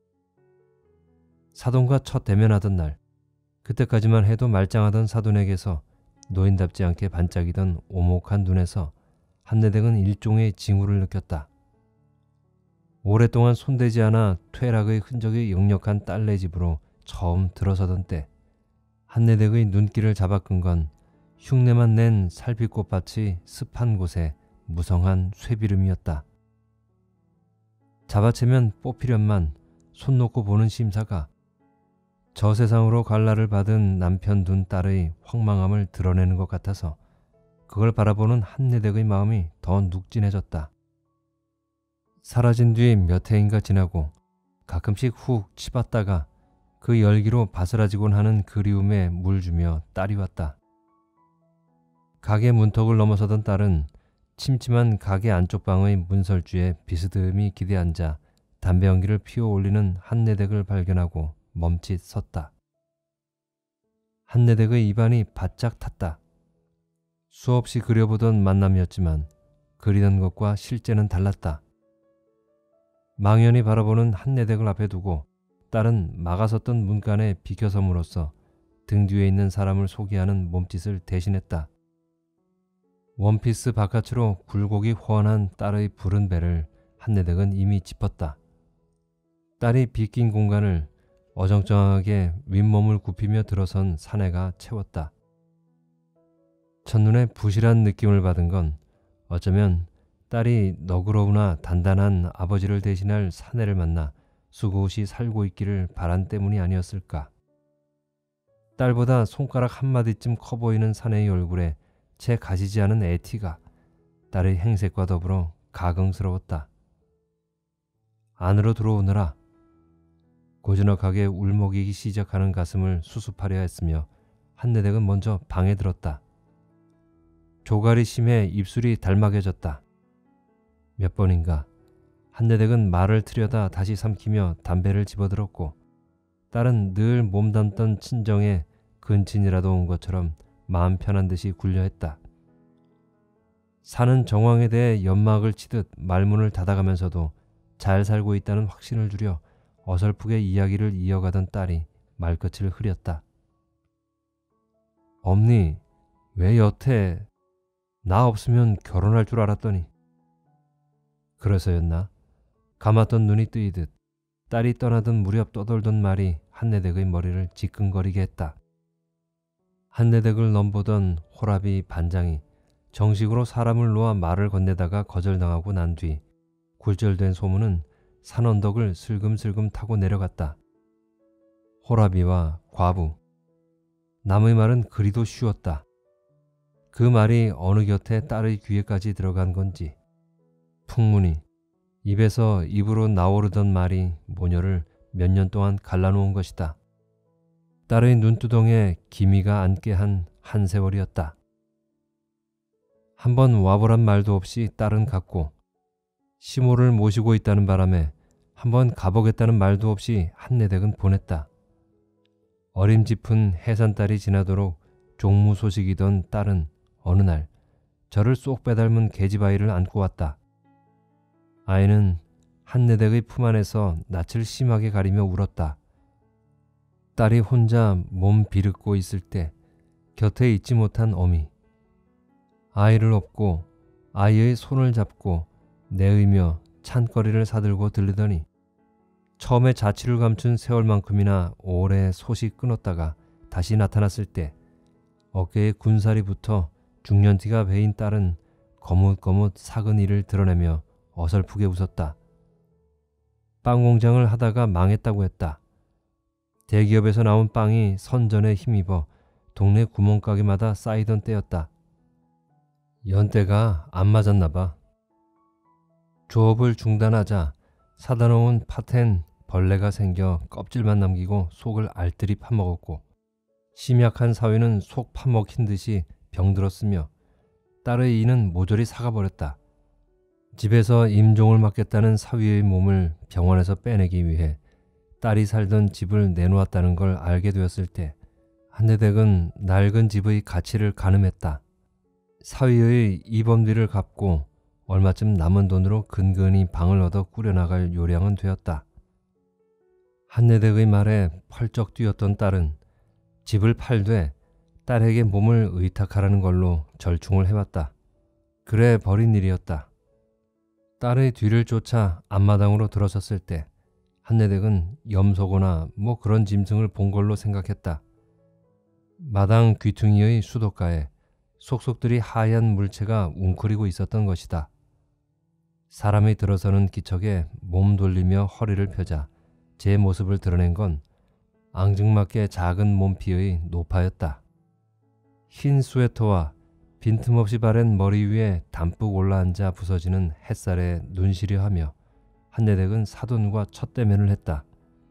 사돈과 첫 대면하던 날, 그때까지만 해도 말짱하던 사돈에게서 노인답지 않게 반짝이던 오목한 눈에서 한내댁은 일종의 징후를 느꼈다. 오랫동안 손대지 않아 퇴락의 흔적이 역력한 딸네 집으로 처음 들어서던 때 한내댁의 눈길을 잡아끈 건 흉내만 낸 살피꽃밭이 습한 곳에 무성한 쇠비름이었다. 잡아채면 뽑히련만 손 놓고 보는 심사가 저 세상으로 갈라를 받은 남편 둔 딸의 황망함을 드러내는 것 같아서 그걸 바라보는 한내댁의 마음이 더 눅진해졌다. 사라진 뒤 몇 해인가 지나고 가끔씩 훅 치받다가 그 열기로 바스라지곤 하는 그리움에 물 주며 딸이 왔다. 가게 문턱을 넘어서던 딸은 침침한 가게 안쪽 방의 문설주에 비스듬히 기대앉아 담배 연기를 피워 올리는 한내댁을 발견하고 멈칫 섰다. 한내댁의 입안이 바짝 탔다. 수없이 그려보던 만남이었지만 그리던 것과 실제는 달랐다. 망연히 바라보는 한내댁을 앞에 두고 딸은 막아섰던 문간에 비켜섬으로써 등 뒤에 있는 사람을 소개하는 몸짓을 대신했다. 원피스 바깥으로 굴곡이 훤한 딸의 부른 배를 한내댁은 이미 짚었다. 딸이 비낀 공간을 어정쩡하게 윗몸을 굽히며 들어선 사내가 채웠다. 첫눈에 부실한 느낌을 받은 건 어쩌면 딸이 너그러우나 단단한 아버지를 대신할 사내를 만나 수고없이 살고 있기를 바란 때문이 아니었을까. 딸보다 손가락 한마디쯤 커 보이는 사내의 얼굴에 채 가시지 않은 애티가 딸의 행색과 더불어 가긍스러웠다. 안으로 들어오너라. 고즈넉하게 울먹이기 시작하는 가슴을 수습하려 했으며 한내댁은 먼저 방에 들었다. 조갈이 심해 입술이 달막해졌다. 몇 번인가 한내댁은 말을 트려다 다시 삼키며 담배를 집어들었고 딸은 늘 몸담던 친정에 근친이라도 온 것처럼 마음 편한 듯이 굴려했다. 사는 정황에 대해 연막을 치듯 말문을 닫아가면서도 잘 살고 있다는 확신을 주려 어설프게 이야기를 이어가던 딸이 말끝을 흐렸다. 엄니, 왜 여태 나 없으면 결혼할 줄 알았더니. 그래서였나? 감았던 눈이 뜨이듯 딸이 떠나던 무렵 떠돌던 말이 한내댁의 머리를 지끈거리게 했다. 한내댁을 넘보던 호라비 반장이 정식으로 사람을 놓아 말을 건네다가 거절당하고 난 뒤 굴절된 소문은 산 언덕을 슬금슬금 타고 내려갔다. 호라비와 과부. 남의 말은 그리도 쉬웠다. 그 말이 어느 곁에 딸의 귀에까지 들어간 건지 풍문이 입에서 입으로 나오르던 말이 모녀를 몇 년 동안 갈라놓은 것이다. 딸의 눈두덩에 기미가 앉게 한 한세월이었다. 한번 와보란 말도 없이 딸은 갔고 시모를 모시고 있다는 바람에 한번 가보겠다는 말도 없이 한내댁은 보냈다. 어림짚은 해산달이 지나도록 종무 소식이던 딸은 어느 날 저를 쏙 빼닮은 계집아이를 안고 왔다. 아이는 한내댁의 품 안에서 낯을 심하게 가리며 울었다. 딸이 혼자 몸 비르고 있을 때 곁에 있지 못한 어미. 아이를 업고 아이의 손을 잡고 내의며 찬거리를 사들고 들르더니 처음에 자취를 감춘 세월만큼이나 오래 솥이 끊었다가 다시 나타났을 때 어깨에 군살이 붙어 중년티가 배인 딸은 거뭇거뭇 삭은 이를 드러내며 어설프게 웃었다. 빵 공장을 하다가 망했다고 했다. 대기업에서 나온 빵이 선전에 힘입어 동네 구멍가게마다 쌓이던 때였다. 연때가 안 맞았나 봐. 조업을 중단하자 사다 놓은 팥엔 벌레가 생겨 껍질만 남기고 속을 알뜰히 파먹었고, 심약한 사위는 속 파먹힌 듯이 병들었으며 딸의 이는 모조리 사가버렸다. 집에서 임종을 맡겠다는 사위의 몸을 병원에서 빼내기 위해 딸이 살던 집을 내놓았다는 걸 알게 되었을 때 한내댁은 낡은 집의 가치를 가늠했다. 사위의 입원비를 갚고 얼마쯤 남은 돈으로 근근히 방을 얻어 꾸려나갈 요량은 되었다. 한내댁의 말에 펄쩍 뛰었던 딸은 집을 팔되 딸에게 몸을 의탁하라는 걸로 절충을 해왔다. 그래 버린 일이었다. 딸의 뒤를 쫓아 앞마당으로 들어섰을 때 한내댁은 염소거나 뭐 그런 짐승을 본 걸로 생각했다. 마당 귀퉁이의 수도가에 속속들이 하얀 물체가 웅크리고 있었던 것이다. 사람이 들어서는 기척에 몸 돌리며 허리를 펴자 제 모습을 드러낸 건 앙증맞게 작은 몸피의 노파였다. 흰 스웨터와 빈틈없이 바랜 머리 위에 담뿍 올라앉아 부서지는 햇살에 눈시려하며 한내댁은 사돈과 첫 대면을 했다.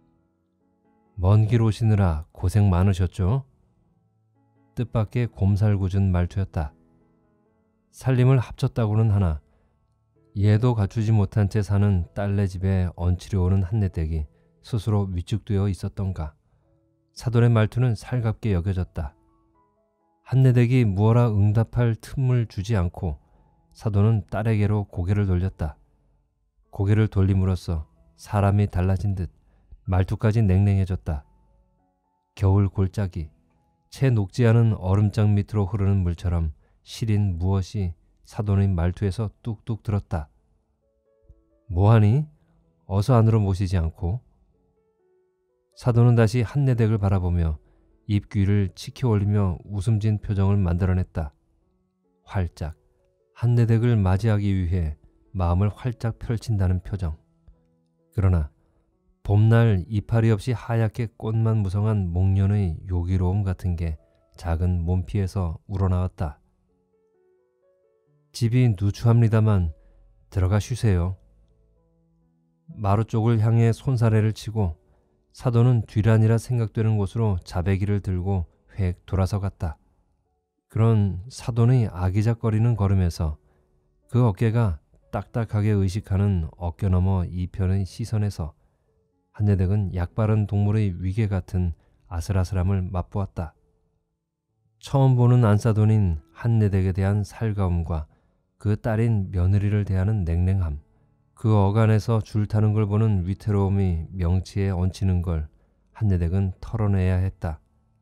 먼 길 오시느라 고생 많으셨죠? 뜻밖의 곰살궂은 말투였다. 살림을 합쳤다고는 하나 얘도 갖추지 못한 채 사는 딸네 집에 얹히려 오는 한내댁이 스스로 위축되어 있었던가. 사돈의 말투는 살갑게 여겨졌다. 한내댁이 무어라 응답할 틈을 주지 않고 사돈은 딸에게로 고개를 돌렸다. 고개를 돌림으로써 사람이 달라진 듯 말투까지 냉랭해졌다. 겨울 골짜기, 채 녹지 않은 얼음장 밑으로 흐르는 물처럼 시린 무엇이 사돈의 말투에서 뚝뚝 들었다. 뭐하니? 어서 안으로 모시지 않고. 사돈은 다시 한내댁을 바라보며 입귀를 치켜 올리며 웃음진 표정을 만들어냈다. 활짝 한내댁을 맞이하기 위해 마음을 활짝 펼친다는 표정. 그러나 봄날 이파리 없이 하얗게 꽃만 무성한 목련의 요기로움 같은 게 작은 몸피에서 우러나왔다. 집이 누추합니다만 들어가 쉬세요. 마루 쪽을 향해 손사래를 치고 사돈은 뒤란이라 생각되는 곳으로 자배기를 들고 획 돌아서 갔다. 그런 사돈의 아기작거리는 걸음에서 그 어깨가 딱딱하게 의식하는 어깨 너머 이편의 시선에서 한내댁은 약바른 동물의 위계 같은 아슬아슬함을 맛보았다. 처음 보는 안사돈인 한내댁에 대한 살가움과 그 딸인 며느리를 대하는 냉랭함, 그 어간에서 줄타는 걸 보는 위태로움이 명치에 얹히는 걸 한내댁은 털어내야 했다.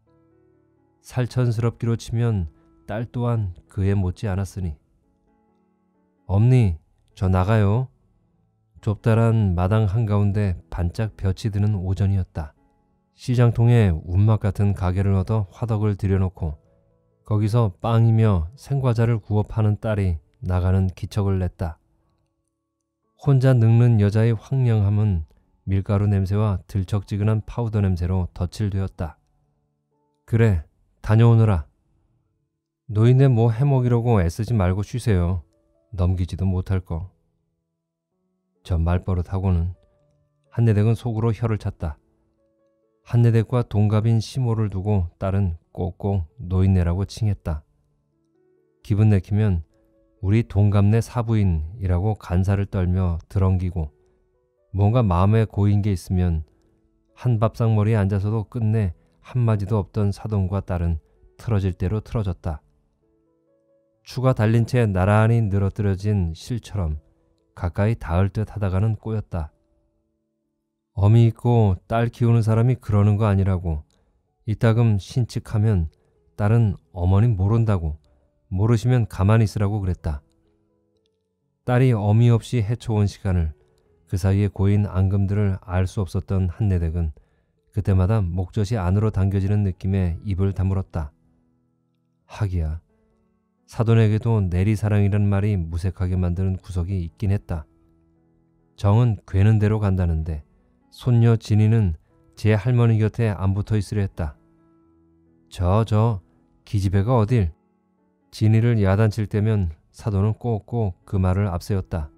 살천스럽기로 치면 딸 또한 그에 못지 않았으니. 엄니, 저 나가요. 좁다란 마당 한가운데 반짝 볕이 드는 오전이었다. 시장통에 운막 같은 가게를 얻어 화덕을 들여놓고 거기서 빵이며 생과자를 구워 파는 딸이 나가는 기척을 냈다. 혼자 늙는 여자의 황량함은 밀가루 냄새와 들쩍지근한 파우더 냄새로 덧칠되었다. 그래, 다녀오너라. 노인네 뭐 해먹이려고 애쓰지 말고 쉬세요. 넘기지도 못할 거. 저 말버릇하고는. 한내댁은 속으로 혀를 찼다. 한내댁과 동갑인 시모를 두고 딸은 꼭꼭 노인네라고 칭했다. 기분 내키면 우리 동갑네 사부인이라고 간살을 떨며 들엉기고 뭔가 마음에 고인 게 있으면 한 밥상머리에 앉아서도 끝내 한마디도 없던 사돈과 딸은 틀어질 대로 틀어졌다. 추가 달린 채 나란히 늘어뜨려진 실처럼 가까이 닿을 듯 하다가는 꼬였다. 어미 있고 딸 키우는 사람이 그러는 거 아니라고. 이따금 신칙하면 딸은 어머니 모른다고, 모르시면 가만히 있으라고 그랬다. 딸이 어미 없이 헤쳐온 시간을, 그 사이에 고인 앙금들을 알 수 없었던 한내댁은 그때마다 목젖이 안으로 당겨지는 느낌에 입을 다물었다. 하기야 사돈에게도 내리사랑이란 말이 무색하게 만드는 구석이 있긴 했다. 정은 괴는 대로 간다는데 손녀 진이는 제 할머니 곁에 안 붙어 있으려 했다. 저 기집애가 어딜. 진이를 야단칠 때면 사돈은 꼭꼭 그 말을 앞세웠다.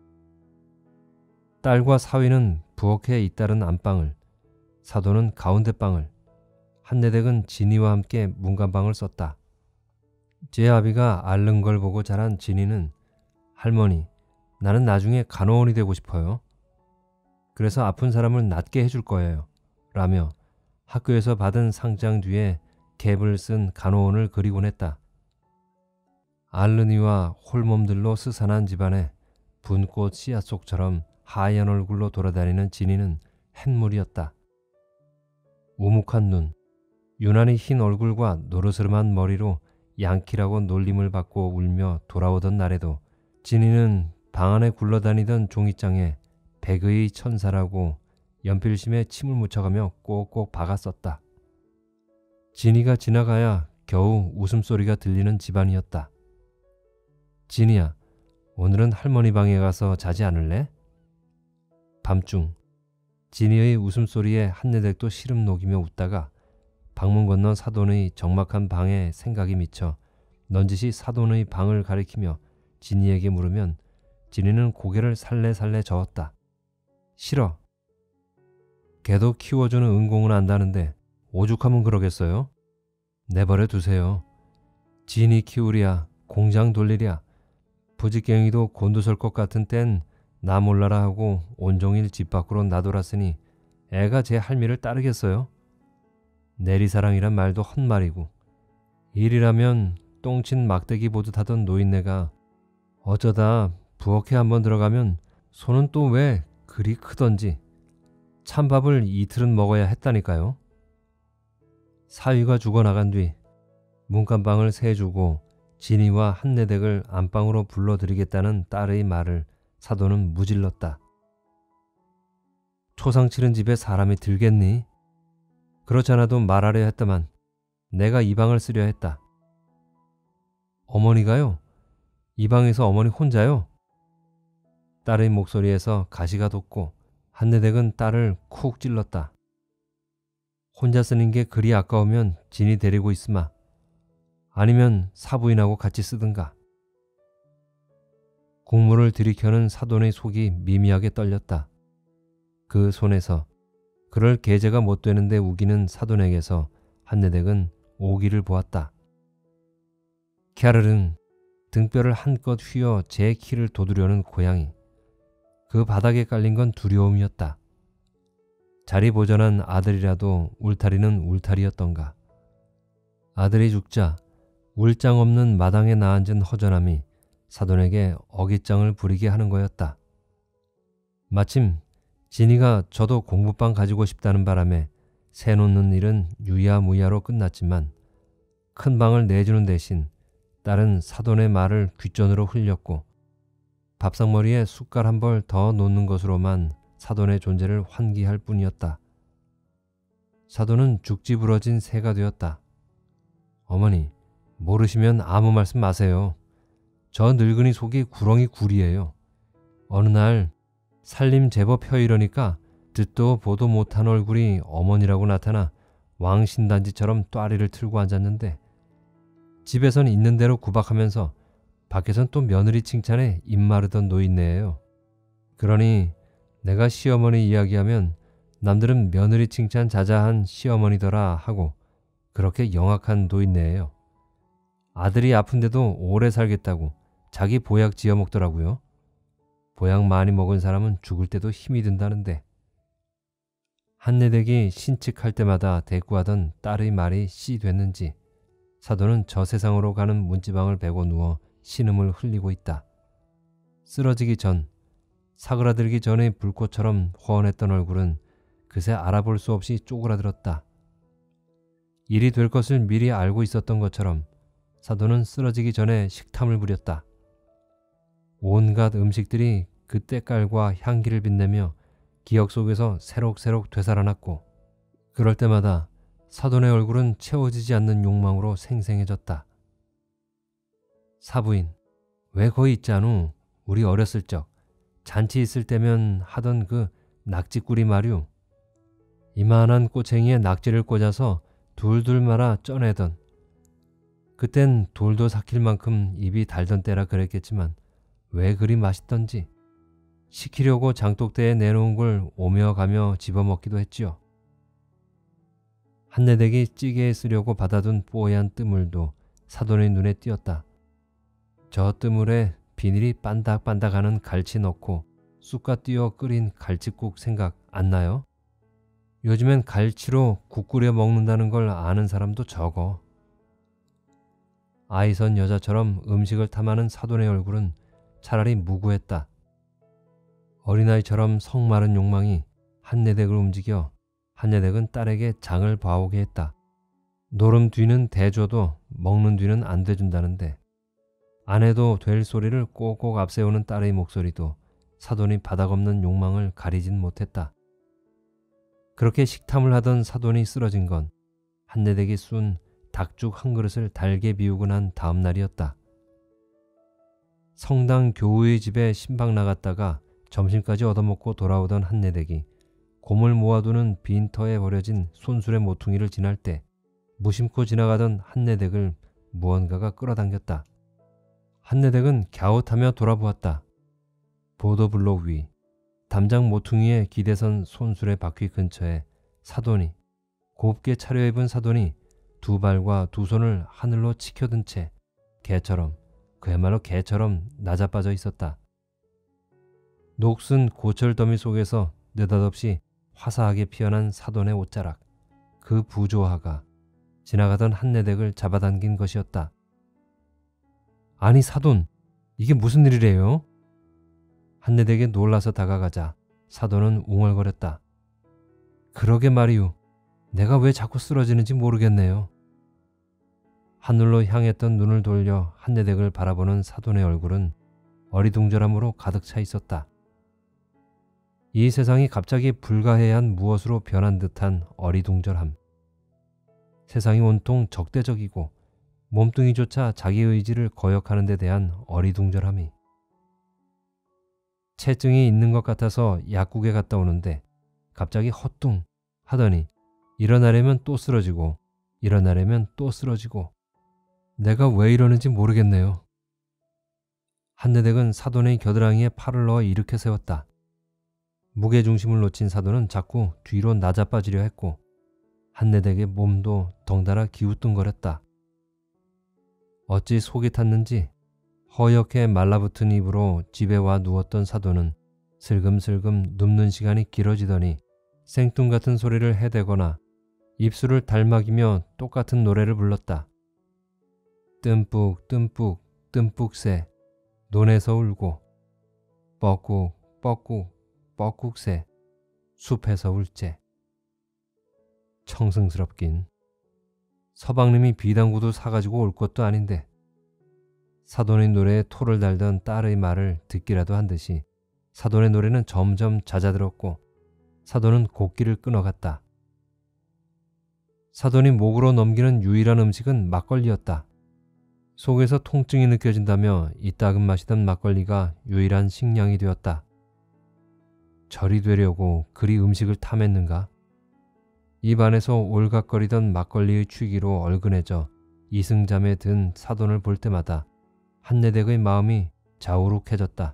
딸과 사위는 부엌에 잇따른 안방을, 사돈은 가운데 방을, 한내댁은 진이와 함께 문간방을 썼다. 제 아비가 앓는 걸 보고 자란 진이는 할머니, 나는 나중에 간호원이 되고 싶어요. 그래서 아픈 사람을 낫게 해줄 거예요. 라며 학교에서 받은 상장 뒤에 갭을 쓴 간호원을 그리곤 했다. 앓는이와 홀몸들로 스산한 집안에 분꽃 씨앗 속처럼 하얀 얼굴로 돌아다니는 진이는 햇물이었다. 우묵한 눈, 유난히 흰 얼굴과 노르스름한 머리로 양키라고 놀림을 받고 울며 돌아오던 날에도 진이는 방 안에 굴러다니던 종이장에 백의 천사라고 연필심에 침을 묻혀가며 꼭꼭 박았었다. 진이가 지나가야 겨우 웃음소리가 들리는 집안이었다. 진이야, 오늘은 할머니 방에 가서 자지 않을래? 밤중 진이의 웃음소리에 한내댁도 시름 녹이며 웃다가 방문 건넌 사돈의 적막한 방에 생각이 미쳐 넌지시 사돈의 방을 가리키며 진이에게 물으면 진이는 고개를 살래살래 저었다. 싫어. 개도 키워주는 은공은 안다는데 오죽하면 그러겠어요? 내버려 두세요. 진이 키우랴 공장 돌리랴 부지깽이도 곤두설 것 같은 땐 나 몰라라 하고 온종일 집 밖으로 나돌았으니 애가 제 할미를 따르겠어요? 내리사랑이란 말도 헛말이고 일이라면 똥친 막대기 보듯 하던 노인네가 어쩌다 부엌에 한번 들어가면 손은 또 왜 그리 크던지 찬밥을 이틀은 먹어야 했다니까요. 사위가 죽어나간 뒤 문간방을 세주고 진이와 한내댁을 안방으로 불러들이겠다는 딸의 말을 사돈은 무질렀다. 초상 치른 집에 사람이 들겠니? 그렇지 않아도 말하려 했다만 내가 이 방을 쓰려 했다. 어머니가요? 이 방에서 어머니 혼자요? 딸의 목소리에서 가시가 돋고 한내댁은 딸을 쿡 찔렀다. 혼자 쓰는 게 그리 아까우면 진이 데리고 있으마. 아니면 사부인하고 같이 쓰든가. 국물을 들이켜는 사돈의 속이 미미하게 떨렸다. 그 손에서 그럴 계제가 못 되는데 우기는 사돈에게서 한내댁은 오기를 보았다. 캬르릉 등뼈를 한껏 휘어 제 키를 돋우려는 고양이. 그 바닥에 깔린 건 두려움이었다. 자리 보전한 아들이라도 울타리는 울타리였던가. 아들이 죽자 울장 없는 마당에 나앉은 허전함이 사돈에게 어깃장을 부리게 하는 거였다. 마침 진이가 저도 공부방 가지고 싶다는 바람에 새 놓는 일은 유야무야로 끝났지만 큰 방을 내주는 대신 딸은 사돈의 말을 귓전으로 흘렸고 밥상머리에 숟갈 한 벌 더 놓는 것으로만 사돈의 존재를 환기할 뿐이었다. 사돈은 죽지 부러진 새가 되었다. 어머니, 모르시면 아무 말씀 마세요. 저 늙은이 속이 구렁이 굴이에요. 어느 날 살림 제법 펴이러니까 듣도 보도 못한 얼굴이 어머니라고 나타나 왕신단지처럼 또아리를 틀고 앉았는데 집에선 있는 대로 구박하면서 밖에선 또 며느리 칭찬에 입마르던 노인네예요. 그러니 내가 시어머니 이야기하면 남들은 며느리 칭찬 자자한 시어머니더라 하고 그렇게 영악한 노인네예요. 아들이 아픈데도 오래 살겠다고 자기 보약 지어 먹더라고요. 보약 많이 먹은 사람은 죽을 때도 힘이 든다는데. 한내댁이 신칙할 때마다 대꾸하던 딸의 말이 씨 됐는지 사돈은 저 세상으로 가는 문지방을 베고 누워 신음을 흘리고 있다. 쓰러지기 전, 사그라들기 전의 불꽃처럼 훤했던 얼굴은 그새 알아볼 수 없이 쪼그라들었다. 일이 될 것을 미리 알고 있었던 것처럼 사돈은 쓰러지기 전에 식탐을 부렸다. 온갖 음식들이 그 때깔과 향기를 빛내며 기억 속에서 새록새록 되살아났고 그럴 때마다 사돈의 얼굴은 채워지지 않는 욕망으로 생생해졌다. 사부인, 왜 거기 있잖우? 우리 어렸을 적 잔치 있을 때면 하던 그 낙지꾸리 말유. 이만한 꼬챙이에 낙지를 꽂아서 둘둘 말아 쪄내던, 그땐 돌도 삭힐 만큼 입이 달던 때라 그랬겠지만 왜 그리 맛있던지 시키려고 장독대에 내놓은 걸 오며 가며 집어먹기도 했지요. 한내댁이 찌개에 쓰려고 받아둔 뽀얀 뜨물도 사돈의 눈에 띄었다. 저 뜨물에 비닐이 반닥반닥하는 갈치 넣고 쑥갓 띄어 끓인 갈치국 생각 안 나요? 요즘엔 갈치로 국 끓여 먹는다는 걸 아는 사람도 적어. 아이선 여자처럼 음식을 탐하는 사돈의 얼굴은 차라리 무구했다. 어린아이처럼 성마른 욕망이 한내댁을 움직여 한내댁은 딸에게 장을 봐오게 했다. 노름 뒤는 대줘도 먹는 뒤는 안 돼준다는데 안 해도 될 소리를 꼭꼭 앞세우는 딸의 목소리도 사돈이 바닥없는 욕망을 가리진 못했다. 그렇게 식탐을 하던 사돈이 쓰러진 건 한내댁이 쏜 닭죽 한 그릇을 달게 비우고 난 다음 날이었다. 성당 교우의 집에 신방 나갔다가 점심까지 얻어먹고 돌아오던 한내댁이 곰을 모아두는 빈터에 버려진 손수레 모퉁이를 지날 때 무심코 지나가던 한내댁을 무언가가 끌어당겼다. 한내댁은 갸웃하며 돌아보았다. 보도블록 위 담장 모퉁이에 기대선 손수레 바퀴 근처에 사돈이, 곱게 차려입은 사돈이 두 발과 두 손을 하늘로 치켜든 채 개처럼, 그야말로 개처럼 낮아빠져 있었다. 녹슨 고철더미 속에서 느닷없이 화사하게 피어난 사돈의 옷자락, 그 부조화가 지나가던 한내댁을 잡아당긴 것이었다. 아니 사돈, 이게 무슨 일이래요? 한내댁에 놀라서 다가가자 사돈은 웅얼거렸다. 그러게 말이오. 내가 왜 자꾸 쓰러지는지 모르겠네요. 하늘로 향했던 눈을 돌려 한내댁을 바라보는 사돈의 얼굴은 어리둥절함으로 가득 차 있었다. 이 세상이 갑자기 불가해한 무엇으로 변한 듯한 어리둥절함. 세상이 온통 적대적이고 몸뚱이조차 자기 의지를 거역하는 데 대한 어리둥절함이. 체증이 있는 것 같아서 약국에 갔다 오는데 갑자기 헛둥 하더니 일어나려면 또 쓰러지고 일어나려면 또 쓰러지고 내가 왜 이러는지 모르겠네요. 한내댁은 사돈의 겨드랑이에 팔을 넣어 일으켜 세웠다. 무게중심을 놓친 사돈은 자꾸 뒤로 낮아빠지려 했고 한내댁의 몸도 덩달아 기우뚱거렸다. 어찌 속이 탔는지 허옇게 말라붙은 입으로 집에 와 누웠던 사돈은 슬금슬금 눕는 시간이 길어지더니 생뚱같은 소리를 해대거나 입술을 달막이며 똑같은 노래를 불렀다. 뜸뿍 뜸뿍 뜸뿍새 논에서 울고 뻐꾹 뻐꾹 뻐꾹새 숲에서 울재. 청승스럽긴. 서방님이 비단구두 사가지고 올 것도 아닌데 사돈의 노래에 토를 달던 딸의 말을 듣기라도 한 듯이 사돈의 노래는 점점 잦아들었고 사돈은 곡기를 끊어갔다. 사돈이 목으로 넘기는 유일한 음식은 막걸리였다. 속에서 통증이 느껴진다며 이따금 마시던 막걸리가 유일한 식량이 되었다. 절이 되려고 그리 음식을 탐했는가? 입 안에서 올각거리던 막걸리의 취기로 얼큰해져 이승잠에 든 사돈을 볼 때마다 한내댁의 마음이 자우룩해졌다.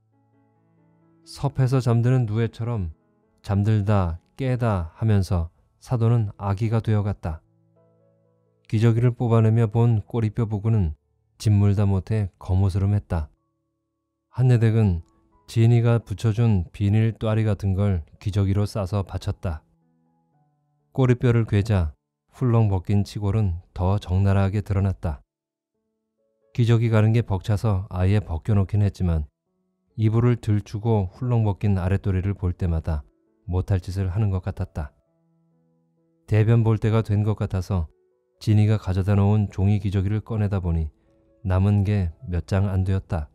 섭해서 잠드는 누에처럼 잠들다 깨다 하면서 사돈은 아기가 되어갔다. 기저귀를 뽑아내며 본 꼬리뼈 부근은 짓물다 못해 거무스름했다. 한내댁은 지인이가 붙여준 비닐 또아리 같은 걸 기저귀로 싸서 받쳤다. 꼬리뼈를 괴자 훌렁 벗긴 치골은 더 적나라하게 드러났다. 기저귀 가는 게 벅차서 아예 벗겨놓긴 했지만 이불을 들추고 훌렁 벗긴 아랫도리를 볼 때마다 못할 짓을 하는 것 같았다. 대변 볼 때가 된 것 같아서 진이가 가져다 놓은 종이 기저귀를 꺼내다 보니 남은 게 몇 장 안 되었다.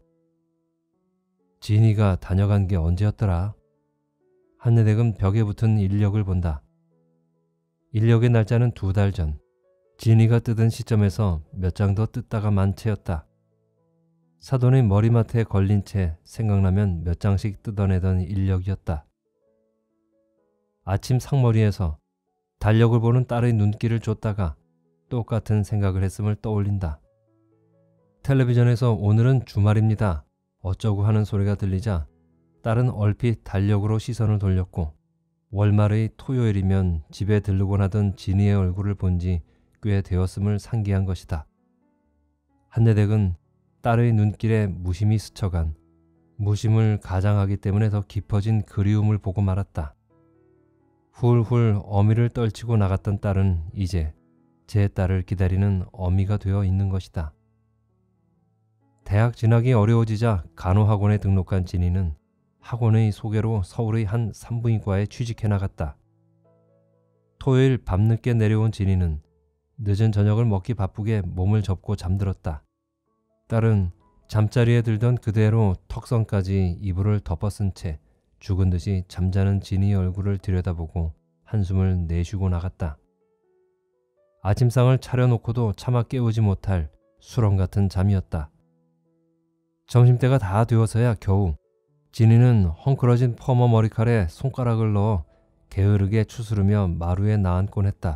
진이가 다녀간 게 언제였더라? 한내댁은 벽에 붙은 인력을 본다. 인력의 날짜는 2달 전. 진이가 뜯은 시점에서 몇 장 더 뜯다가 만 채였다. 사돈의 머리맡에 걸린 채 생각나면 몇 장씩 뜯어내던 인력이었다. 아침 상머리에서 달력을 보는 딸의 눈길을 쫓다가 똑같은 생각을 했음을 떠올린다. 텔레비전에서 오늘은 주말입니다. 어쩌고 하는 소리가 들리자 딸은 얼핏 달력으로 시선을 돌렸고 월말의 토요일이면 집에 들르곤 하던 진이의 얼굴을 본 지 꽤 되었음을 상기한 것이다. 한내댁은 딸의 눈길에 무심히 스쳐간 무심을 가장하기 때문에 더 깊어진 그리움을 보고 말았다. 훌훌 어미를 떨치고 나갔던 딸은 이제 제 딸을 기다리는 어미가 되어 있는 것이다. 대학 진학이 어려워지자 간호학원에 등록한 진이는 학원의 소개로 서울의 한 산부인과에 취직해 나갔다. 토요일 밤늦게 내려온 진이는 늦은 저녁을 먹기 바쁘게 몸을 접고 잠들었다. 딸은 잠자리에 들던 그대로 턱선까지 이불을 덮어쓴 채 죽은 듯이 잠자는 진이의 얼굴을 들여다보고 한숨을 내쉬고 나갔다. 아침상을 차려놓고도 차마 깨우지 못할 수렁 같은 잠이었다. 점심때가 다 되어서야 겨우 진이는 헝클어진 퍼머 머리칼에 손가락을 넣어 게으르게 추스르며 마루에 나앉곤 했다.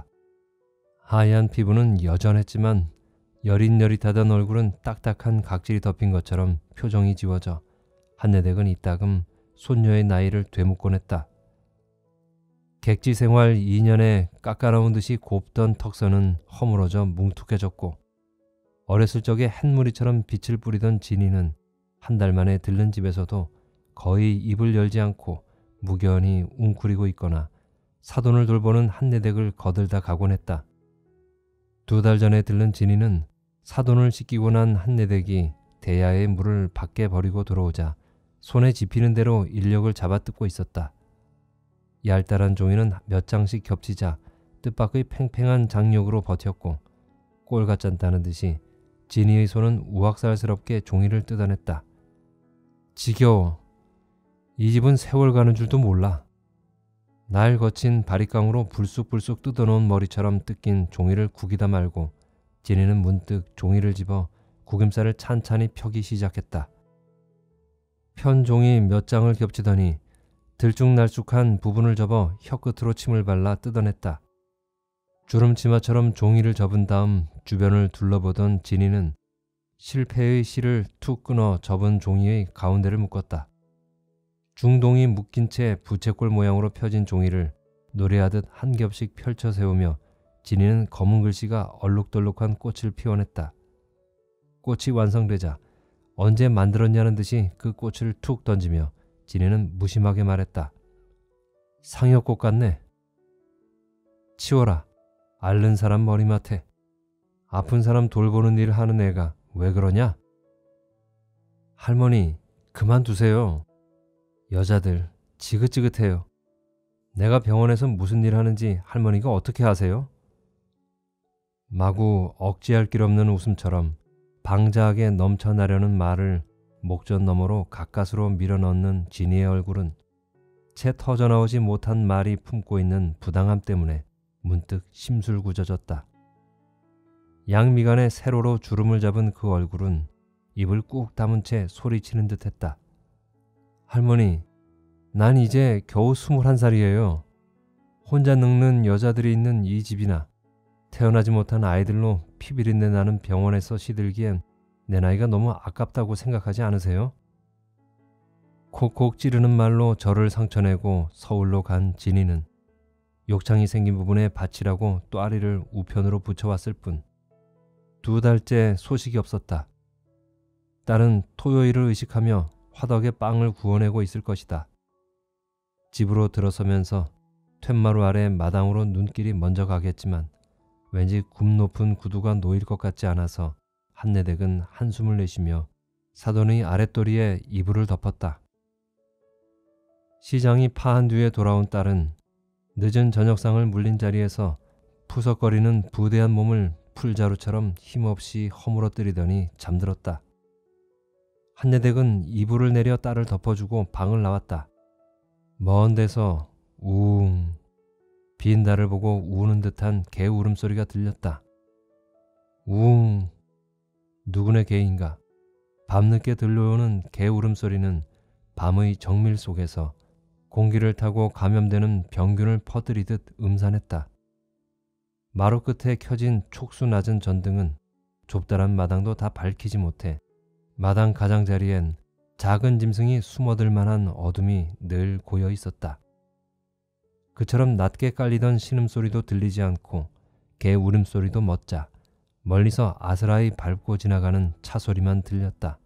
하얀 피부는 여전했지만 여릿여릿하던 얼굴은 딱딱한 각질이 덮인 것처럼 표정이 지워져 한내댁은 이따금 손녀의 나이를 되묻곤 했다. 객지 생활 2년에 깎아놓은 듯이 곱던 턱선은 허물어져 뭉툭해졌고 어렸을 적에 햇무리처럼 빛을 뿌리던 진이는 한 달 만에 들른 집에서도 거의 입을 열지 않고 무견히 웅크리고 있거나 사돈을 돌보는 한내댁을 거들다 가곤 했다. 2달 전에 들른 진이는 사돈을 씻기고 난 한내댁이 대야의 물을 밖에 버리고 들어오자 손에 집히는 대로 인력을 잡아뜯고 있었다. 얄짤한 종이는 몇 장씩 겹치자 뜻밖의 팽팽한 장력으로 버텼고 꼴 같잔다는 듯이 진이의 손은 우악살스럽게 종이를 뜯어냈다. 지겨워. 이 집은 세월 가는 줄도 몰라. 날 거친 바릿강으로 불쑥불쑥 뜯어놓은 머리처럼 뜯긴 종이를 구기다 말고 진이는 문득 종이를 집어 구김살을 찬찬히 펴기 시작했다. 편 종이 몇 장을 겹치더니 들쭉날쭉한 부분을 접어 혀끝으로 침을 발라 뜯어냈다. 주름치마처럼 종이를 접은 다음 주변을 둘러보던 진이는 실패의 실을 툭 끊어 접은 종이의 가운데를 묶었다. 중동이 묶인 채 부채꼴 모양으로 펴진 종이를 노래하듯 한 겹씩 펼쳐 세우며 진이는 검은 글씨가 얼룩덜룩한 꽃을 피워냈다. 꽃이 완성되자 언제 만들었냐는 듯이 그 꽃을 툭 던지며 진이는 무심하게 말했다. 상여꽃 같네. 치워라. 앓는 사람 머리맡에. 아픈 사람 돌보는 일 하는 애가 왜 그러냐? 할머니, 그만두세요. 여자들 지긋지긋해요. 내가 병원에서 무슨 일 하는지 할머니가 어떻게 아세요? 마구 억지할 길 없는 웃음처럼 방자하게 넘쳐나려는 말을 목전 너머로 가까스로 밀어넣는 진이의 얼굴은 채 터져나오지 못한 말이 품고 있는 부당함 때문에 문득 심술궂어졌다. 양미간에 세로로 주름을 잡은 그 얼굴은 입을 꾹 다문 채 소리치는 듯했다. 할머니, 난 이제 겨우 21살이에요. 혼자 늙는 여자들이 있는 이 집이나 태어나지 못한 아이들로 피비린내 나는 병원에서 시들기엔 내 나이가 너무 아깝다고 생각하지 않으세요? 콕콕 찌르는 말로 저를 상처내고 서울로 간 진이는 욕창이 생긴 부분에 받치라고 또아리를 우편으로 붙여왔을 뿐 2달째 소식이 없었다. 딸은 토요일을 의식하며 화덕에 빵을 구워내고 있을 것이다. 집으로 들어서면서 툇마루 아래 마당으로 눈길이 먼저 가겠지만 왠지 굽 높은 구두가 놓일 것 같지 않아서 한내댁은 한숨을 내쉬며 사돈의 아랫도리에 이불을 덮었다. 시장이 파한 뒤에 돌아온 딸은 늦은 저녁상을 물린 자리에서 푸석거리는 부대한 몸을 풀자루처럼 힘없이 허물어뜨리더니 잠들었다. 한내댁은 이불을 내려 딸을 덮어주고 방을 나왔다. 먼 데서 우웅 빈 달을 보고 우는 듯한 개 울음소리가 들렸다. 우웅 누구네 개인가. 밤늦게 들려오는 개 울음소리는 밤의 정밀 속에서 공기를 타고 감염되는 병균을 퍼뜨리듯 음산했다. 마루 끝에 켜진 촉수 낮은 전등은 좁다란 마당도 다 밝히지 못해 마당 가장자리엔 작은 짐승이 숨어들 만한 어둠이 늘 고여 있었다. 그처럼 낮게 깔리던 신음소리도 들리지 않고 개 울음소리도 멎자 멀리서 아스라이 밟고 지나가는 차소리만 들렸다.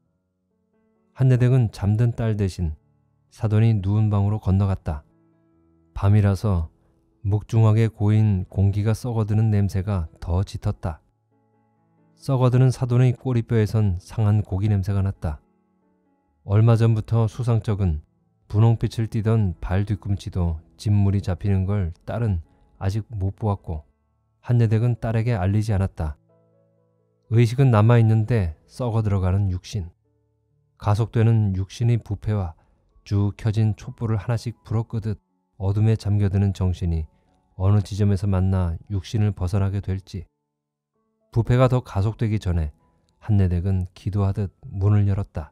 한내댁은 잠든 딸 대신 사돈이 누운 방으로 건너갔다. 밤이라서 묵중하게 고인 공기가 썩어드는 냄새가 더 짙었다. 썩어드는 사돈의 꼬리뼈에선 상한 고기 냄새가 났다. 얼마 전부터 수상쩍은 분홍빛을 띠던 발 뒤꿈치도 진물이 잡히는 걸 딸은 아직 못 보았고 한내댁은 딸에게 알리지 않았다. 의식은 남아있는데 썩어 들어가는 육신. 가속되는 육신의 부패와 쭉 켜진 촛불을 하나씩 불어끄듯 어둠에 잠겨드는 정신이 어느 지점에서 만나 육신을 벗어나게 될지. 부패가 더 가속되기 전에 한내댁은 기도하듯 문을 열었다.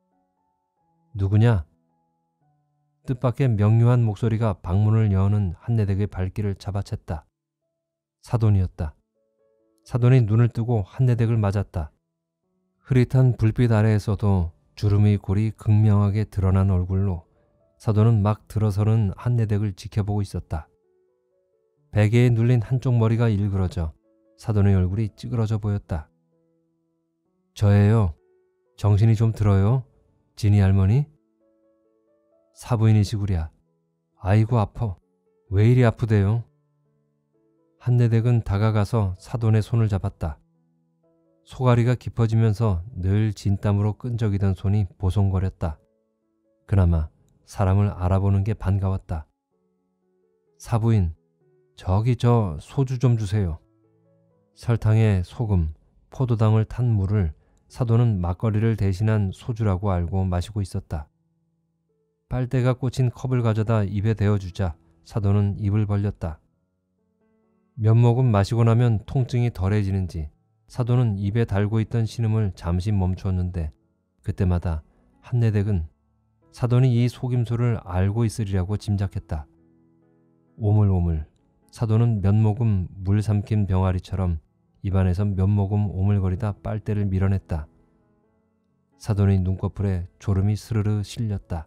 누구냐? 뜻밖의 명료한 목소리가 방문을 여는 한내댁의 발길을 잡아챘다. 사돈이었다. 사돈이 눈을 뜨고 한내댁을 맞았다. 흐릿한 불빛 아래에서도 주름의 골이 극명하게 드러난 얼굴로 사돈은 막 들어서는 한내댁을 지켜보고 있었다. 베개에 눌린 한쪽 머리가 일그러져 사돈의 얼굴이 찌그러져 보였다. 저예요. 정신이 좀 들어요? 진이 할머니? 사부인이시구랴. 아이고 아파. 왜 이리 아프대요? 한내댁은 다가가서 사돈의 손을 잡았다. 소가리가 깊어지면서 늘 진땀으로 끈적이던 손이 보송거렸다. 그나마 사람을 알아보는 게 반가웠다. 사부인, 저기 저 소주 좀 주세요. 설탕에 소금, 포도당을 탄 물을 사돈은 막걸리를 대신한 소주라고 알고 마시고 있었다. 빨대가 꽂힌 컵을 가져다 입에 대어주자 사돈은 입을 벌렸다. 몇 모금 마시고 나면 통증이 덜해지는지 사돈은 입에 달고 있던 신음을 잠시 멈추었는데 그때마다 한내댁은 사돈이 이 속임수를 알고 있으리라고 짐작했다. 오물오물 사돈은 몇 모금 물 삼킨 병아리처럼 입안에서 몇 모금 오물거리다 빨대를 밀어냈다. 사돈의 눈꺼풀에 졸음이 스르르 실렸다.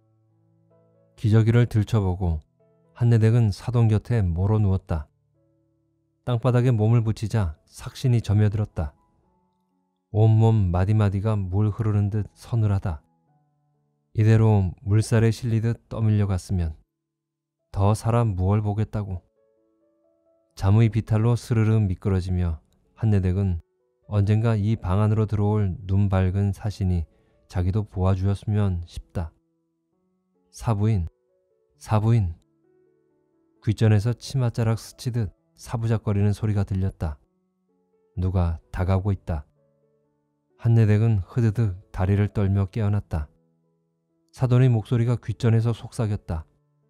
기저귀를 들춰보고 한내댁은 사돈 곁에 몰어 누웠다. 땅바닥에 몸을 붙이자 삭신이 점여들었다. 온몸 마디마디가 물 흐르는 듯 서늘하다. 이대로 물살에 실리듯 떠밀려 갔으면 더 살아 무얼 보겠다고. 잠의 비탈로 스르르 미끄러지며 한내댁은 언젠가 이 방 안으로 들어올 눈 밝은 사신이 자기도 보아주었으면 싶다. 사부인, 사부인. 귓전에서 치맛자락 스치듯 사부작거리는 소리가 들렸다. 누가 다가오고 있다. 한내댁은 흐드득 다리를 떨며 깨어났다. 사돈의 목소리가 귓전에서 속삭였다.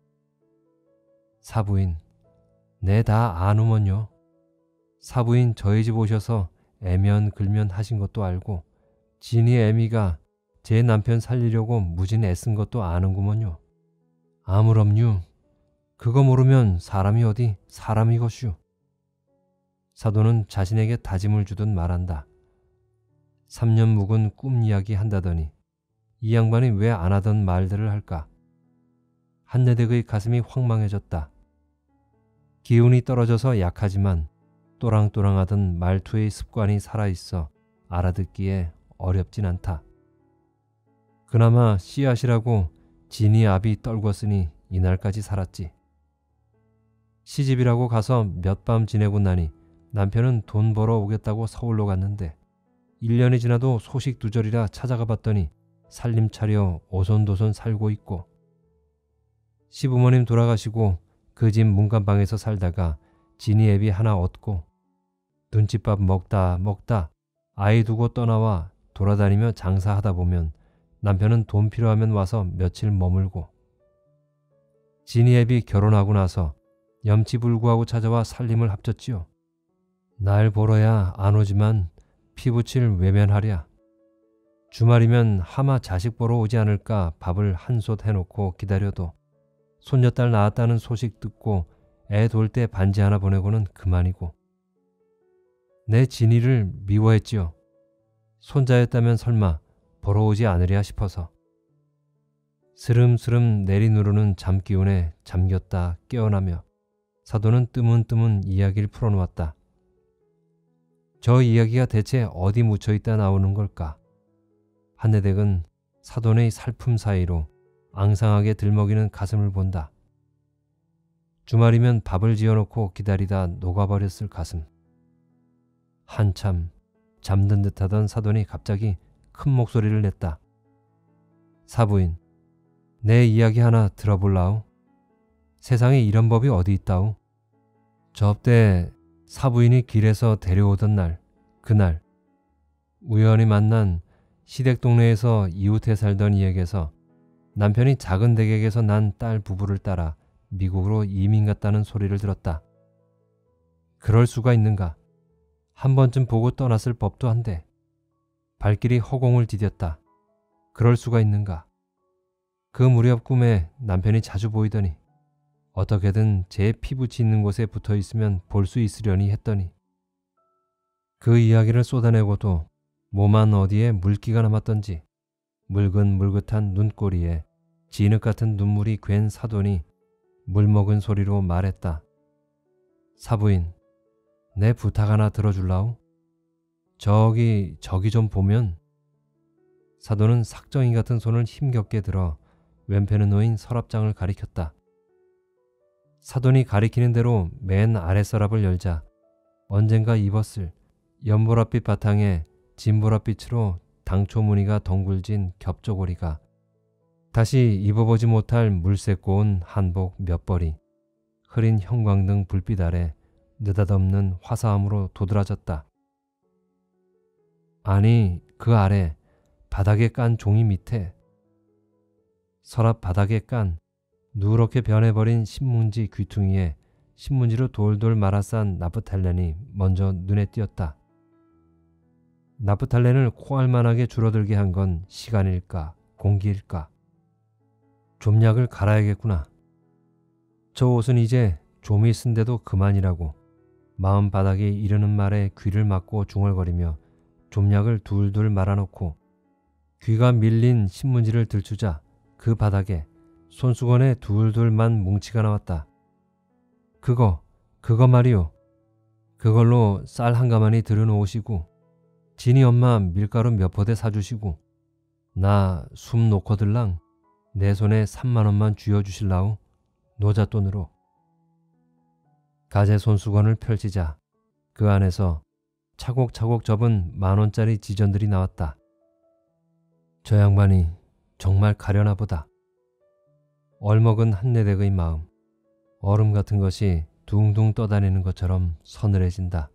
사부인, 내 다 아누먼요. 사부인 저희 집 오셔서 애면 글면 하신 것도 알고 진이 애미가 제 남편 살리려고 무진 애쓴 것도 아는구먼요. 아무럼요. 그거 모르면 사람이 어디 사람이것슈. 사돈은 자신에게 다짐을 주듯 말한다. 3년 묵은 꿈 이야기 한다더니 이 양반이 왜 안 하던 말들을 할까? 한내댁의 가슴이 황망해졌다. 기운이 떨어져서 약하지만 또랑또랑하던 말투의 습관이 살아있어 알아듣기에 어렵진 않다. 그나마 씨앗이라고 진이 압이 떨궜으니 이날까지 살았지. 시집이라고 가서 몇 밤 지내고 나니 남편은 돈 벌어 오겠다고 서울로 갔는데 1년이 지나도 소식 두절이라 찾아가 봤더니 살림 차려 오손도손 살고 있고, 시부모님 돌아가시고 그 집 문간방에서 살다가 진이 애비 하나 얻고 눈칫밥 먹다 아이 두고 떠나와 돌아다니며 장사하다 보면 남편은 돈 필요하면 와서 며칠 머물고, 진이 애비 결혼하고 나서 염치불구하고 찾아와 살림을 합쳤지요. 날 보러야 안 오지만 피부칠 외면하랴. 주말이면 하마 자식 보러 오지 않을까 밥을 한솥 해놓고 기다려도 손녀딸 낳았다는 소식 듣고 애 돌 때 반지 하나 보내고는 그만이고. 내 진이를 미워했지요. 손자였다면 설마 보러 오지 않으랴 싶어서. 스름스름 내리누르는 잠기운에 잠겼다 깨어나며 사돈은 뜨문뜨문 이야기를 풀어놓았다. 저 이야기가 대체 어디 묻혀있다 나오는 걸까? 한내댁은 사돈의 살품 사이로 앙상하게 들먹이는 가슴을 본다. 주말이면 밥을 지어놓고 기다리다 녹아버렸을 가슴. 한참 잠든 듯하던 사돈이 갑자기 큰 목소리를 냈다. 사부인, 내 이야기 하나 들어볼라우? 세상에 이런 법이 어디 있다우? 저때 사부인이 길에서 데려오던 날, 그날 우연히 만난 시댁 동네에서 이웃에 살던 이에게서 남편이 작은 댁에게서 난 딸 부부를 따라 미국으로 이민 갔다는 소리를 들었다. 그럴 수가 있는가? 한 번쯤 보고 떠났을 법도 한데 발길이 허공을 디뎠다. 그럴 수가 있는가? 그 무렵 꿈에 남편이 자주 보이더니 어떻게든 제 피부치 있는 곳에 붙어 있으면 볼 수 있으려니 했더니 그 이야기를 쏟아내고도 몸 안 어디에 물기가 남았던지 물긋물긋한 눈꼬리에 진흙 같은 눈물이 괜 사돈이 물먹은 소리로 말했다. 사부인, 내 부탁 하나 들어줄라우? 저기 좀 보면. 사돈은 삭정이 같은 손을 힘겹게 들어 왼편에 놓인 서랍장을 가리켰다. 사돈이 가리키는 대로 맨 아래 서랍을 열자 언젠가 입었을 연보랏빛 바탕에 진보랏빛으로 당초 무늬가 덩굴진 겹조고리가 다시 입어보지 못할 물색 고운 한복 몇 벌이 흐린 형광등 불빛 아래 느닷없는 화사함으로 도드라졌다. 아니, 그 아래 바닥에 깐 종이 밑에 서랍 바닥에 깐 누렇게 변해버린 신문지 귀퉁이에 신문지로 돌돌 말아싼 나프탈렌이 먼저 눈에 띄었다. 나프탈렌을 코알만하게 줄어들게 한 건 시간일까 공기일까? 좀약을 갈아야겠구나. 저 옷은 이제 좀이 쓴데도 그만이라고 마음 바닥에 이르는 말에 귀를 막고 중얼거리며 좀약을 둘둘 말아놓고 귀가 밀린 신문지를 들추자 그 바닥에 손수건에 둘둘만 뭉치가 나왔다. 그거 말이오. 그걸로 쌀 한 가마니 들여놓으시고 진이 엄마 밀가루 몇 포대 사주시고 나 숨 놓고들랑 내 손에 3만 원만 쥐어주실라우? 노잣돈으로. 가재 손수건을 펼치자 그 안에서 차곡차곡 접은 10,000원짜리 지전들이 나왔다. 저 양반이 정말 가려나 보다. 얼먹은 한내댁의 마음, 얼음 같은 것이 둥둥 떠다니는 것처럼 서늘해진다.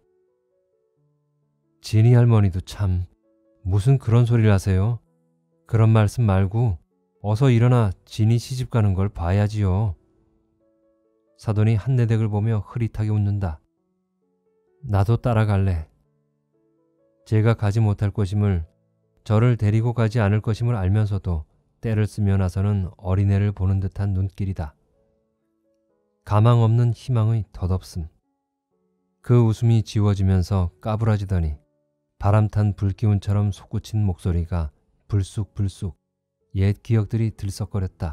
진이 할머니도 참 무슨 그런 소리를 하세요? 그런 말씀 말고 어서 일어나 진이 시집 가는 걸 봐야지요. 사돈이 한내댁을 보며 흐릿하게 웃는다. 나도 따라갈래. 제가 가지 못할 것임을, 저를 데리고 가지 않을 것임을 알면서도 때를 쓰며 나서는 어린애를 보는 듯한 눈길이다. 가망 없는 희망의 덧없음. 그 웃음이 지워지면서 까부라지더니 바람탄 불기운처럼 솟구친 목소리가 불쑥불쑥 옛 기억들이 들썩거렸다.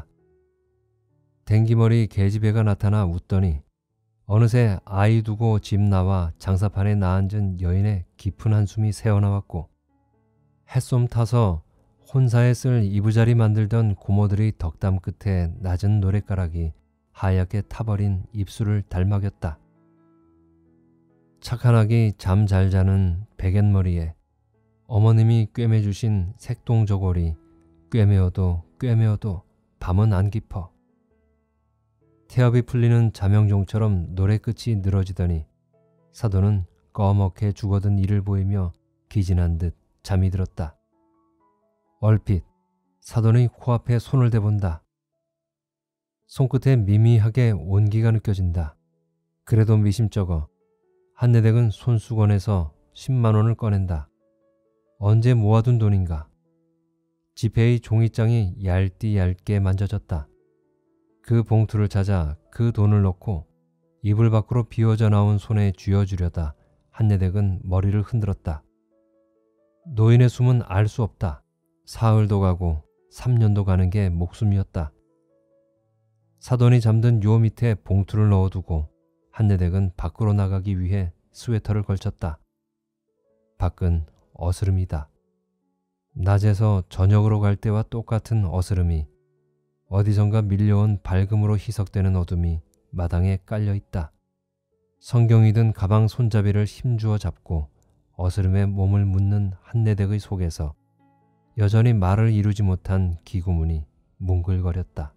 댕기머리 계집애가 나타나 웃더니 어느새 아이 두고 집 나와 장사판에 나앉은 여인의 깊은 한숨이 새어나왔고 햇솜 타서 혼사에 쓸 이부자리 만들던 고모들의 덕담 끝에 낮은 노랫가락이 하얗게 타버린 입술을 닮아겼다. 착한 아기 잠 잘 자는 베갯머리에 어머님이 꿰매주신 색동저고리 꿰매어도 밤은 안 깊어. 태엽이 풀리는 자명종처럼 노래 끝이 늘어지더니 사돈은 꺼멓게 죽어든 이를 보이며 기진한 듯 잠이 들었다. 얼핏 사돈의 코앞에 손을 대본다. 손끝에 미미하게 온기가 느껴진다. 그래도 미심쩍어 한내댁은 손수건에서 10만 원을 꺼낸다. 언제 모아둔 돈인가? 지폐의 종이장이 얇게 만져졌다. 그 봉투를 찾아 그 돈을 넣고 이불 밖으로 비워져 나온 손에 쥐어주려다 한내댁은 머리를 흔들었다. 노인의 숨은 알 수 없다. 사흘도 가고 3년도 가는 게 목숨이었다. 사돈이 잠든 요 밑에 봉투를 넣어두고 한내댁은 밖으로 나가기 위해 스웨터를 걸쳤다. 밖은 어스름이다. 낮에서 저녁으로 갈 때와 똑같은 어스름이, 어디선가 밀려온 밝음으로 희석되는 어둠이 마당에 깔려 있다. 성경이 든 가방 손잡이를 힘주어 잡고 어스름에 몸을 묻는 한내댁의 속에서 여전히 말을 이루지 못한 기구문이 뭉글거렸다.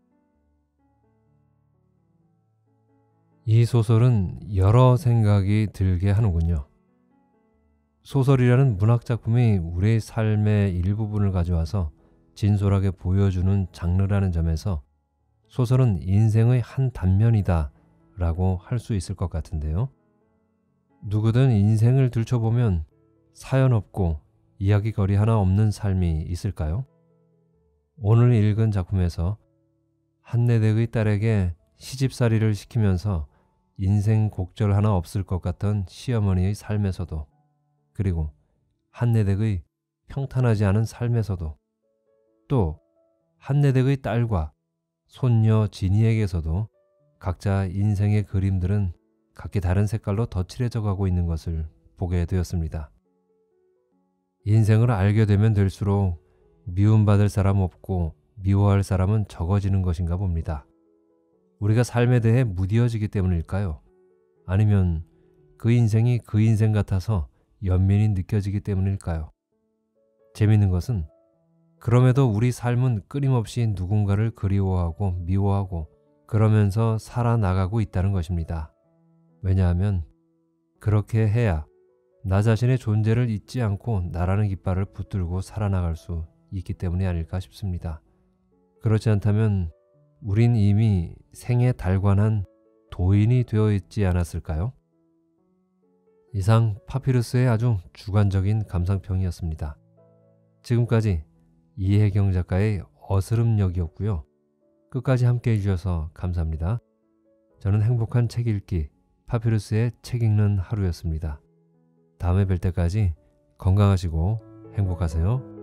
이 소설은 여러 생각이 들게 하는군요. 소설이라는 문학작품이 우리의 삶의 일부분을 가져와서 진솔하게 보여주는 장르라는 점에서 소설은 인생의 한 단면이다 라고 할 수 있을 것 같은데요. 누구든 인생을 들춰보면 사연 없고 이야기거리 하나 없는 삶이 있을까요? 오늘 읽은 작품에서 한내댁의 딸에게 시집살이를 시키면서 인생 곡절 하나 없을 것 같던 시어머니의 삶에서도, 그리고 한내댁의 평탄하지 않은 삶에서도, 또 한내댁의 딸과 손녀 진이에게서도 각자 인생의 그림들은 각기 다른 색깔로 덧칠해져 가고 있는 것을 보게 되었습니다. 인생을 알게 되면 될수록 미움받을 사람 없고 미워할 사람은 적어지는 것인가 봅니다. 우리가 삶에 대해 무뎌지기 때문일까요? 아니면 그 인생이 그 인생 같아서 연민이 느껴지기 때문일까요? 재밌는 것은 그럼에도 우리 삶은 끊임없이 누군가를 그리워하고 미워하고 그러면서 살아나가고 있다는 것입니다. 왜냐하면 그렇게 해야 나 자신의 존재를 잊지 않고 나라는 깃발을 붙들고 살아나갈 수 있기 때문이 아닐까 싶습니다. 그렇지 않다면 우린 이미 생에 달관한 도인이 되어 있지 않았을까요? 이상 파피루스의 아주 주관적인 감상평이었습니다. 지금까지 이혜경 작가의 어스름역이었고요. 끝까지 함께해 주셔서 감사합니다. 저는 행복한 책 읽기, 파피루스의 책 읽는 하루였습니다. 다음에 뵐 때까지 건강하시고 행복하세요.